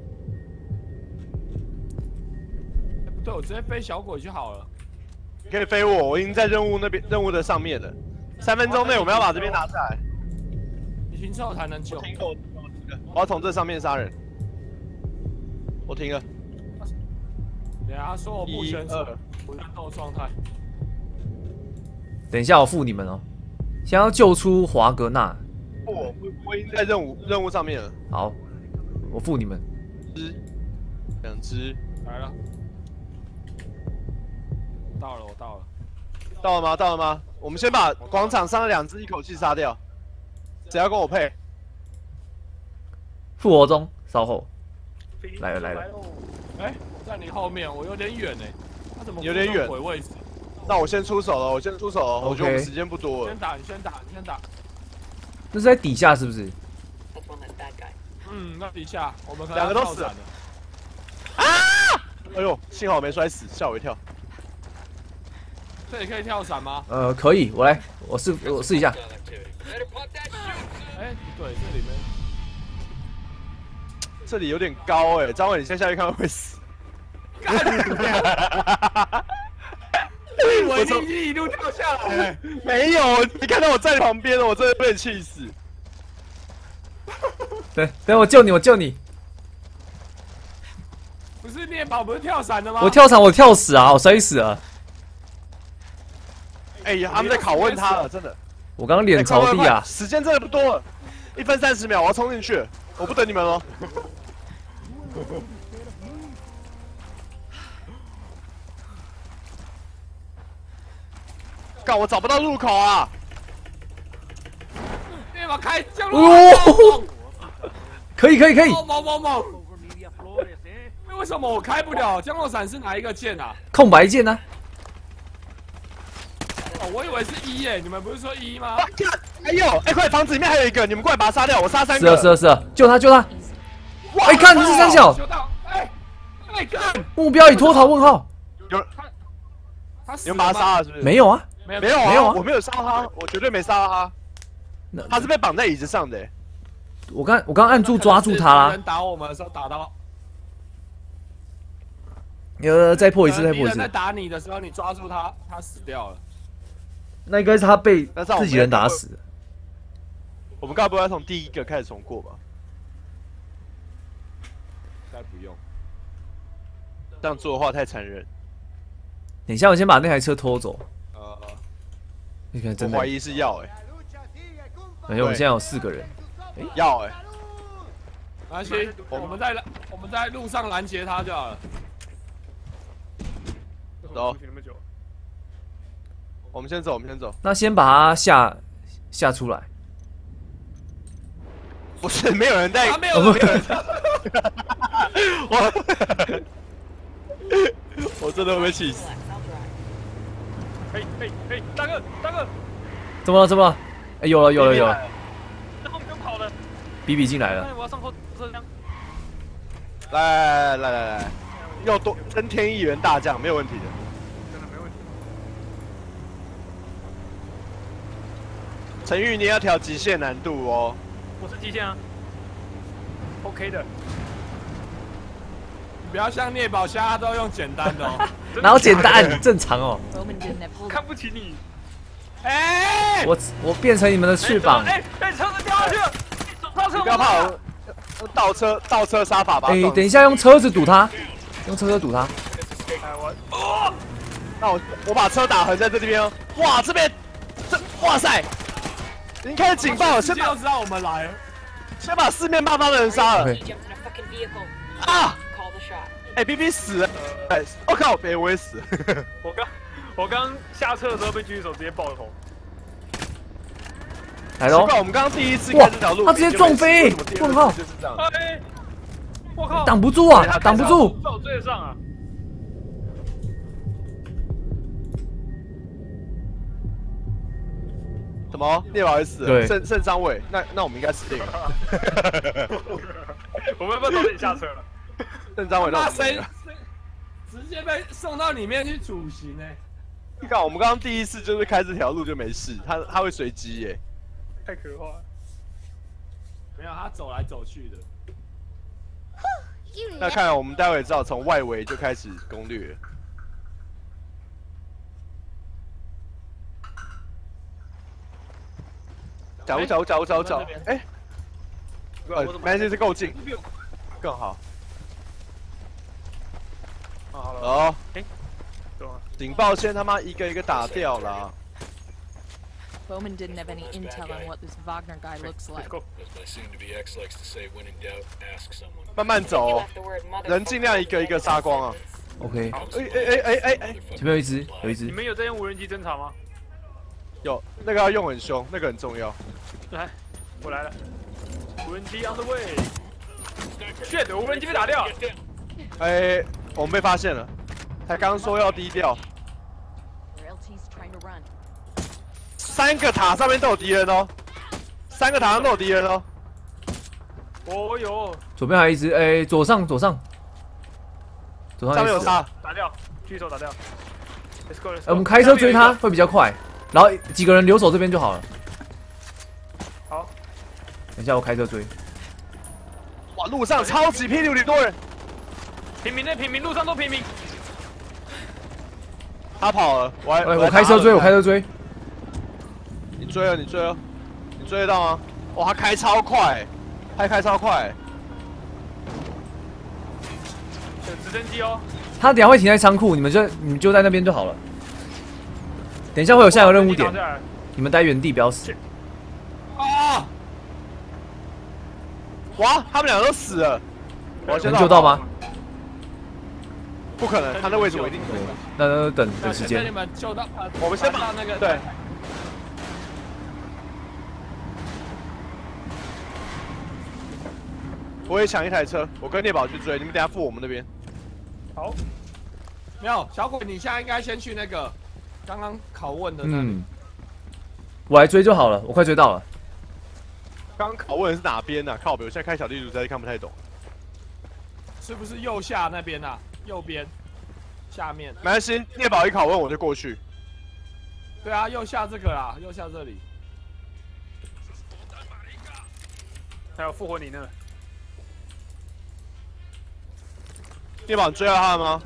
不对，我直接飞小鬼就好了。 你可以飞我，我已经在任务那边任务的上面了。三分钟内我们要把这边拿下来。 你停车才能救。 停我，我要从这上面杀人。我停了。 等下他说我不选手，我战斗状态。 等一下，我付你们哦。先要救出华格纳。 我我已经在任务任务上面了。 好，我付你们。 只两只来了。到了，我到了。 到了吗？到了吗？我们先把广场上的两只一口气杀掉。谁要跟我配？ 复活中，稍后。来了来了。 哎，在你后面，我有点远哎。他怎么有点远？ 鬼位置。 那我先出手了，我先出手了。 Okay. 我觉得我们时间不多了。 先打，你先打，你先打。 那是在底下是不是？ 嗯，那底下我们两个都死了。啊！哎呦，幸好我没摔死，吓我一跳。 这里可以跳伞吗？ 呃，可以，我来，我试我试一下。 哎，不对，这里面这里有点高哎，张伟，你现在下去看会不会死？ 我从一路跳下来， 没有，你看到我在旁边了，我真的被气死。 等等，我救你，我救你。 不是猎宝不是跳伞的吗？ 我跳伞，我跳死啊，我摔死了。 哎呀，他们在拷问他了，真的。 我刚刚脸朝地啊！ 时间真的不多了，一分三十秒，我要冲进去，我不等你们了。干，我找不到入口啊！ 猎宝开降落。 哦，可以可以可以。 猛猛猛！为什么我开不了？降落伞是哪一个键啊？ 空白键呢？ 哦，我以为是一耶，你们不是说一吗？ 哎呦，哎快，房子里面还有一个，你们过来把他杀掉，我杀三个。 是啊是啊是啊，救他救他！哎，看这是三小。 哎哎干！ 目标已脱逃？问号。 有他他你们把他杀了是不是？ 没有啊， 没有没有没有啊， 我没有杀他，我绝对没杀他。他是被绑在椅子上的。 我刚我刚按住抓住他啦。 人打我们的时候打到。 呃，再破一次，再破一次。 在打你的时候，你抓住他，他死掉了。 那应该是他被自己人打死的。 我们该不会要从第一个开始重过吧？ 该不用。 这样做的话太残忍。 等一下，我先把那台车拖走。 呃， 你看，真的。 我怀疑是要哎。 没有，我们现在有四个人。 哎，要哎。 没关系，我们在我们在路上拦截他就好了。 走。我们先走，我们先走。 那先把他下下出来。 不是，没有人在。 他没有人。 我我真的会被气死。 嘿嘿嘿，大哥大哥， 怎么了？怎么了？哎，有了有了有了。 这后面用跑的。 比比进来了。 我要上后车厢。 来来来来来，要多增添一员大将，没有问题的。 真的没问题。 陈玉，你要调极限难度哦。 我是极限啊。OK 的。你不要像猎宝虾都用简单的哦。 哪有简单？正常哦。 看不起你。哎！ 我我变成你们的翅膀。 哎哎，车子掉下去了！ 你不要怕，我倒车倒车杀法吧。 哎，等一下用车子堵他，用车子堵他。 哦，那我我把车打横在这边哦。哇，这边这哇塞，已经开始警报了，先把知道我们来了， 先把四面八方的人杀了。啊！哎 ，B B 死了！哎，我靠，别我也死。 我刚我刚下车的时候被狙击手直接爆头。 来喽！ 奇怪，我们刚刚第一次看这条路， 他直接撞飞，问号！ 就是这样。 哎，我靠！ 挡不住啊，挡不住！ 在我追得上啊！ 什么？聂宝也死了， 对圣圣张伟，那那我们应该死定了。 我们要不要早点下车了？ 圣张伟那那谁直接被送到里面去处刑呢？ 你看，我们刚刚第一次就是开这条路就没事，他他会随机耶， 太可怕了。没有，他走来走去的。 那看来我们待会只好从外围就开始攻略。假如假如假如假如假如，哎，呃，没关系，是够近，更好。 好了。 哦， 哎，走啊！ 警报先他妈一个一个打掉了。 Bowman didn't have any intel on what this Wagner guy looks like. Oh, 慢慢走，人尽量一个一个杀光啊。 OK。 哎哎哎哎哎哎， 前面有一只，有一只。 你们有在用无人机侦查吗？ 有，那个要用很凶，那个很重要。 来，我来了。无人机 on the way。shit， 无人机被打掉。 哎，我们被发现了。他刚说要低调。 三个塔上面都有敌人哦，三个塔上都有敌人哦。 哦哟， 左边还有一只，哎，左上左上，左上上面有杀， 打掉，狙手打掉。Let's go， 我们开车追他会比较快，然后几个人留守这边就好了。 好， 等一下我开车追。 哇，路上超级霹雳里多人， 平民内平民，路上都平民。 他跑了，我还哎，我开车追，我开车追。 你追了，你追了，你追得到吗？哇，他开超快，他开超快。 有直升机哦。 他等下会停在仓库，你们就你们就在那边就好了。等一下会有下一个任务点，你们待原地不要死。 啊！哇，他们两个都死了。我先能救到吗？ 不可能，他那位置我一定可以。 那那等等时间。 你们救到， 我们先把那个对。 我也抢一台车，我跟聂宝去追，你们等下附我们那边。 好，没有小鬼，你现在应该先去那个刚刚拷问的那里。 嗯，我来追就好了，我快追到了。 刚刚拷问的是哪边呢、啊？靠北，我现在开小地图实在是看不太懂。 是不是右下那边啊？右边，下面。 没关系，聂宝一拷问我就过去。 对啊，右下这个啦，右下这里。还有复活你呢。 聂宝，你追到他了吗？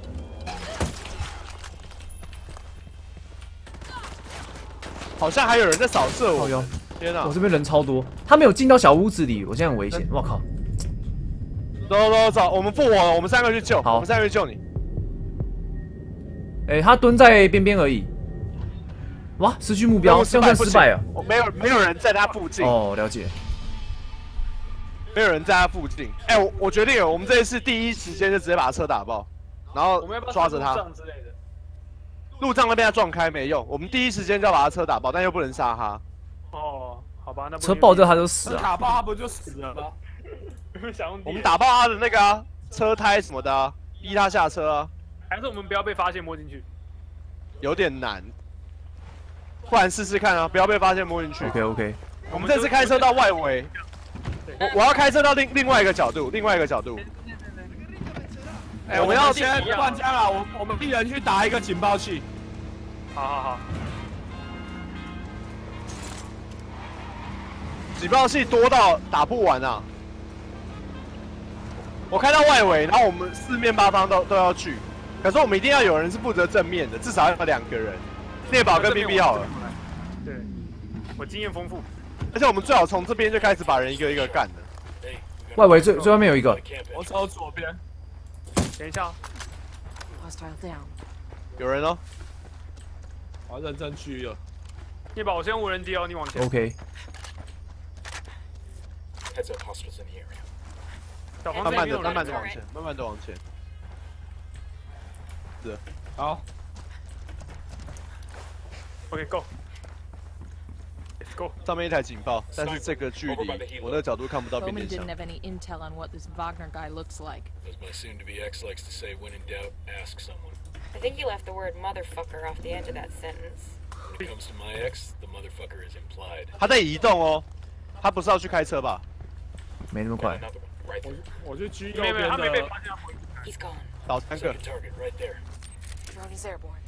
好像还有人在扫射我。 有， 天哪！ 我这边人超多，他没有进到小屋子里，我现在很危险。我靠！ 走走走，我们复活了，我们三个去救。 好， 我们三个去救你。 哎，他蹲在边边而已。哇，失去目标，这样算失败啊！ 没有，没有人在他附近。 哦，了解。 没有人在他附近。哎、欸，我我决定了，我们这一次第一时间就直接把他车打爆，然后抓着他。路障那边他撞开没用，我们第一时间就要把他车打爆，但又不能杀他。 哦，好吧，那车爆掉他就死了。 打爆他不就死了吗？ 我们打爆他的那个、啊、车胎什么的、啊，逼他下车啊。 还是我们不要被发现摸进去？ 有点难，不然试试看啊，不要被发现摸进去。 OK OK。 我们这次开车到外围。 我我要开车到另另外一个角度，另外一个角度。哎、欸，我们要先换家了，我我们一人去打一个警报器。 好好好。 警报器多到打不完啊！我开到外围，然后我们四面八方都都要去，可是我们一定要有人是负责正面的，至少要有两个人。聂宝跟 B B 好了。 对，我经验丰富。 而且我们最好从这边就开始把人一个一个干的。 外围最最外面有一个， 我走左边。等一下。 有人哦。 我要认真狙了。聂宝，我先用无人机哦，你往前。 OK。 慢慢的，慢慢的往前，慢慢的往前。是。 好。OK，Go。 上面一台警报，但是这个距离，我那个角度看不到变电箱。 Bowman didn't have any intel on what this Wagner guy looks like. As my soon-to-be ex likes to say, when in doubt, ask someone. I think you left the word motherfucker off the end of that sentence. When it comes to my ex, the motherfucker is implied. 他在移动哦，他不是要去开车吧？ 没那么快。 我我就狙右没有没有， 边他没被的。 发现。 He's gone. 倒三个。 Target right there. Drone is airborne.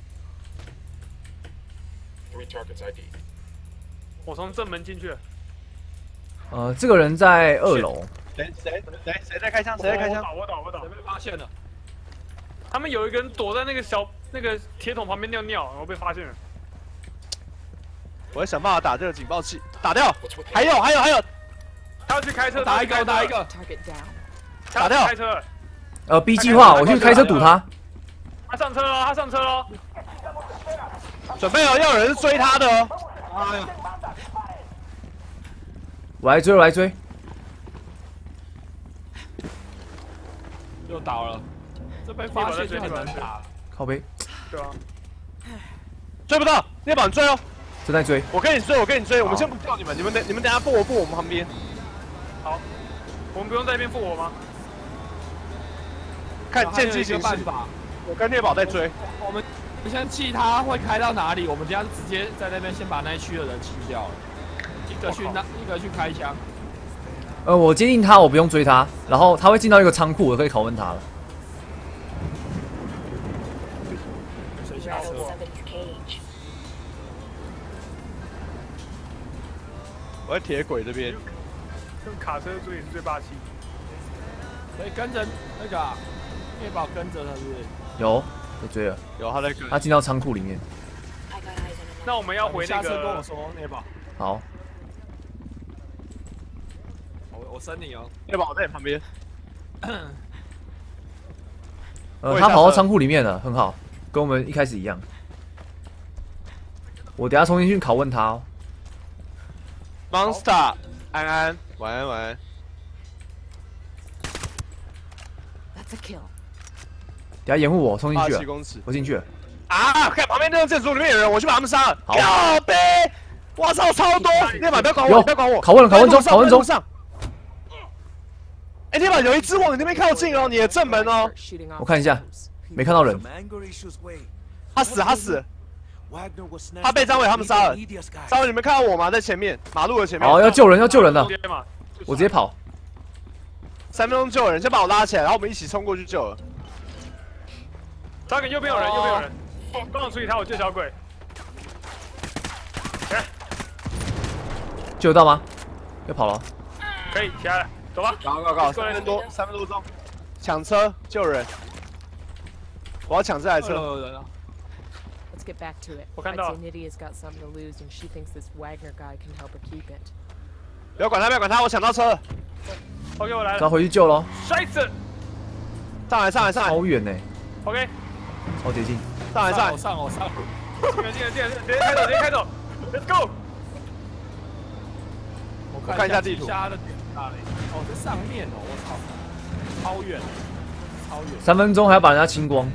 Three targets I D. 我从正门进去了。 呃，这个人在二楼。 谁谁谁谁在开枪？谁在开枪？ 我倒我倒我倒。 被发现了。 他们有一个人躲在那个小那个铁桶旁边尿尿，然后被发现了。 我会想办法打这个警报器，打掉。还有还有还有， 他要去开车， 打一个打一个。 Target down. 打掉。 开车。 呃 ，B 计划，我去开车堵他。 他上车了，他上车了。 准备哦，要有人追他的哦。哎呀， 我来追，我来追。 又倒了，这被发现就很难打。 靠背。 对啊。 追不到，猎宝你追哦。 正在追。 我跟你追，我跟你追，我们先不救你们，你们等你们等下附我附我们旁边。 好，我们不用在那边附我吗？ 看见机行事，我跟猎宝在追。 我们先气他会开到哪里，我们等下直接在那边先把那一区的人气掉了，一个去那，一个去开枪。 呃，我接近他，我不用追他，然后他会进到一个仓库，我可以拷问他了。 谁下车？ 我在铁轨这边。 用卡车追也是最霸气。 可以跟着那个。 猎宝跟着他是不是？ 有，被追了。 有他在跟。 他进到仓库里面。 那我们要回那个。 下车跟我说，猎宝。 好。 我我升你哦。 猎宝在你旁边。 呃，他跑到仓库里面了，很好，跟我们一开始一样。我等下重新去拷问他哦。 Monster， 安安，晚安晚安。 That's a kill. 等下掩护我，冲进去了。 七公尺， 我进去了。 啊！看旁边那个建筑里面有人，我去把他们杀了。靠背！我操，超多！猎马不要管我，不要管我。 拷问了，拷问中，拷问中。 哎，猎马有一只往你那边靠近哦，你的正门哦。 我看一下，没看到人。 他死，他死。他被张伟他们杀了。张伟，你们看到我吗？在前面，马路的前面。 好，要救人，要救人了。我直接跑。 三分钟救人，先把我拉起来，然后我们一起冲过去救了。 张肯右边有人，右边有人，刚好处理他，我救小鬼。 救得到吗？要跑了。 可以起来了，走吧。 搞搞搞，三分多，三分多钟，抢车救人。我要抢这台车。 Let's get back to it. 我看到。 Nydia's got something to lose, and she thinks this Wagner guy can help her keep it. 不要管他，不要管他，我抢到车了。 OK， 我来了。 要回去救喽。 摔死！ 上来，上来，上来。 好远呢。 OK。 超接近。 上来，上来， 上我上我。 进来，进来，进来，直接开走，直接开走。Let's go。 我看一下地图。下的点哪里？哦，在上面哦，我操，超远，超远。 三分钟还要把人家清光。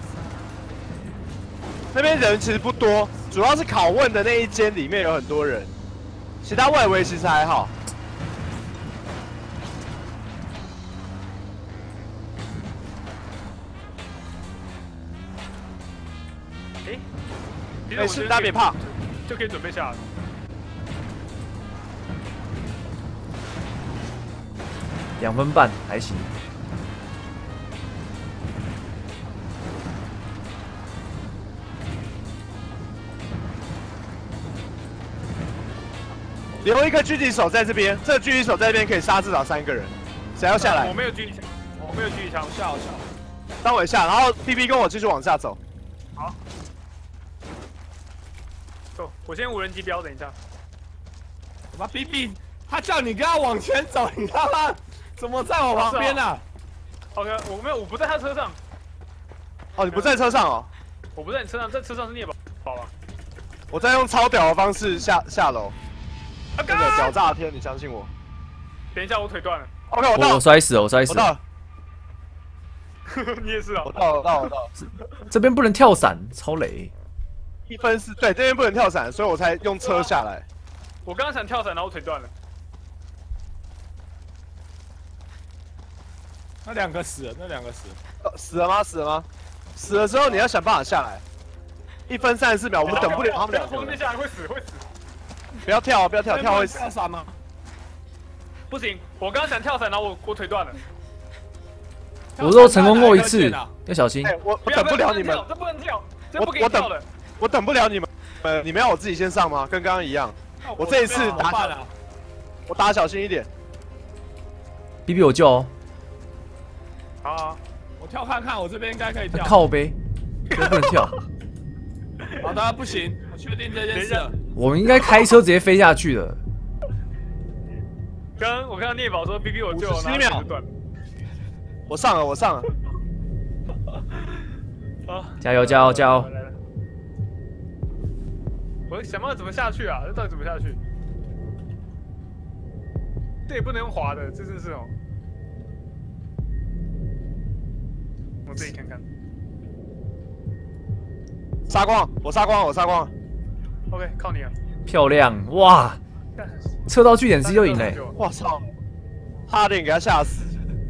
那边人其实不多，主要是拷问的那一间里面有很多人，其他外围其实还好。 没事，大家别怕， 就可以准备下了。 两分半还行。 留一个狙击手在这边，这个狙击手在这边可以杀至少三个人。谁要下来？ 我没有狙击枪，我没有狙击枪， 下我下。 当我下，然后 B B 跟我继续往下走。 好。 我先无人机标，等一下。 我妈 B B， 他叫你跟他往前走，你他妈怎么在我旁边啊 ？OK， 我没有，我不在他车上。 哦，你不在车上哦？ 我不在你车上，在车上是聂宝宝啊。 我在用超屌的方式下下楼。真的屌炸天，你相信我。 等一下，我腿断了。 OK， 我到了。 我摔死了，我摔死了。 我到了。 你也是啊？ 我到了，到了，到了。 这边不能跳伞，超雷。 一分是对，这边不能跳伞，所以我才用车下来。 我刚刚想跳伞，然后我腿断了。 那两个死了，那两个死了。 呃，死了吗？死了吗？死了之后你要想办法下来， 一分三十四秒，我们等不了他们两个。 从接下来会死会死。 不要跳，不要跳，跳会死。 跳伞吗？ 不行，我刚刚想跳伞，然后我我腿断了。 我都成功过一次，要小心。 哎，我我等不了你们， 这不能跳，这我不给你跳的。 我等不了你们，呃，你们要我自己先上吗？跟刚刚一样。我这一次打小，我打小心一点。 B B 我救哦。 好，我跳看看，我这边应该可以跳。 靠背，都不能跳。 好的，不行，我确定这件事。 我们应该开车直接飛下去的。 刚刚我看到聂宝说 B B 我救了， 十秒，我上了，我上了。 好， 加油加油加油！ 我想办法怎么下去啊？这到底怎么下去？这也不能用滑的，这真是哦。我自己看看。 杀光，我杀光，我杀光。 OK， 靠你了。 漂亮，哇！测到据点 C 就赢嘞！ 我操，差点给他吓死。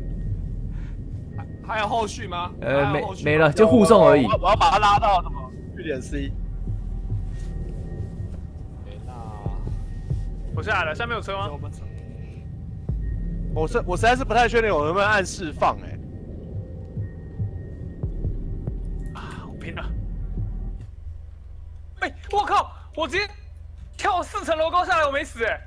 还有后续吗？ 呃，没没了，就护送而已。 我我要把他拉到什么据点 C。 我下来了，下面有车吗？ 我是我实在是不太确定我能不能按释放哎、 欸。啊，我拼了！哎、欸，我靠！我直接跳四层楼高下来，我没死哎、欸。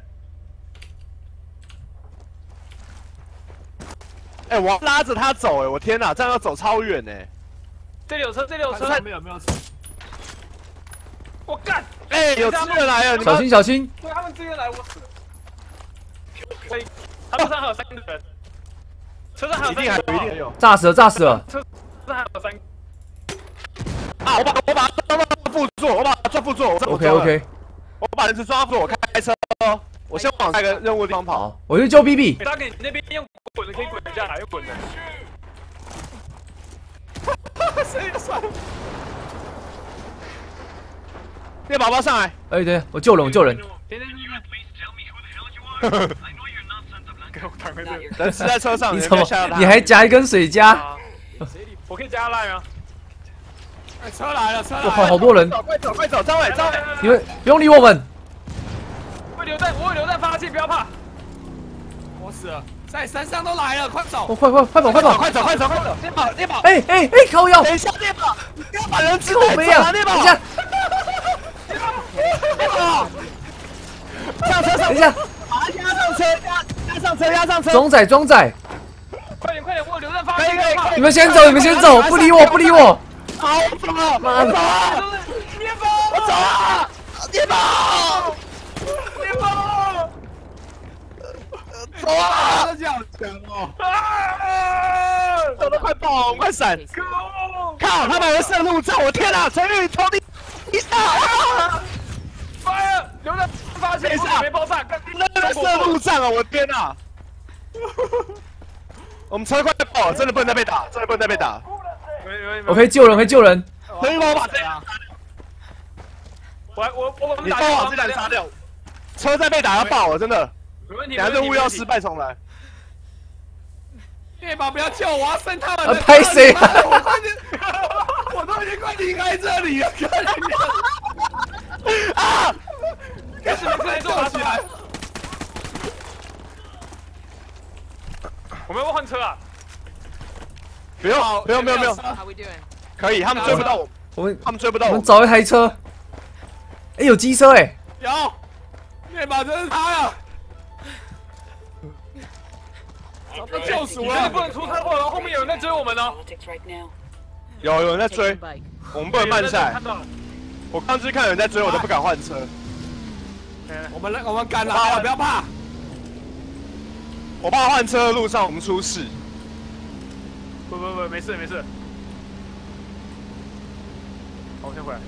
哎、欸，我要拉着他走哎、欸，我天哪，这样要走超远哎、欸。 这里有车，这里有车。 没有没有车。 我干！ 哎、欸，有支援来了， 小心小心！ 对，他们支援来，我死了。可以，他们车上还有三个人，车上还有三个人， 一定还有，一定有。 炸死了，炸死了！ 车上还有三个。 啊！我把我把他装到副座，我把他装副座。 OK OK。 我把人质装到副座，我开车哦。我先往那个任务地方跑。 我去救 B B。 他给你那边用滚的可以滚下来，用滚的。 谁算？ 猎宝宝上来！ 哎、欸，对，我救人，我救人。 人死在车上， 你怎么？ 你你还夹一根水夹？ 我可以加赖吗？ 哎，车来了，车来了！ 哇，好多人！ 快走，快走，张伟，张伟， 你们不用理我们。 会留弹，我会留弹发气，不要怕。 我死了，在山上都来了，快走！ 哦，快快快跑，快跑， 快走，快走，快走！猎宝，猎宝！ 哎哎哎，靠腰！ 等一下，猎宝，不要把人质带走啊！ 猎宝， 等一下。 上车上！ 等一下， 把他压上车，压压上车，压上车！ 装载装载！ 快点快点，我有榴弹发射！ 你们先走，你们先走，不理我，不理我！ 好，我走了， 妈的！ 猎宝， 我走了，猎宝， 猎宝， 走啊！ 这好强哦！ 啊！走得快爆了，我们快闪！靠，他把人射路障，我天哪！陈宇从你你上！ fire！ 榴弹发现，没爆炸， 那个射路障啊！我天哪！我们车快爆了，真的不能再被打，真的不能再被打。 我可以救人，可以救人。 可以帮我把这辆， 我我我你帮我把这辆杀掉。车再被打要爆了，真的。 没问题， 等下任务要失败重来。 猎宝不要救我，要升他们。 啊，拍谁啊？ 我快点，我都已经快离开这里了，看你啊！ 开始快救起来！ 我们要不要换车啊？ 不用，不用，不用，不用。可以，他们追不到我。 我们他们追不到我。我们找一台车。哎，有机车哎。 有，猎宝真是他了。都救赎了， 不能出车祸了，后面有人在追我们呢。 有有人在追，我们不能慢下来。我刚才看有人在追，我都不敢换车。 我们我们赶来了，不要怕。 我怕换车的路上我们出事。 不不不，没事没事。好，我先回来。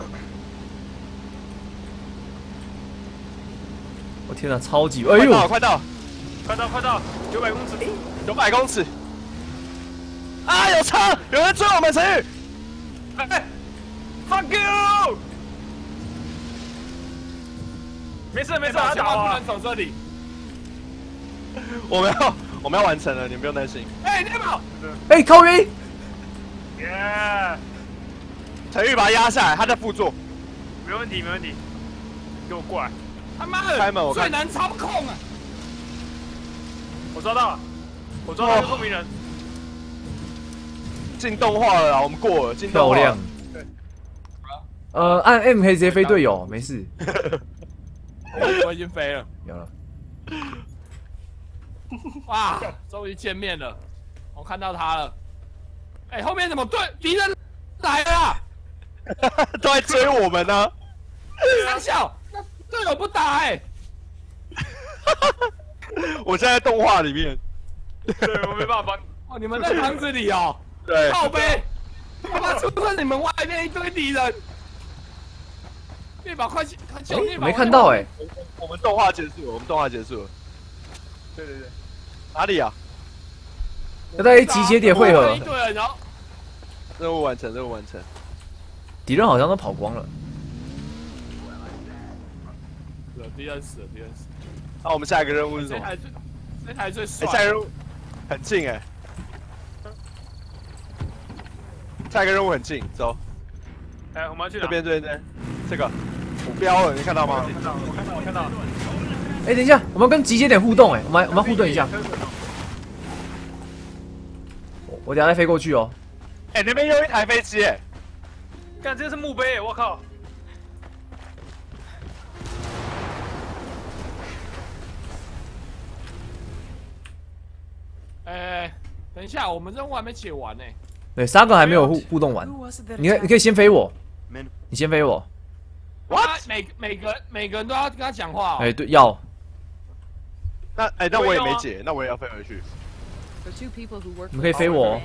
我天哪，超级！哎呦， 快到， 快到，快到，九百公尺， 九百公尺。啊，有车，有人追我们，陈宇。 哎 ，fuck you！ 没事没事，他打我。 不能走这里。 我们要我们要完成了，你们不用担心。 哎，猎宝！ 哎，靠晕！ 耶！ 陈宇把他压下来，他在副座。 没问题，没问题，你给我过来！ 他妈的， 开门我看最难操控啊！ 我抓到了，我抓到一个透明人。 进动画了啦，我们过了，进动画。 漂亮。呃，按 M 可以直接飞队友，没事。 我已经飞了。 有了。 哇，终于见面了，我看到他了。哎、欸，后面怎么对敌人来了？ 都在追我们呢。 三小，那队友不打哎、欸。 我现在在动画里面。 对，我没办法。 哦，你们在房子里哦。 对。 靠背，他妈出在你们外面一堆敌人。猎宝快去，快救猎宝！ 没看到哎、欸。 我们动画结束了，我们动画结束了。 对对对。 哪里啊？ 要在集结点汇合。 对，然后任务完成，任务完成。 敌人好像都跑光了。 敌人死了，敌人死了。 那、啊、我们下一个任务是什么？ 这台最，这台最帅、 欸。下一个任务很近哎、欸。下一个任务很近，走。 哎、欸，我们要去哪？ 这边这边这边，这个目标了，你看到吗？ 我看到，我看到，我看到。 哎、欸，等一下，我们要跟集结点互动哎、欸，我们我们要互动一下。我我等下再飞过去哦。 哎、欸，那边有一台飞机哎、欸。 干，这是墓碑，我靠！ 哎、欸，等一下，我们任务还没解完呢、欸。 对，三个还没有互互动完。你可你可以先飞我，你先飞我。 What？每每个每个人都要跟他讲话、哦。 哎、欸，对，要。 那哎、欸，那我也没解，那我也要飞回去。 你们可以飞我。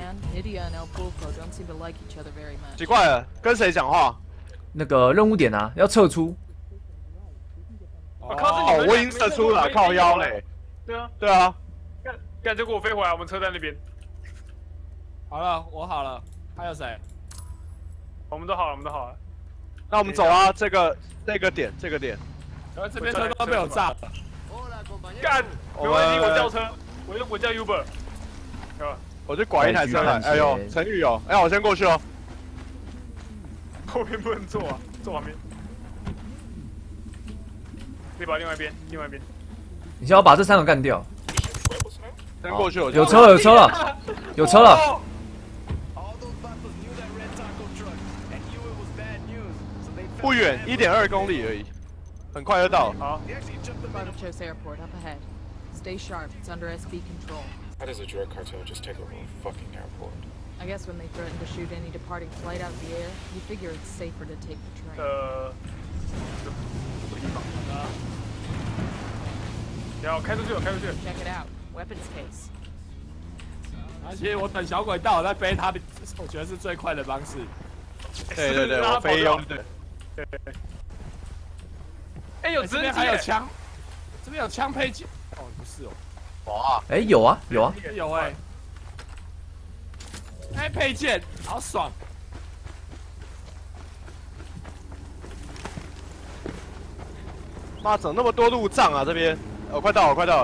奇怪了，跟谁讲话？ 那个任务点啊，要撤出。 我靠！ 哦，我已经射出了，靠腰嘞。 对啊， 对啊。 干干，结果我飞回来，我们车在那边。 好了，我好了，还有谁？ 我们都好了，我们都好了。 那我们走啊，这个这个点，这个点。 然后这边车都被我炸了。 干，没问题，我叫车，我用我叫 Uber。 我就拐一台车来。哎呦，陈宇哦，哎，我先过去哦。 后面不能坐啊，坐旁边。可以把另外一边，另外一边。 你先要把这三个干掉。 先过去，我有车了，有车了，有车了。 不远，一点二公里而已，很快就到。 好。 Barbados Airport up ahead. Stay sharp. It's under S B control. How does a drug cartel just take over a fucking airport? I guess when they threaten to shoot any departing flight out of the air, you figure it's safer to take the train. 呃，要开出去了，开出去了。 Check it out. Weapons case. 而且我等小鬼到，我再飞他，我觉得是最快的方式。 对对对，我飞用的。 对对对。哎，有这边还有枪，这边有枪配件。哦，不是哦。 哇！ 哎，有啊，有啊， 有哎。哎，配件好爽。 妈，怎么那么多路障啊？这边，我快到了，快到了。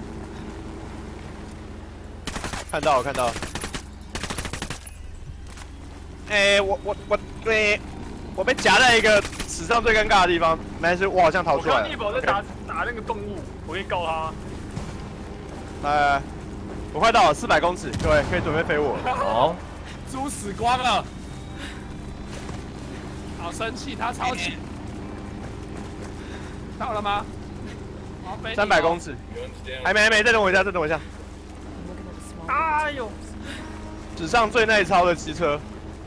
看到了，看到了。哎，我我我，对，我被夹在一个史上最尴尬的地方。没关系，我好像逃出来了。 我刚一宝在打打那个动物，我可以告他。 来，我快到了，四百公尺，各位可以准备飞我。 好。 猪死光了，好生气，他超气。到了吗？ 三百公尺，还没还没，再等我一下，再等我一下。 哎呦！ 史上最耐操的机车，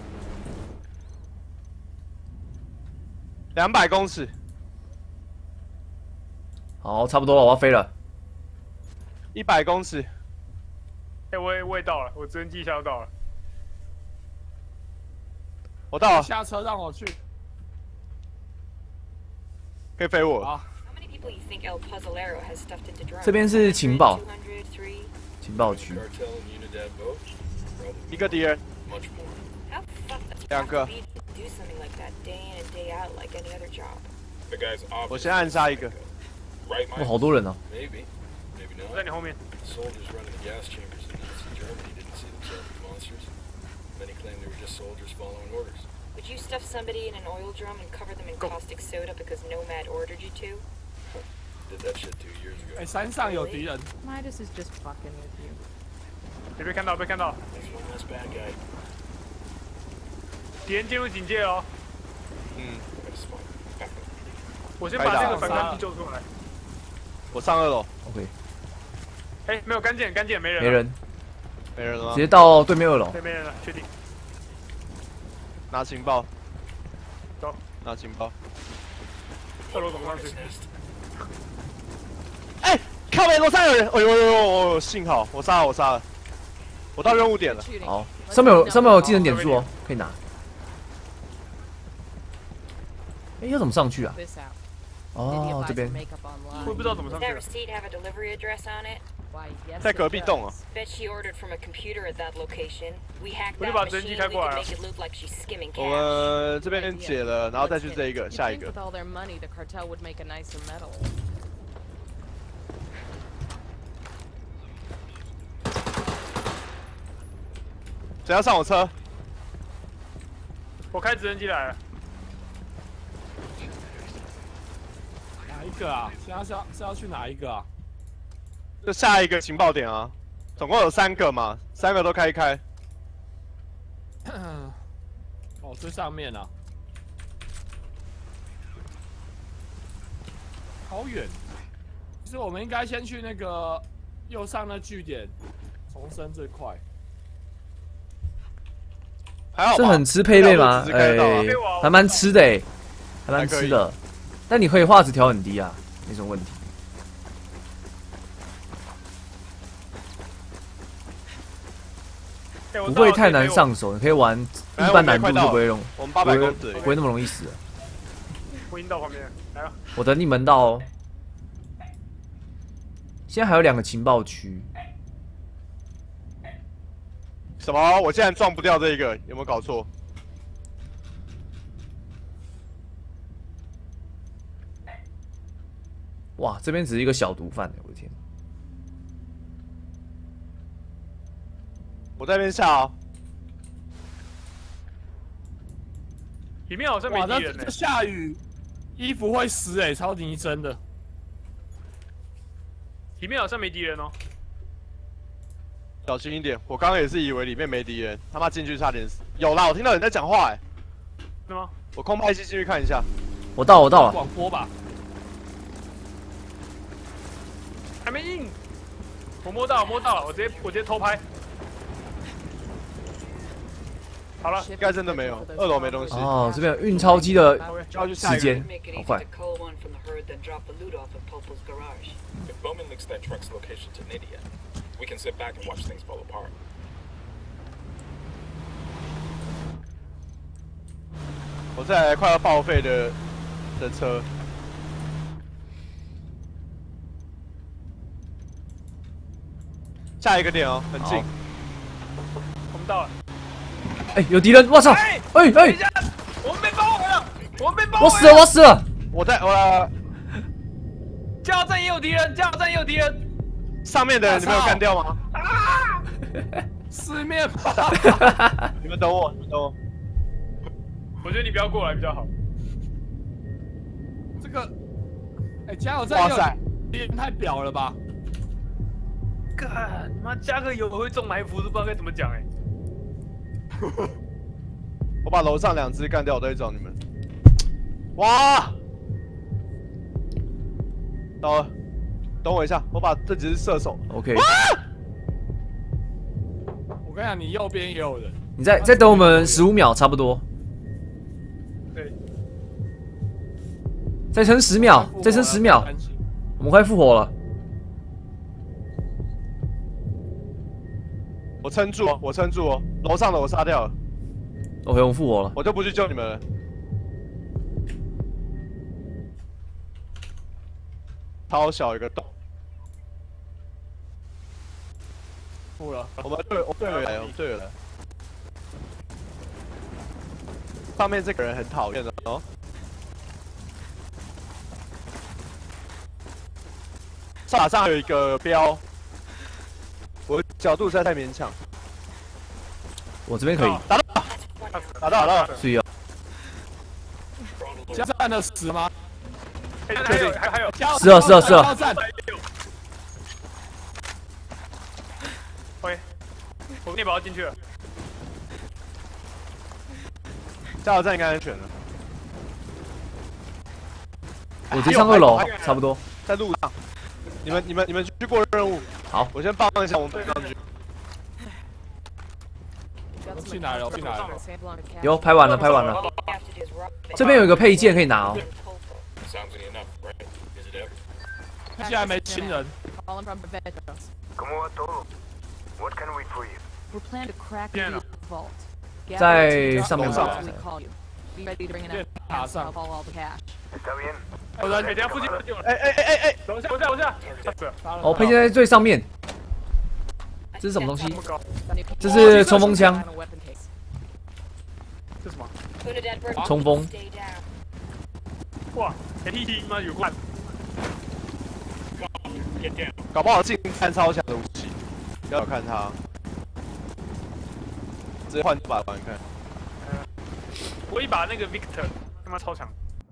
两百公尺。 好，差不多了，我要飞了。 一百公尺。 哎、欸，我也我也到了，我直升机一下就到了。 我到了。 下车让我去。 可以飞我。 好。 这边是情报。情报区。 一个敌人。两个。我先暗杀一个。 哇，好多人哦。 我在你后面。 Would you stuff somebody in an oil drum and cover them in caustic soda because Nomad ordered you to? Did that shit two years ago. 哎，山上有敌人。 Midas is just fucking with you. 你被看到，被看到。 That's one less bad guy. 敌人进入警戒哦。 嗯， 我先把这个反光机救出来。 我上二楼。 OK。 哎，没有干键，干键没人。 没人。 没人了吗？ 直接到对面二楼。 对，没人了，确定。 拿情报。 走。 拿情报。 二楼怎么上去？ 哎，靠北楼上有人！哎呦呦呦呦！幸好我杀了，我杀了，我到任务点了。 好，上面有上面有技能点数哦，可以拿。哎，要怎么上去啊？哦，这边。 我不知道怎么上去。 在隔壁栋啊。 我就把直升机开过来了。 我们这边解了，然后再去这一个，下一个。 谁要上我车？ 我开直升机来了。 哪一个啊？现在是要是要去哪一个啊？ 就下一个情报点啊，总共有三个嘛，三个都开一开。 哦，最上面啊，好远。其实我们应该先去那个右上那据点，重生最快。 这很吃配备吗？哎，还蛮吃的哎，还蛮吃的。但你可以画质调很低啊，没什么问题。不会太难上手，你可以玩一般难度就不会用， 我们八百公尺不会那么容易死。 我已经到旁边来了。 我等你们到哦。现在还有两个情报区。 什么？我竟然撞不掉这一个，有没有搞错？ 哇，这边只是一个小毒贩，我的天！ 我在那边下哦。 里面好像没敌人呢。 这下雨，衣服会湿哎，超级真的。 里面好像没敌人哦。 小心一点！我刚刚也是以为里面没敌人，他妈进去差点死。有啦，我听到人在讲话哎。 是吗？ 我空拍机进去看一下。 我到，我到了。 广播吧。 还没硬。我摸到，摸到了，我直接我直接偷拍。好了， 应该真的没有，二楼没东西。 哦，这边有运钞机的时间，好快。 If Bowman leaks that truck's location to Nydia, we can sit back and watch things fall apart. 我这台快要报废的的车，下一个点哦，很近。 我们到了。 哎，有敌人！我操！哎哎！ 我们被包围了！我们被包围了！ 我死了！我死了！ 我在我。 加油站也有敌人，加油站也有敌人。 上面的人你没有干掉吗？ 啊！ 四面跑！ 你们等我，你们等我。 我觉得你不要过来比较好。 这个，哎，加油站有敌人太表了吧？ 干妈加个油会中埋伏，都不知道该怎么讲哎。 我把楼上两只干掉，我再去找你们。哇！ 到了，等我一下，我把这只是射手。 OK。 我跟你讲，你右边也有人。 你再再等我们十五秒，差不多。 对。 再撑十秒，再撑十秒，我们快复活了。 我撑住哦，我撑住哦，楼上的我杀掉了。 OK， 我们复活了。 我就不去救你们了。 超小一个洞， 负了。 我们队，我队友来，我们队友来。上面这个人很讨厌的哦。塔上有一个标，我角度实在太勉强。 我这边可以。 打到，打到，打到。 注意哦。 加油站的死吗？ 还有还还有， 是啊是啊是啊。 OK， 我面包进去了。 加油站应该安全了。 我直接上二楼，差不多。 在路上，你们你们你们去过任务。 好， 我先帮一下我们上去。 我进来了，我进来了。 有拍完了，拍完了。这边有一个配件可以拿哦。 现在没亲人。 What can we for you? We're planning to crack the vault. 在上面吧。 Be ready to bring an 塔 out 上。 all the cash. Está bien. 我在等下附近有人。 哎哎哎哎哎！ 等一下，等一下，等一下。 哦，配件在最上面。这是什么东西？这是冲锋枪。 这是什么？ 冲锋。 哇 ，A T T 吗？有怪。 搞不好近看超强的武器，不要看他，直接换一把玩看。 我一把那个 Victor 他妈超强。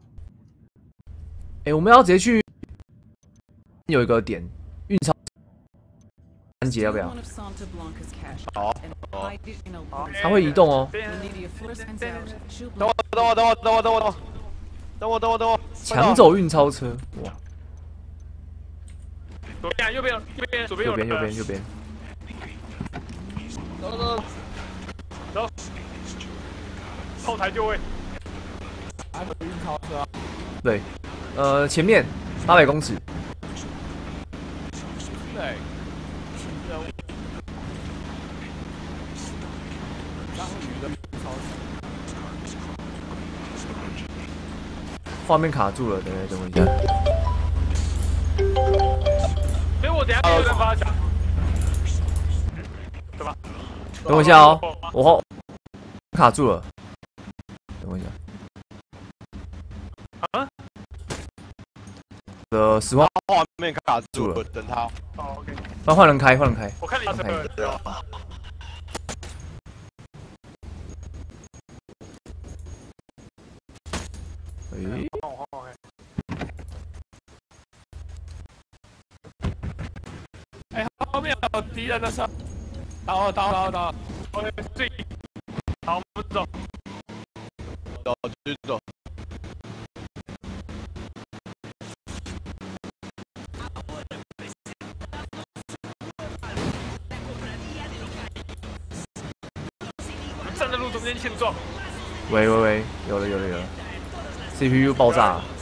哎，我们要直接去有一个点运钞拦截要不要？ 好， 好，它会移动哦。 等我，等我，等我，等我，等我，等我，等我，等我，等我。 抢走运钞车，哇！ 左边，右边，右边，左边有人。 右边，右边，右边。 走走走。后台就位。 还有运钞车。 对，呃，前面八百公尺。 对。章鱼的运钞车。 画面卡住了，等等，等我一下。 所以我等下有人发奖，对吧？ 等我一下哦，我后卡住了，等我一下。 啊？ 呃，实况画面卡住了，等他。 哦 ，OK。 帮换人开，换人开。 我看你这个。 诶。 哎，后面有敌人的车，到到到到 ，OK， 对，好，我们走， 走，继续走。 站在路中间欠撞。 喂喂喂，有了有了有了 ，C P U 爆炸了。